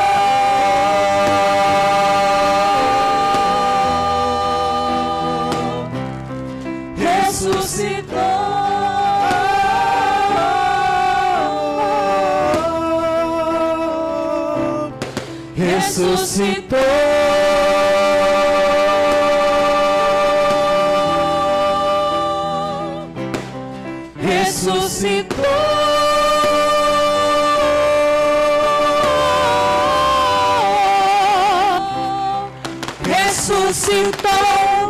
Ressuscitou, ressuscitou, ressuscitou.